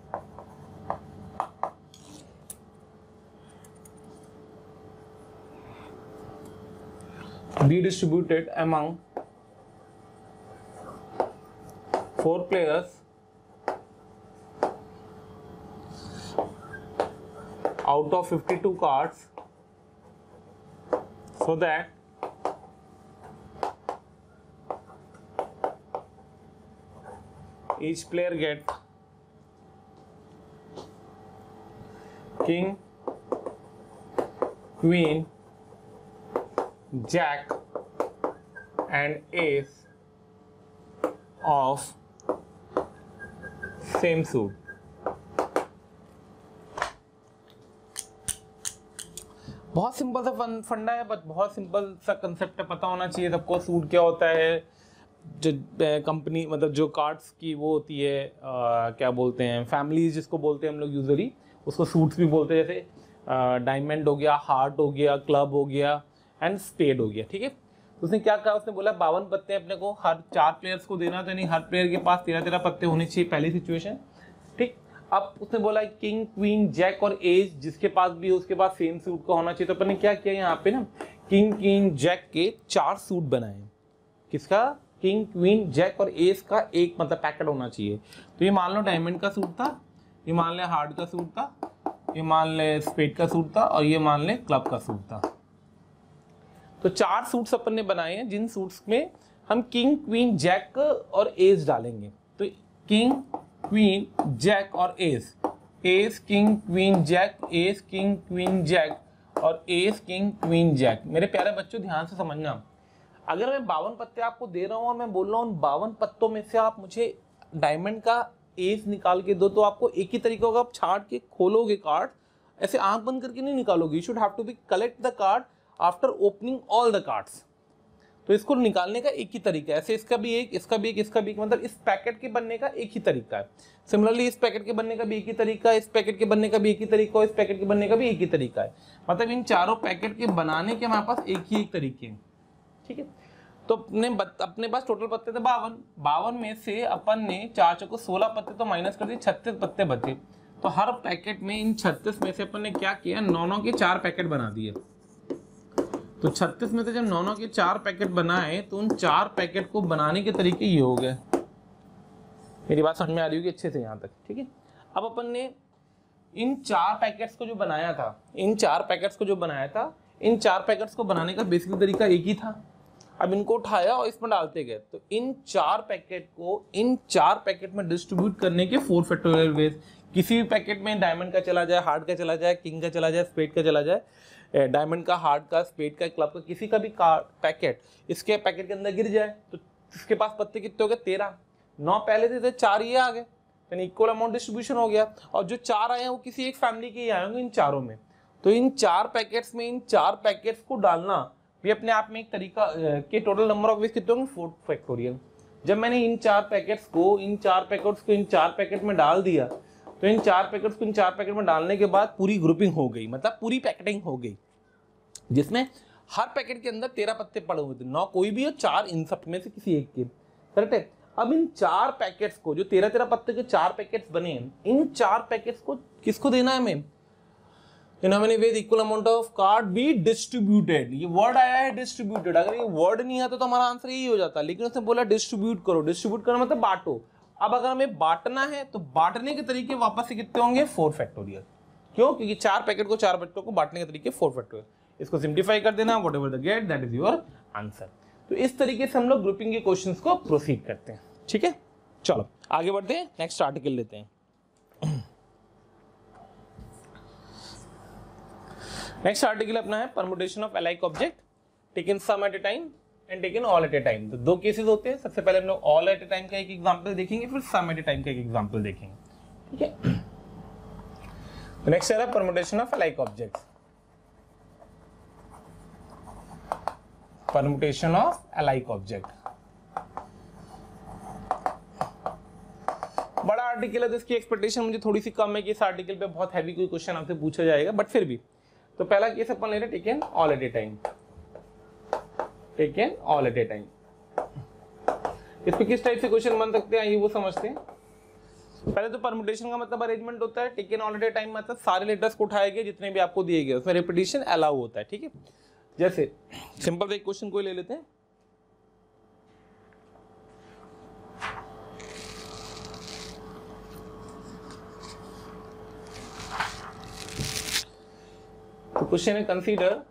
among 4 players out of 52 cards, so that each player get king, queen, jack and ace of same suit. बहुत simple सा funda है, but बहुत simple सा concept है, पता होना चाहिए सबको सूट क्या होता है। जो कंपनी मतलब जो कार्ड्स की वो होती है क्या बोलते हैं, फैमिलीज जिसको बोलते हैं हम लोग यूजुअली, उसको सूट्स भी बोलते हैं। जैसे डायमंड हो गया, हार्ट हो गया, क्लब हो गया एंड स्पेड हो गया, ठीक है। उसने क्या कहा, उसने बोला 52 पत्ते अपने को हर 4 प्लेयर्स को देना, तो यानी हर प्लेयर के पास 13 पत्ते होने चाहिए, पहली सिचुएशन, ठीक। अब उसने बोला किंग, क्वीन, जैक और एस जिसके पास भी हो उसके पास सेम सूट का होना चाहिए। तो अपन ने क्या किया यहाँ पे ना, किंग, क्वीन, जैक के 4 सूट बनाए। किसका? किंग, क्वीन, जैक और एस का एक मतलब पैकेट होना चाहिए। तो ये मान लो डायमंड का सूट था, ये मान ले हार्ट का सूट था, ये मान ले स्पेड का सूट था और ये मान ले क्लब का सूट था। तो 4 सूट्स अपन ने बनाए हैं, जिन सूट्स में हम किंग, क्वीन, जैक और एस डालेंगे। तो किंग, क्वीन, जैक और ace, ace, king, queen, jack, ace, king, queen, jack और एस, किंग, क्वीन, जैक। मेरे प्यारे बच्चों ध्यान से समझना, अगर मैं 52 पत्ते आपको दे रहा हूं और मैं बोल रहा हूं 52 पत्तों में से आप मुझे डायमंड का एस निकाल के दो, तो आपको एक ही तरीका होगा, आप छाट के खोलोगे कार्ड, ऐसे आंख बंद करके नहीं निकालोगे। You should have to be collect the card after opening all the cards. तो इसको निकालने का एक ही तरीका है, ऐसे इसका भी एक, इसका भी एक, इसका भी एक, मतलब इस पैकेट के बनने का एक ही तरीका है। सिमिलरली इस पैकेट के बनने का भी एक ही तरीका है, इस पैकेट के बनने का भी एक ही तरीका है, इस पैकेट के बनने का भी एक ही तरीका है। मतलब इन चारों पैकेट के बनाने के हमारे पास एक ही एक तरीके हैं, ठीक है। तो अपने पास टोटल पत्ते थे 52 में से अपन ने 4 चौको 16 पत्ते तो माइनस कर दिए, 36 पत्ते बचे। तो हर पैकेट में इन 36 में से अपन ने क्या किया, 9 के 4 पैकेट बना दिए। तो 36 में से जब 9 के 4 पैकेट बनाए तो उन 4 पैकेट को बनाने के तरीके ये हो गए। मेरी बात समझ में आ रही होगी अच्छे से यहाँ तक, ठीक है। अब अपन ने इन 4 पैकेट्स को जो बनाया था, इन 4 पैकेट्स को बनाने का बेसिक तरीका एक ही था। अब इनको उठाया और इसमें डालते गए, तो इन 4 पैकेट को इन 4 पैकेट में डिस्ट्रीब्यूट करने के 4 फैक्टोरियल वेज। किसी भी पैकेट में डायमंड का चला जाए, हार्ट का चला जाए, किंग का चला जाए, स्पेड का चला जाए, डायमंड का, हार्ट का, स्पेड का, क्लब का, किसी का भी पैकेट इसके पैकेट के अंदर गिर जाए तो इसके पास पत्ते कितने हो गए, 13। 9 पहले थे, 4 ये आ गए, यानी इक्वल अमाउंट डिस्ट्रीब्यूशन हो गया। और जो 4 आए हैं वो किसी एक फैमिली के ही आए होंगे इन चारों में। तो इन 4 पैकेट्स में इन 4 पैकेट्स को डालना भी अपने आप में एक तरीका के टोटल नंबर ऑफ वेज कितने होंगे, 4 फैक्टोरियल। जब मैंने इन 4 पैकेट्स को इन 4 पैकेट में डाल दिया, तो इन 4 पैकेट्स को इन 4 पैकेट में डालने के बाद पूरी ग्रुपिंग हो गई, मतलब पूरी पैकेटिंग हो गई, जिसमें हर पैकेट के अंदर 13 पत्ते पड़े हुए थे। 9 कोई भी हो, 4 इन सब में से किसी एक के, करेक्ट है। अब इन 4 पैकेट्स को, जो 13 पत्ते के 4 पैकेट्स बने, इन 4 पैकेट्स को किसको देना है हमें, in how many ways equal amount of card be distributed. ये वर्ड आया है डिस्ट्रीब्यूटेड, अगर ये वर्ड नहीं आता तो हमारा आंसर यही हो जाता, लेकिन उसने बोला डिस्ट्रीब्यूट करो। डिस्ट्रीब्यूट करना मतलब बांटो। अब अगर हमें बांटना है तो बांटने के तरीके वापस से कितने होंगे, 4 फैक्टोरियल। क्यों? क्योंकि 4 पैकेट को 4 बच्चों को बांटने के तरीके 4 फैक्टोरियल। इसको सिंप्लीफाई कर देना, whatever the get that is your answer. तो इस तरीके से हम लोग ग्रुपिंग के क्वेश्चंस को प्रोसीड करते हैं, ठीक है। चलो आगे बढ़ते हैं, नेक्स्ट आर्टिकल लेते हैं। नेक्स्ट आर्टिकल अपना है permutation of alike object taken some at a time and taken all at a time. तो 2 केसेस होते हैं, सबसे पहले हम लोग ऑल एट ए टाइम का एक एग्जांपल देखेंगे, फिर सम एट ए टाइम का एक एग्जांपल देखेंगे, ठीक है। तो नेक्स्ट है permutation of alike objects. Permutation of alike object बड़ा आर्टिकल है तो इसकी एक्सपेक्टेशन मुझे थोड़ी सी कम है कि इस आर्टिकल पे बहुत हैवी कोई क्वेश्चन आपसे पूछा जाएगा, बट फिर भी तो पहला केस अपन ले रहे हैं taken all at a time, taken all at a time. इस पे किस टाइप से क्वेश्चन बन सकते हैं ये वो समझते हैं। पहले तो परमुटेशन का मतलब अरेंजमेंट होता है, taken all at a time मतलब सारे लेटर्स को उठाए गए जितने भी आपको दिए गए, उसमें रिपीटिशन अलाउ होता है, ठीक है। जैसे सिंपल एक क्वेश्चन कोई ले लेते हैं, तो क्वेश्चन है कंसीडर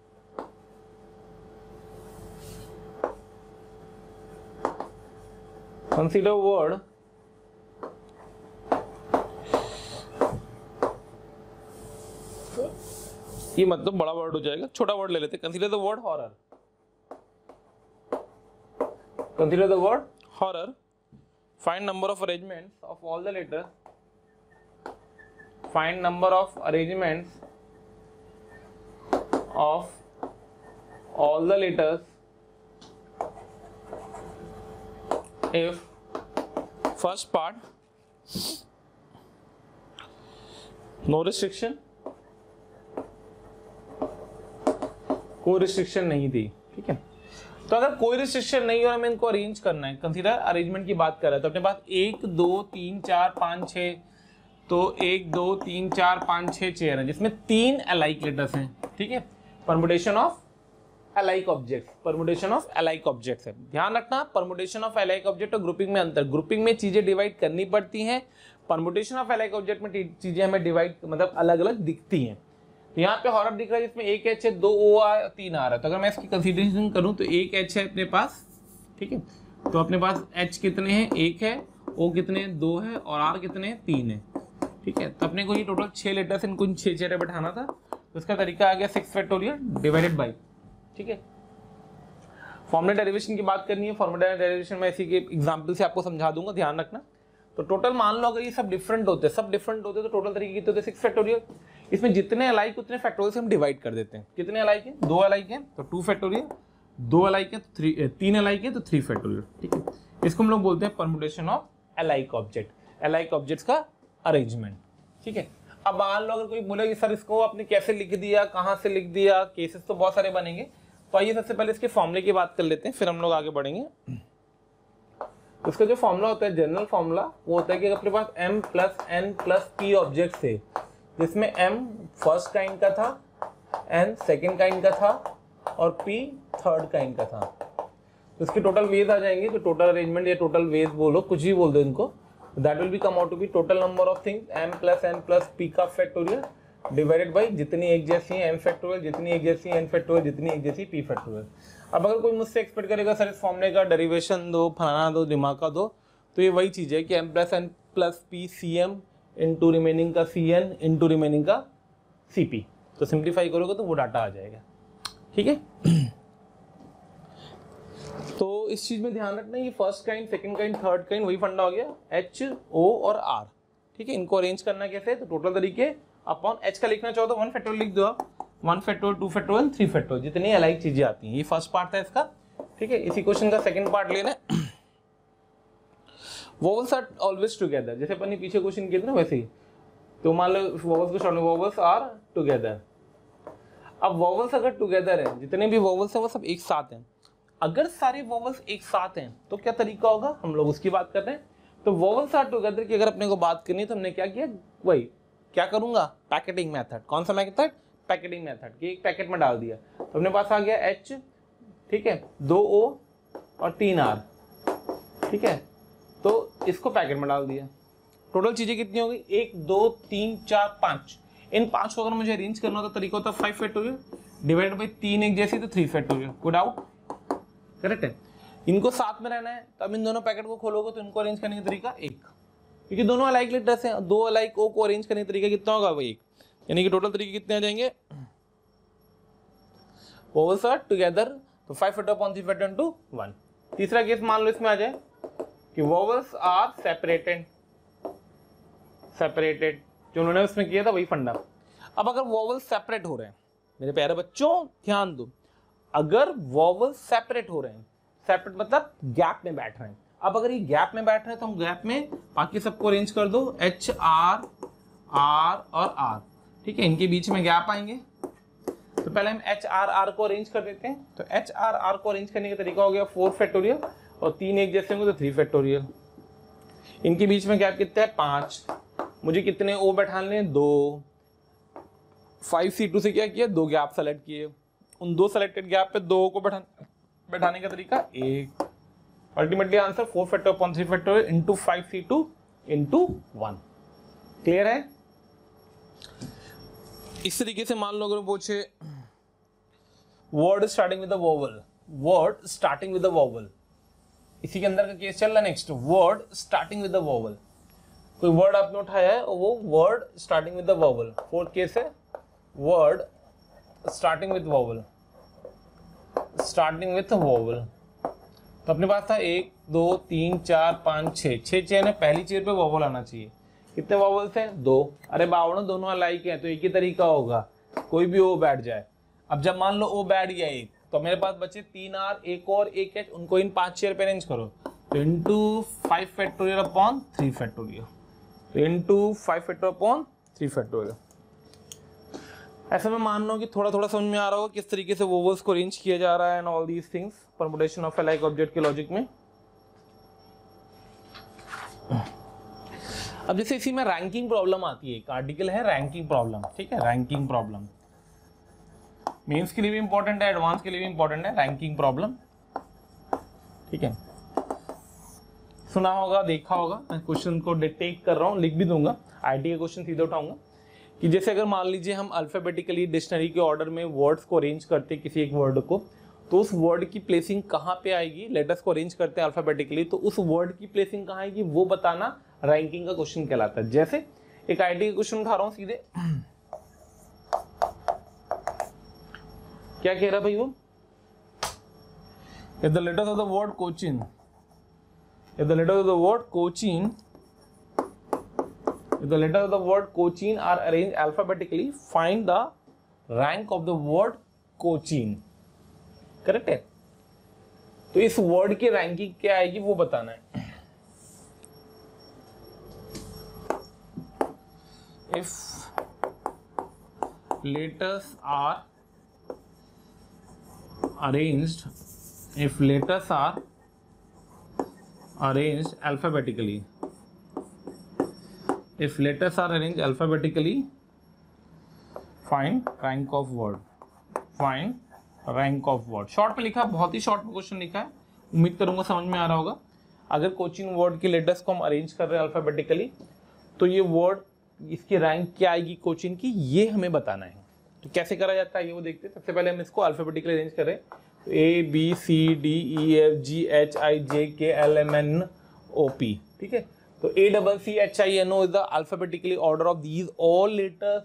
वर्ड ये मतलब बड़ा वर्ड हो जाएगा, छोटा वर्ड ले लेते हैं। Consider the word horror, consider the word horror, find number of arrangements of all the letters, find number of arrangements of all the letters if first part no restriction, कोई restriction नहीं थी, ठीक है। तो अगर कोई रिस्ट्रिक्शन नहीं और हमें इनको अरेंज करना है, कंसीडर अरेंजमेंट की बात कर रहे हैं, तो अपने पास 1 2 3 4 5 6, तो 1 2 3 4 5 6 चेयर है जिसमें 3 अलाइक लेटर्स हैं, ठीक है। Permutation of alike object, permutation of alike objects है। ध्यान रखना परमुटेशन ऑफ अलाइक ऑब्जेक्ट और ग्रुपिंग में अंतर, ग्रुपिंग में चीजें डिवाइड करनी पड़ती हैं, परमुटेशन ऑफ अलाइक ऑब्जेक्ट में चीजें हमें डिवाइड मतलब अलग अलग दिखती हैं। तो यहाँ पे हॉरर दिख रहा है जिसमें 1 H है, 2 O आ 3 आ रहा है, तो अगर मैं इसकी कंसीडरेशन करूँ तो 1 H है अपने पास, ठीक है। तो अपने पास H कितने हैं, 1 है, O कितने 2 है और R कितने 3 है, ठीक है। तो अपने को ये टोटल 6 लेटर्स इनको 6 चेहरे बैठाना था, तो इसका तरीका आ गया 6 फैक्टोरियल डिवाइडेड बाई, ठीक है। फॉर्मूला डेरिवेशन की बात करनी है, फॉर्मूला डेरिवेशन में इसी के एग्जांपल से आपको समझा दूंगा, ध्यान रखना। तो टोटल मान लो अगर ये सब डिफरेंट होते हैं, सब डिफरेंट होते हैं, तो टोटल तरीके कितने होते हैं 6 फैक्टोरियल। इसमें जितने अलाइक उतने फैक्टोरियल से हम डिवाइड कर देते हैं। कितने अलाइक हैं, 2 अलाइक हैं तो 2 फैक्टोरियल, 2 अलाइक है तो 3 अलाइक है तो 3 फैक्टोरियल, ठीक है। इसको हम लोग बोलते हैं permutation of alike object, alike objects का अरेंजमेंट, ठीक है। अब मान लो अगर कोई बोले कि सर इसको आपने कैसे लिख दिया, कहाँ से लिख दिया, केसेस तो बहुत सारे बनेंगे। तो आइए सबसे पहले इसके फॉर्मूले की बात कर लेते हैं, फिर हम लोग आगे बढ़ेंगे। उसका जो फॉर्मूला होता है, जनरल फॉर्मूला, वो होता है कि अपने पास m plus n plus p object थे, जिसमें m फर्स्ट काइंड का था, n सेकेंड काइंड का था और p थर्ड काइंड का था। तो इसके टोटल वेज आ जाएंगे, तो टोटल अरेंजमेंट या टोटल वेज बोलो, कुछ भी बोल दो इनको, that will be come out to be total number of things m plus n plus p का फैक्टोरियल डिवाइडेड बाई जितनी एक जैसी है m फैक्टोरियल, जितनी एक जैसी n फैक्टोरियल, जितनी एक जैसी p फैक्टोरियल। अब अगर कोई मुझसे एक्सपेक्ट करेगा सर इस फॉर्मूले का डेरिवेशन दो, फलाना दो, दिमाग का दो, तो ये वही चीज़ है कि m plus n plus p cm into remaining का cn इंटू रिमेनिंग का cp। तो सिंप्लीफाई करोगे तो वो डाटा आ जाएगा, ठीक है। तो इस चीज़ में ध्यान रखना, ये first kind, second kind, third kind वही फंडा हो गया, h o और r, ठीक है। इनको अरेंज करना कैसे, तो टोटल तरीके अपॉन h का लिखना चाहो तो 1 फैक्टोरियल लिख दो आप, 1 फैक्टोरियल, 2 फैक्टोरियल, 3 फैक्टोरियल, जितनी अलाइक चीजें आती हैं। ये फर्स्ट पार्ट था इसका, ठीक है। इसी क्वेश्चन का सेकंड पार्ट लेना है, वोवेल्स आर ऑलवेज टुगेदर, जैसे अपन ने पीछे क्वेश्चन किया था ना वैसे ही। तो मान लो वोवेल्स को स्टार्ट में वोवेल्स आर टुगेदर। अब वोवेल्स अगर टुगेदर है, जितने भी वोवेल्स हैं वो सब एक साथ हैं, अगर सारे वोवेल्स एक साथ हैं तो क्या तरीका होगा, हम लोग उसकी बात कर रहे हैं। तो वोवेल्स आर टुगेदर की अगर अपने को बात करनी है तो हमने क्या किया, वही क्या करूंगा, पैकेटिंग मेथड। कौन सा मेथड, पैकेटिंग मेथड, कि एक पैकेट में डाल दिया तो अपने पास आ गया H, ठीक है, 2 O और 3 R, ठीक है। तो इसको पैकेट में डाल दिया, टोटल चीजें कितनी हो गई, 1 2 3 4 5। इन 5 को अगर मुझे अरेंज करना हो तो तरीका होता है 5 फैक्टोरियल डिवाइडेड बाई 3 एक जैसी तो 3 फैक्टोरियल, गुड आउट, करेक्ट है। इनको साथ में रहना है, तो अब इन दोनों पैकेट को खोलोगे तो इनको अरेंज करने का तरीका 1, क्योंकि दोनों अलाइक लेटर्स हैं, 2 अलाइक O को अरेंज करने का तरीका कितना होगा, वही 1, यानी कि टोटल तरीके कितने आ जाएंगे, वोवेल्स आर टुगेदर, तो 5 फैक्टर अपॉन 3 फैक्टर इनटू 1। तीसरा केस मान लो इसमें आ जाए कि वोवेल्स आर सेपरेटेड, सेपरेटेड जो उन्होंने उसमें किया था वही फंडा। अब अगर वोवेल्स सेपरेट हो रहे हैं, मेरे प्यारे बच्चों ध्यान दो, अगर वोवेल्स सेपरेट हो रहे हैं, सेपरेट मतलब गैप में बैठ रहे हैं, अब अगर ये गैप में बैठ रहे हैं तो हम गैप में बाकी सबको अरेंज कर दो, एच आर आर और आर, ठीक है, इनके बीच में गैप आएंगे। तो पहले हम एच आर आर को अरेंज कर देते हैं। तो एच आर आर को अरेंज करने का तरीका हो गया 4 फैक्टोरियल और 3 एक जैसे होंगे तो 3 फैक्टोरियल। इनके बीच में गैप कितना है 5। मुझे कितने ओ बैठाने हैं 2। 5C2 से क्या किया 2 गैप सेलेक्ट किए, उन 2 सेलेक्टेड गैप पे 2 को बैठाने का तरीका 1। Ultimately answer 4 factorial upon 3 factorial into 5C2 into 1। Clear है? इस तरीके से मान लो अगर पूछे word starting with the vowel, word starting with the vowel, इसी के अंदर का केस चल रहा है। Next word starting with the vowel, कोई वर्ड आपने उठाया है और वो word starting with the vowel. 4th case है word starting with vowel, starting with vowel. तो अपने पास था 1 2 3 4 5 6 चेन है, पहली चेयर पे वोवल आना चाहिए। कितने वोवल्स हैं 2। अरे बावड़ों दोनों अलाइक हैं तो एक ही तरीका होगा, कोई भी ओ बैठ जाए। अब जब मान लो ओ बैठ गया एक, तो मेरे पास बचे 3 आर, एक और एक एच, उनको इन 5 चेयर पे अरेंज करो। तो इंटू 5 फैक्टोरियल अपॉन 3 फैक्टोरियल, तो इंटू 5 फैक्टोरियल अपॉन 3 फैक्टोरियल। ऐसे में मान लो कि थोड़ा थोड़ा समझ में आ रहा होगा किस तरीके से वोवल्स को अरेंज किया जा रहा है and all these things permutation of alike object के लॉजिक में। अब जैसे इसी में रैंकिंग प्रॉब्लम आती है, एक आर्टिकल है रैंकिंग प्रॉब्लम, ठीक है, रैंकिंग प्रॉब्लम मेंस के लिए भी इंपॉर्टेंट है, एडवांस के लिए भी इंपॉर्टेंट है रैंकिंग प्रॉब्लम, ठीक है। सुना होगा, देखा होगा, मैं क्वेश्चन को टेक कर रहा हूँ, लिख भी दूंगा, आईटी का क्वेश्चन सीधे उठाऊंगा कि जैसे अगर मान लीजिए हम अल्फाबेटिकली डिक्शनरी के ऑर्डर में वर्ड्स को अरेंज करते किसी एक वर्ड को, तो उस वर्ड की प्लेसिंग कहाँ पे आएगी, लेटर्स को अरेंज करते हैं अल्फाबेटिकली, तो उस वर्ड की प्लेसिंग कहाँ आएगी वो बताना रैंकिंग का क्वेश्चन कहलाता है। जैसे एक आईटी का क्वेश्चन उठा रहा हूँ सीधे, क्या कह रहा भाई वो, if the letters of the word Cochin, if the letters of the word Cochin, if the letters of the word Cochin are arranged alphabetically, find the rank of the word Cochin, correct है। तो इस word की ranking क्या आएगी वो बताना है। If letters are arranged, if letters are arranged alphabetically, if letters are arranged alphabetically, find rank of word, find rank of word। Short में लिखा, बहुत ही शॉर्ट में क्वेश्चन लिखा है, उम्मीद करूंगा समझ में आ रहा होगा। अगर कोचिन वर्ड के लेटर्स को हम अरेंज कर रहे हैं अल्फाबेटिकली, तो ये वर्ड इसकी रैंक क्या आएगी कोचिन की, ये हमें बताना है। तो कैसे करा जाता है ये वो देखते हैं। सबसे पहले हम इसको अल्फाबेटिकली अरेंज करें, तो A B C D E F G H I J K L M N O P, ठीक है। तो A double C H I N O is the alphabetically order of these all letters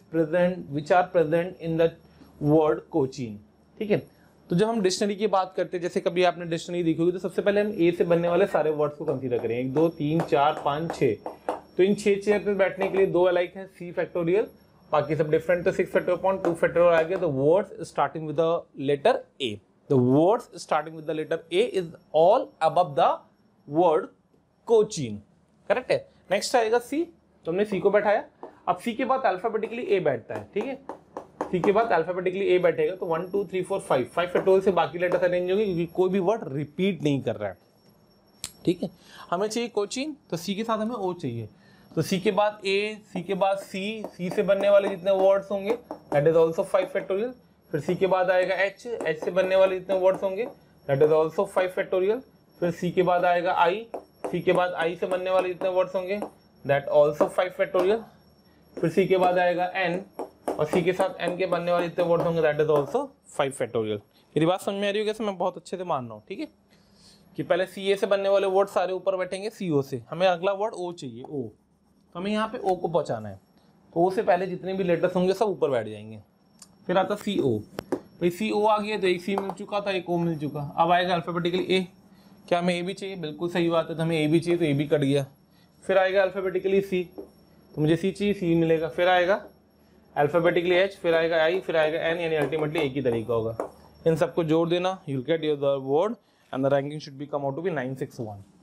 which are present in the word Cochin, ठीक है। तो जब हम dictionary की बात करते हैं, जैसे कभी आपने डिक्शनरी देखी होगी, तो सबसे पहले हम ए से बनने वाले सारे वर्ड्स को कंसीडर करें, 1 2 3 4 5 6। तो इन 6 चेयर पे बैठने के लिए 2 अलाइक है, सी फैक्टोरियल, बाकी सब डिफरेंट। तो 6 फैक्टोरियल अपॉन 2 फैक्टोरियल आ गया। The words starting with the letter A, the words starting with the letter A is all above the word Cochin, correct है। नेक्स्ट आएगा सी, तो हमने सी को बैठाया। अब सी के बाद अल्फाबेटिकली ए बैठता है, ठीक है। सी के बाद अल्फाबेटिकली ए बैठेगा, तो 1 2 3 4 5 फैक्टोरियल से बाकी लेटर्स अरेंज होंगे, क्योंकि कोई भी वर्ड रिपीट नहीं कर रहा है, ठीक है। हमें चाहिए कोचिन, तो सी के साथ हमें ओ चाहिए। तो सी के बाद ए, सी के बाद सी, सी से बनने वाले जितने वर्ड्स होंगे दैट इज ऑल्सो 5 फैक्टोरियल। फिर सी के बाद आएगा एच, एच से बनने वाले जितने वर्ड्स होंगे दैट इज ऑल्सो 5 फैक्टोरियल। फिर सी के बाद आएगा आई, सी के बाद आई से बनने वाले जितने वर्ड्स होंगे दैट ऑल्सो 5 फैक्टोरियल। फिर सी के बाद आएगा एन, और सी के साथ एन के बनने वाले जितने वर्ड्स होंगे दैट इज ऑल्सो 5 फैक्टोरियल। मेरी बात समझ में आ रही होगी, मैं बहुत अच्छे से मान रहा हूँ, ठीक है। कि पहले सी ए से बनने वाले वर्ड सारे ऊपर बैठेंगे सी ओ से, हमें अगला वर्ड ओ चाहिए, ओ, तो हमें यहाँ पे ओ को पहुँचाना है। तो ओ से पहले जितने भी लेटर्स होंगे सब ऊपर बैठ जाएंगे। फिर आता सी ओ, भाई सी ओ आ गया, तो एक सी मिल चुका था, एक ओ मिल चुका। अब आएगा अल्फाबेटिकली ए, क्या हमें ए भी चाहिए, बिल्कुल सही बात है, तो हमें ए भी चाहिए, तो ए भी कट गया। फिर आएगा अल्फाबेटिकली सी, तो मुझे सी चाहिए, सी मिलेगा। फिर आएगा अल्फाबेटिकली एच, फिर आएगा आई, फिर आएगा एन, यानी अल्टीमेटली एक ही तरीका होगा। इन सबको जोड़ देना, you will get your the word and the ranking should be come out to be 961।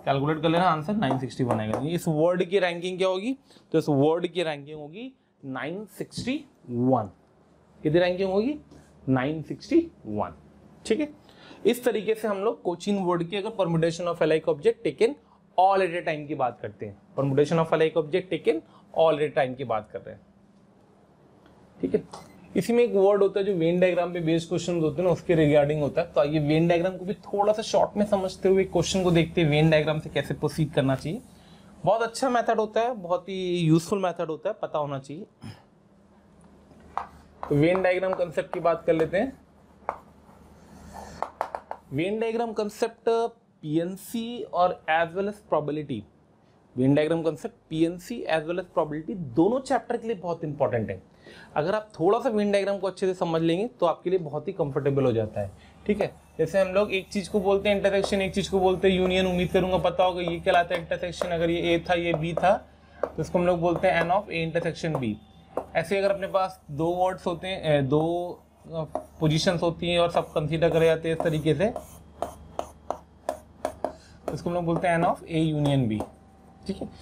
Calculate कर लेना, आंसर 961 आएगा। इस वर्ड की रैंकिंग क्या होगी, तो इस वर्ड की रैंकिंग होगी 961। कितनी रैंकिंग होगी, 961। ठीक है, इस तरीके से हम लोग कोचिन वर्ड की अगर permutation of alike object taken all at a time की बात करते हैं, permutation of alike object taken all at a time की बात कर रहे हैं। ठीक है, इसी में एक वर्ड होता है जो वेन डायग्राम पे बेस्ड क्वेश्चन होते हैं ना, उसके रिगार्डिंग होता है। तो आइए वेन डायग्राम को भी थोड़ा सा शॉर्ट में समझते हुए क्वेश्चन को देखते हैं, वेन डायग्राम से कैसे प्रोसीड करना चाहिए। बहुत अच्छा मेथड होता है, बहुत ही यूजफुल मेथड होता है, पता होना चाहिए। तो वेन डायग्राम कंसेप्ट की बात कर लेते हैं। वेन डायग्राम कंसेप्ट पीएनसी और as well as probability, Venn diagram concept PNC as well as probability दोनों चैप्टर के लिए बहुत इंपॉर्टेंट है। अगर आप थोड़ा सा वेन डायग्राम को अच्छे से समझ लेंगे तो आपके लिए बहुत ही कंफर्टेबल हो जाता है। ठीक है, जैसे हम लोग एक चीज को बोलते हैं इंटरसेक्शन, एक चीज को बोलते हैं यूनियन, उम्मीद करूंगा पता होगा ये कहलाता है इंटरसेक्शन। अगर ये ए था ये बी था तो इसको हम लोग बोलते हैं N of A intersection B. ऐसे अगर अपने पास दो वर्ड्स होते हैं, दो पोजीशंस होती हैं और सब कंसीडर करे जाते हैं इस तरीके से, इसको हम लोग बोलते हैं N of A union B. ठीक है,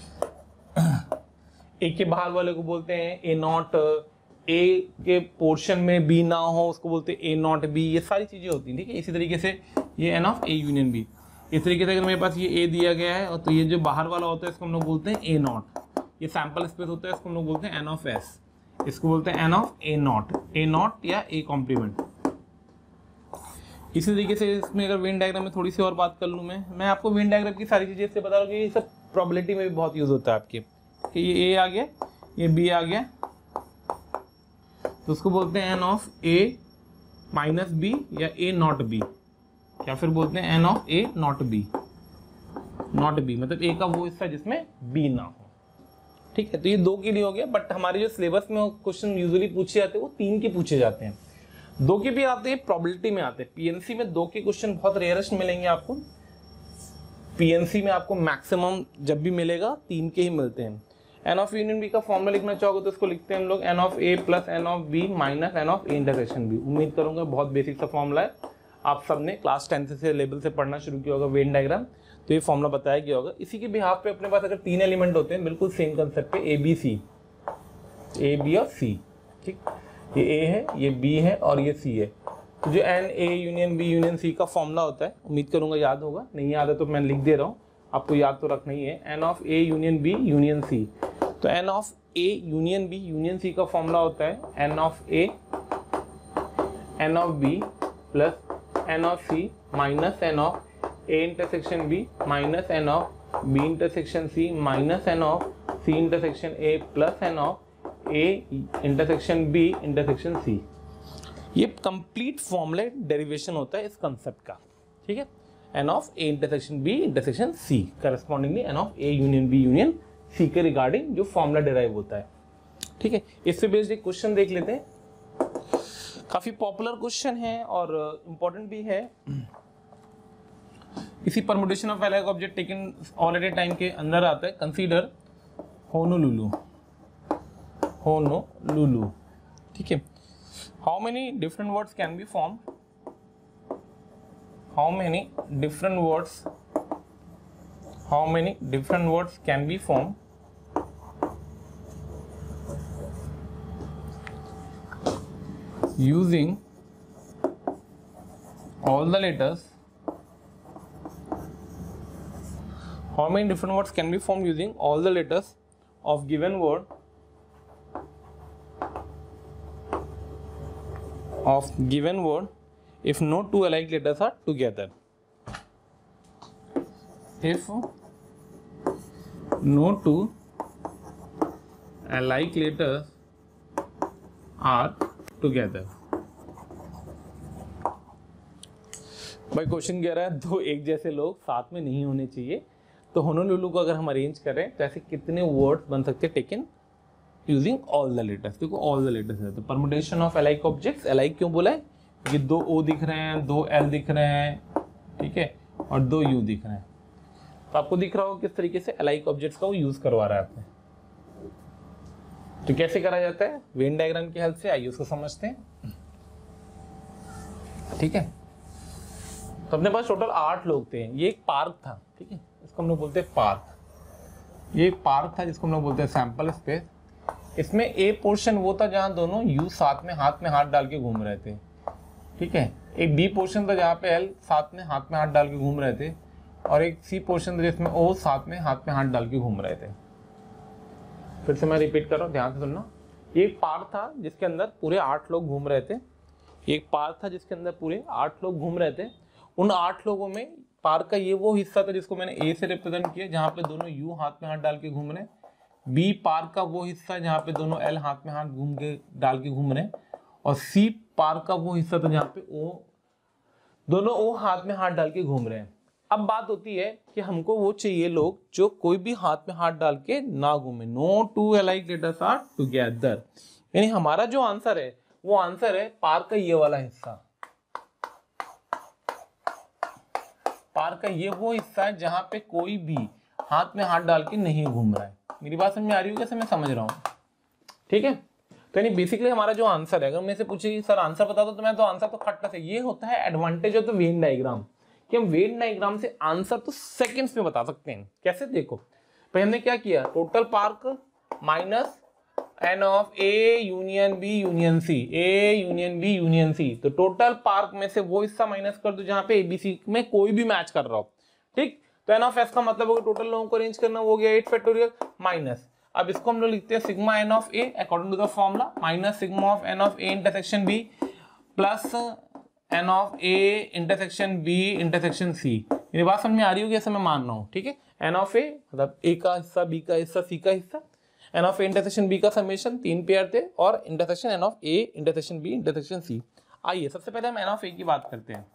ए के बाहर वाले को बोलते हैं ए नॉट, ए के पोर्शन में बी ना हो उसको बोलते हैं ए नॉट बी। ये सारी चीजें होती हैं। ठीक है, इसी तरीके से ये N of A union B. इस तरीके से अगर मेरे पास ये ए दिया गया है और तो ये जो बाहर वाला होता है इसको हम लोग बोलते हैं ए नॉट। ये सैंपल स्पेस होता है, इसको हम लोग बोलते हैं एन ऑफ एस। इसको बोलते हैं एन ऑफ ए नॉट या ए कॉम्प्लीमेंट। इसी तरीके से इसमें अगर वेन डायग्राम में थोड़ी सी और बात कर लूँ, मैं आपको वेन डायग्राम की सारी चीजें इससे बता रहा हूँ कि ये सब प्रोबेबिलिटी में भी बहुत यूज होता है आपके। कि ये ए आ गया, ये बी आ गया, तो उसको बोलते हैं N of A minus B या ए नॉट बी, या फिर बोलते हैं N of A not B. Not B मतलब ए का वो हिस्सा जिसमें बी ना हो। ठीक है, तो ये दो के लिए हो गया, बट हमारे जो सिलेबस में क्वेश्चन यूजुअली पूछे जाते हैं वो 3 के पूछे जाते हैं। 2 के भी आते हैं, प्रोबेबिलिटी में आते हैं। पीएनसी में 2 के क्वेश्चन बहुत रेयरेस्ट मिलेंगे आपको। पीएनसी में आपको मैक्सिमम जब भी मिलेगा 3 के ही मिलते हैं। एन ऑफ यूनियन बी का फॉर्मूला लिखना चाहोगे तो इसको लिखते हैं हम लोग N of A plus N of B minus N of A intersection B. उम्मीद करूंगा बहुत बेसिक सा फॉर्मूला है, आप सबने क्लास 10 से लेवल से पढ़ना शुरू किया होगा वेन डायग्राम, तो ये फॉर्मूला बताया गया होगा। इसी के बिहाफ पे अपने पास अगर 3 एलिमेंट होते हैं बिल्कुल सेम कंसेप्ट पे, ए बी सी, ए बी और सी। ठीक, ये ए है, ये बी है और ये सी है। तो जो N A union B union C का फॉर्मूला होता है, उम्मीद करूंगा याद होगा, नहीं याद है तो मैं लिख दे रहा हूँ, आपको याद तो रखना ही है। N of A union B union C, तो N of A union B union C का फॉर्मूला होता है N of A N of B plus N of C minus N of A intersection B minus N of B intersection C minus N of C intersection A plus N of A intersection B intersection C. ये complete formula derivation होता है इस concept का। ठीक है, N of A intersection B intersection C correspondingly N of A union B union C के regarding जो formula derive होता है। ठीक है, इससे बेस्ड एक क्वेश्चन देख लेते हैं। काफी पॉपुलर क्वेश्चन है और इंपॉर्टेंट भी है। इसी permutation of alike object taken all at a time के अंदर आता है। Consider Honolulu, Honolulu. ठीक है, how many different words can be form, how many different words, how many different words can be formed using all the letters, how many different words can be formed using all the letters of given word if no two alike letters are together. If no two alike letters are together. भाई question कह रहा है दो एक जैसे लोग साथ में नहीं होने चाहिए, तो होनोलुलु को अगर हम अरेंज करें तो ऐसे कितने वर्ड्स बन सकते हैं taken using all the letters. देखो ऑल द लेटर्स है तो permutation of alike objects, alike क्यों बोला है, ये 2 O दिख रहे हैं, 2 L दिख रहे हैं, ठीक है, और 2 U दिख रहे हैं। तो आपको दिख रहा होगा किस तरीके से अलाइक ऑब्जेक्ट्स का वो यूज करवा रहा है आपने। तो कैसे करा जाता है वेन डायग्राम की हेल्प से, आइए उसको समझते हैं। ठीक है, तो अपने पास टोटल 8 लोग थे। ये एक पार्क था, ठीक है, इसको हम लोग बोलते हैं पार्क। ये एक पार्क था जिसको हम लोग बोलते हैं सैंपल स्पेस। इसमें ए पोर्शन वो था जहाँ दोनों यू साथ में हाथ डाल के घूम रहे थे, ठीक है। एक बी पोर्शन था जहाँ पे एल साथ में हाथ डाल के घूम रहे थे, और एक सी पोर्शन था जिसमें ओ साथ में हाथ डाल के घूम रहे थे। फिर से मैं रिपीट कर रहा हूँ, ध्यान से सुनना। ये एक पार्क था जिसके अंदर पूरे 8 लोग घूम रहे थे। एक पार्क था जिसके अंदर पूरे 8 लोग घूम रहे थे। उन 8 लोगों में पार्क का ये वो हिस्सा था जिसको मैंने ए से रिप्रेजेंट किया, जहाँ पे दोनों यू हाथ में हाथ डाल के घूम रहे। बी पार्क का वो हिस्सा है जहाँ पे दोनों एल हाथ में हाथ डाल के घूम रहे। और सी पार्क का वो हिस्सा था जहाँ पे ओ दोनों ओ हाथ में हाथ डाल के घूम रहे हैं। अब बात होती है कि हमको वो चाहिए लोग जो कोई भी हाथ में हाथ डाल के ना घूमे। No two alike letters are together, यानी हमारा जो आंसर है वो आंसर है पार्क का ये वाला हिस्सा। पार्क का ये वो हिस्सा है जहां पे कोई भी हाथ में हाथ डाल के नहीं घूम रहा है। मेरी बात समझ में आ रही है? कैसे मैं समझ रहा हूँ, ठीक है। तो यानी बेसिकली हमारा जो आंसर है, अगर मेरे से पूछे सर आंसर बता दो, तो मैं तो आंसर तो खट्टा से, ये होता है advantage of the Venn diagram, कि हम वेन डायग्राम से आंसर तो सेकंड्स में बता सकते हैं। कैसे? देखो, पहले हमने क्या किया, total park minus N of A union B union C, A union B union C. तो टोटल पार्क में से वो हिस्सा माइनस कर दो जहां पे एबीसी में कोई भी मैच कर रहा हो, ठीक। तो एन ऑफ एस का मतलब होगा टोटल लोगों को अरेंज करना, हो गया 8 फैक्टोरियल माइनस। अब इसको हम लोग लिखते हैं sigma N of A according to the formula, minus sigma of N of A intersection B plus N of A intersection B intersection C. मेरी बात समझ में आ रही होगी? ऐसे मैं मान रहा हूँ, ठीक है। एन ऑफ ए मतलब ए का हिस्सा, बी का हिस्सा, सी का हिस्सा, N of A intersection B का समेशन 3 पेयर थे, और intersection N of A intersection B intersection C. आइए सबसे पहले हम एन ऑफ ए की बात करते हैं।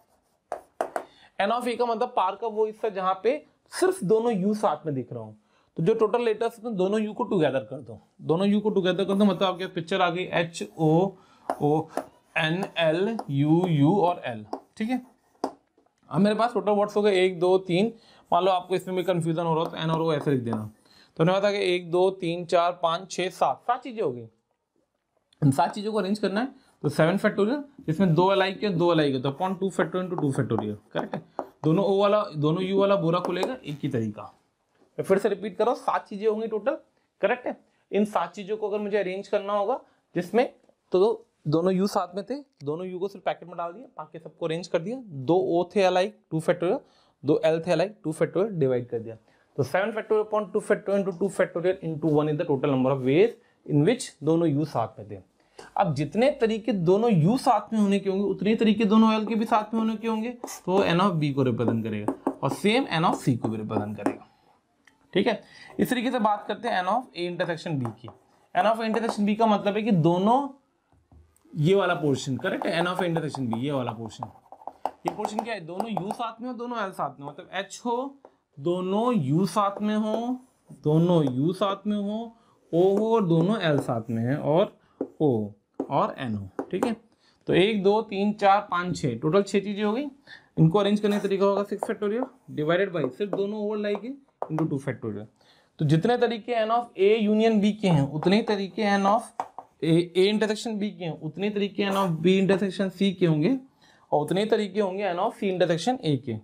एन ऑफ ए का मतलब पार्क का वो हिस्सा जहां पे सिर्फ दोनों यू साथ में दिख रहा हूँ। तो जो टोटल लेटर्स हैं दोनों यू को टुगेदर कर दो, दोनों यू को टुगेदर कर दो, मतलब आपके पिक्चर आ गई H O O N L U U और एल, ठीक है। अब मेरे पास टोटल वर्ड्स हो गए 1 2 3। मान लो आपको इसमें भी कंफ्यूजन हो रहा हो तो एन और ओ ऐसे लिख देना। तो मैंने बताया कि 1 2 3 4 5 6 7 चीजें हो गई। इन 7 चीजों को अरेंज करना है तो 7 फैक्टोरियल, जिसमें 2 अलाइक के 2 अलाइक है, तो upon 2 factorial to 2 factorial, correct है। दोनों ओ वाला दोनों यू वाला बोरा खुलेगा एक ही तरीका। मैं फिर से रिपीट करो, 7 चीजें होंगी टोटल, करेक्ट है। इन 7 चीजों को अगर मुझे अरेंज करना होगा, जिसमें तो दोनों यू साथ में थे, दोनों यू को सिर्फ पैकेट में डाल दिया, बाकी सबको अरेंज कर दिया। 2 ओ थे अलाइक 2 फैक्टोरियल, 2 एल थे अलाइक 2 फैक्टोरियल, डिवाइड कर दिया। तो 7 factorial upon 2 factorial into 2 factorial into 1 is the total number of ways in which दोनों यू साथ में थे। अब जितने तरीके दोनों यू साथ में होने के होंगे उतने तरीके दोनों एल के भी साथ में होने के होंगे, तो एन ऑफ बी को रिप्रेजेंट करेगा, और सेम एन ऑफ सी को भी रिप्रेजेंट करेगा, ठीक है। इस तरीके से बात करते हैं N of A intersection B की। N of A intersection B का मतलब है कि दोनों ये वाला पोर्शन, करेक्ट है, N of A intersection B ये वाला पोर्शन। ये पोर्शन क्या है, दोनों यू साथ में हो दोनों एल साथ में, मतलब एच हो दोनों यू साथ में हो, दोनों यू साथ में हो, ओ हो और दोनों एल साथ में है, और ओ और एन हो, ठीक है। तो 1 2 3 4 5 6 टोटल 6 चीजें हो गई। इनको अरेंज करने का तरीका होगा 6 फैक्टोरियल डिवाइडेड बाई सिर्फ दोनों ओवर लाएंगे इनटू 2 फैक्टोरियल। तो जितने तरीके N of A union B के हैं उतने ही तरीके N of A intersection B के हैं, उतने तरीके N of B intersection C के होंगे, और उतने ही तरीके होंगे N of C intersection A के,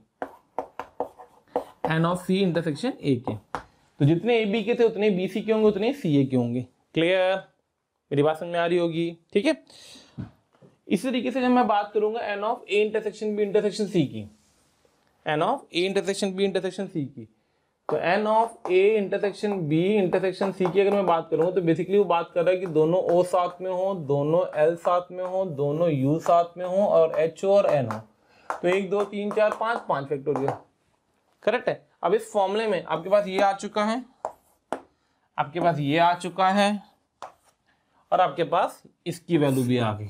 N of C intersection A के। तो जितने ए बी के थे उतने बी सी के होंगे, उतने सी ए के होंगे। क्लियर? मेरी बात समझ में आ रही होगी, ठीक है। इसी तरीके से जब मैं बात करूंगा N of A intersection B intersection C की, N of A intersection B intersection C की, तो N of A intersection B intersection C की अगर मैं बात करूंगा तो बेसिकली वो बात कर रहा है कि दोनों ओ साथ में हो, दोनों एल साथ में हो, दोनों यू साथ में हो, और एच और एन हो। तो 1 2 3 4 5 फैक्टोरियल, करेक्ट है। अब इस फॉर्मूले में आपके पास ये आ चुका है, आपके पास ये आ चुका है, और आपके पास इसकी वैल्यू भी आ गई।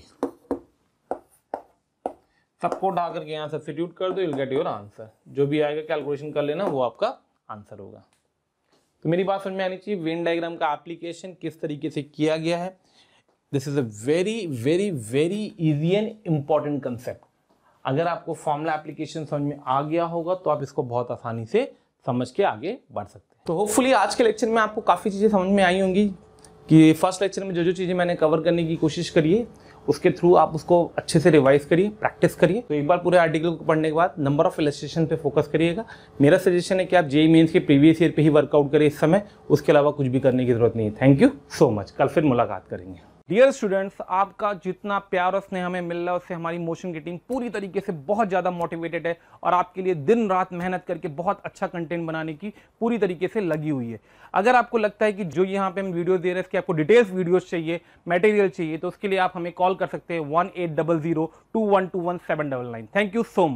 सबको उठा करके यहाँ सब्स्टिट्यूट कर दो, you will get your answer. जो भी आएगा कैलकुलेशन कर लेना, वो आपका आंसर होगा। तो मेरी बात समझ में आनी चाहिए, वेन डायग्राम का एप्लीकेशन किस तरीके से किया गया है। This is a very very very easy and important concept. अगर आपको फॉर्मूला एप्लीकेशन समझ में आ गया होगा तो आप इसको बहुत आसानी से समझ के आगे बढ़ सकते हैं। तो होपफुली आज के लेक्चर में आपको काफ़ी चीज़ें समझ में आई होंगी कि फर्स्ट लेक्चर में जो जो चीज़ें मैंने कवर करने की कोशिश करी है उसके थ्रू आप उसको अच्छे से रिवाइज करिए, प्रैक्टिस करिए। तो एक बार पूरे आर्टिकल को पढ़ने के बाद नंबर ऑफ इलस्ट्रेशन पे फोकस करिएगा। मेरा सजेशन है कि आप जेईई मेंस के प्रीवियस ईयर पे ही वर्कआउट करें इस समय, उसके अलावा कुछ भी करने की जरूरत नहीं है। Thank you so much. कल फिर मुलाकात करेंगे। डियर स्टूडेंट्स, आपका जितना प्यार और स्नेह हमें मिल रहा है उससे हमारी मोशन की टीम पूरी तरीके से बहुत ज़्यादा मोटिवेटेड है और आपके लिए दिन रात मेहनत करके बहुत अच्छा कंटेंट बनाने की पूरी तरीके से लगी हुई है। अगर आपको लगता है कि जो यहाँ पे हम वीडियो दे रहे हैं इसके आपको डिटेल्स वीडियोस चाहिए, मटेरियल चाहिए, तो उसके लिए आप हमें कॉल कर सकते हैं 1800 2121 799। Thank you so much.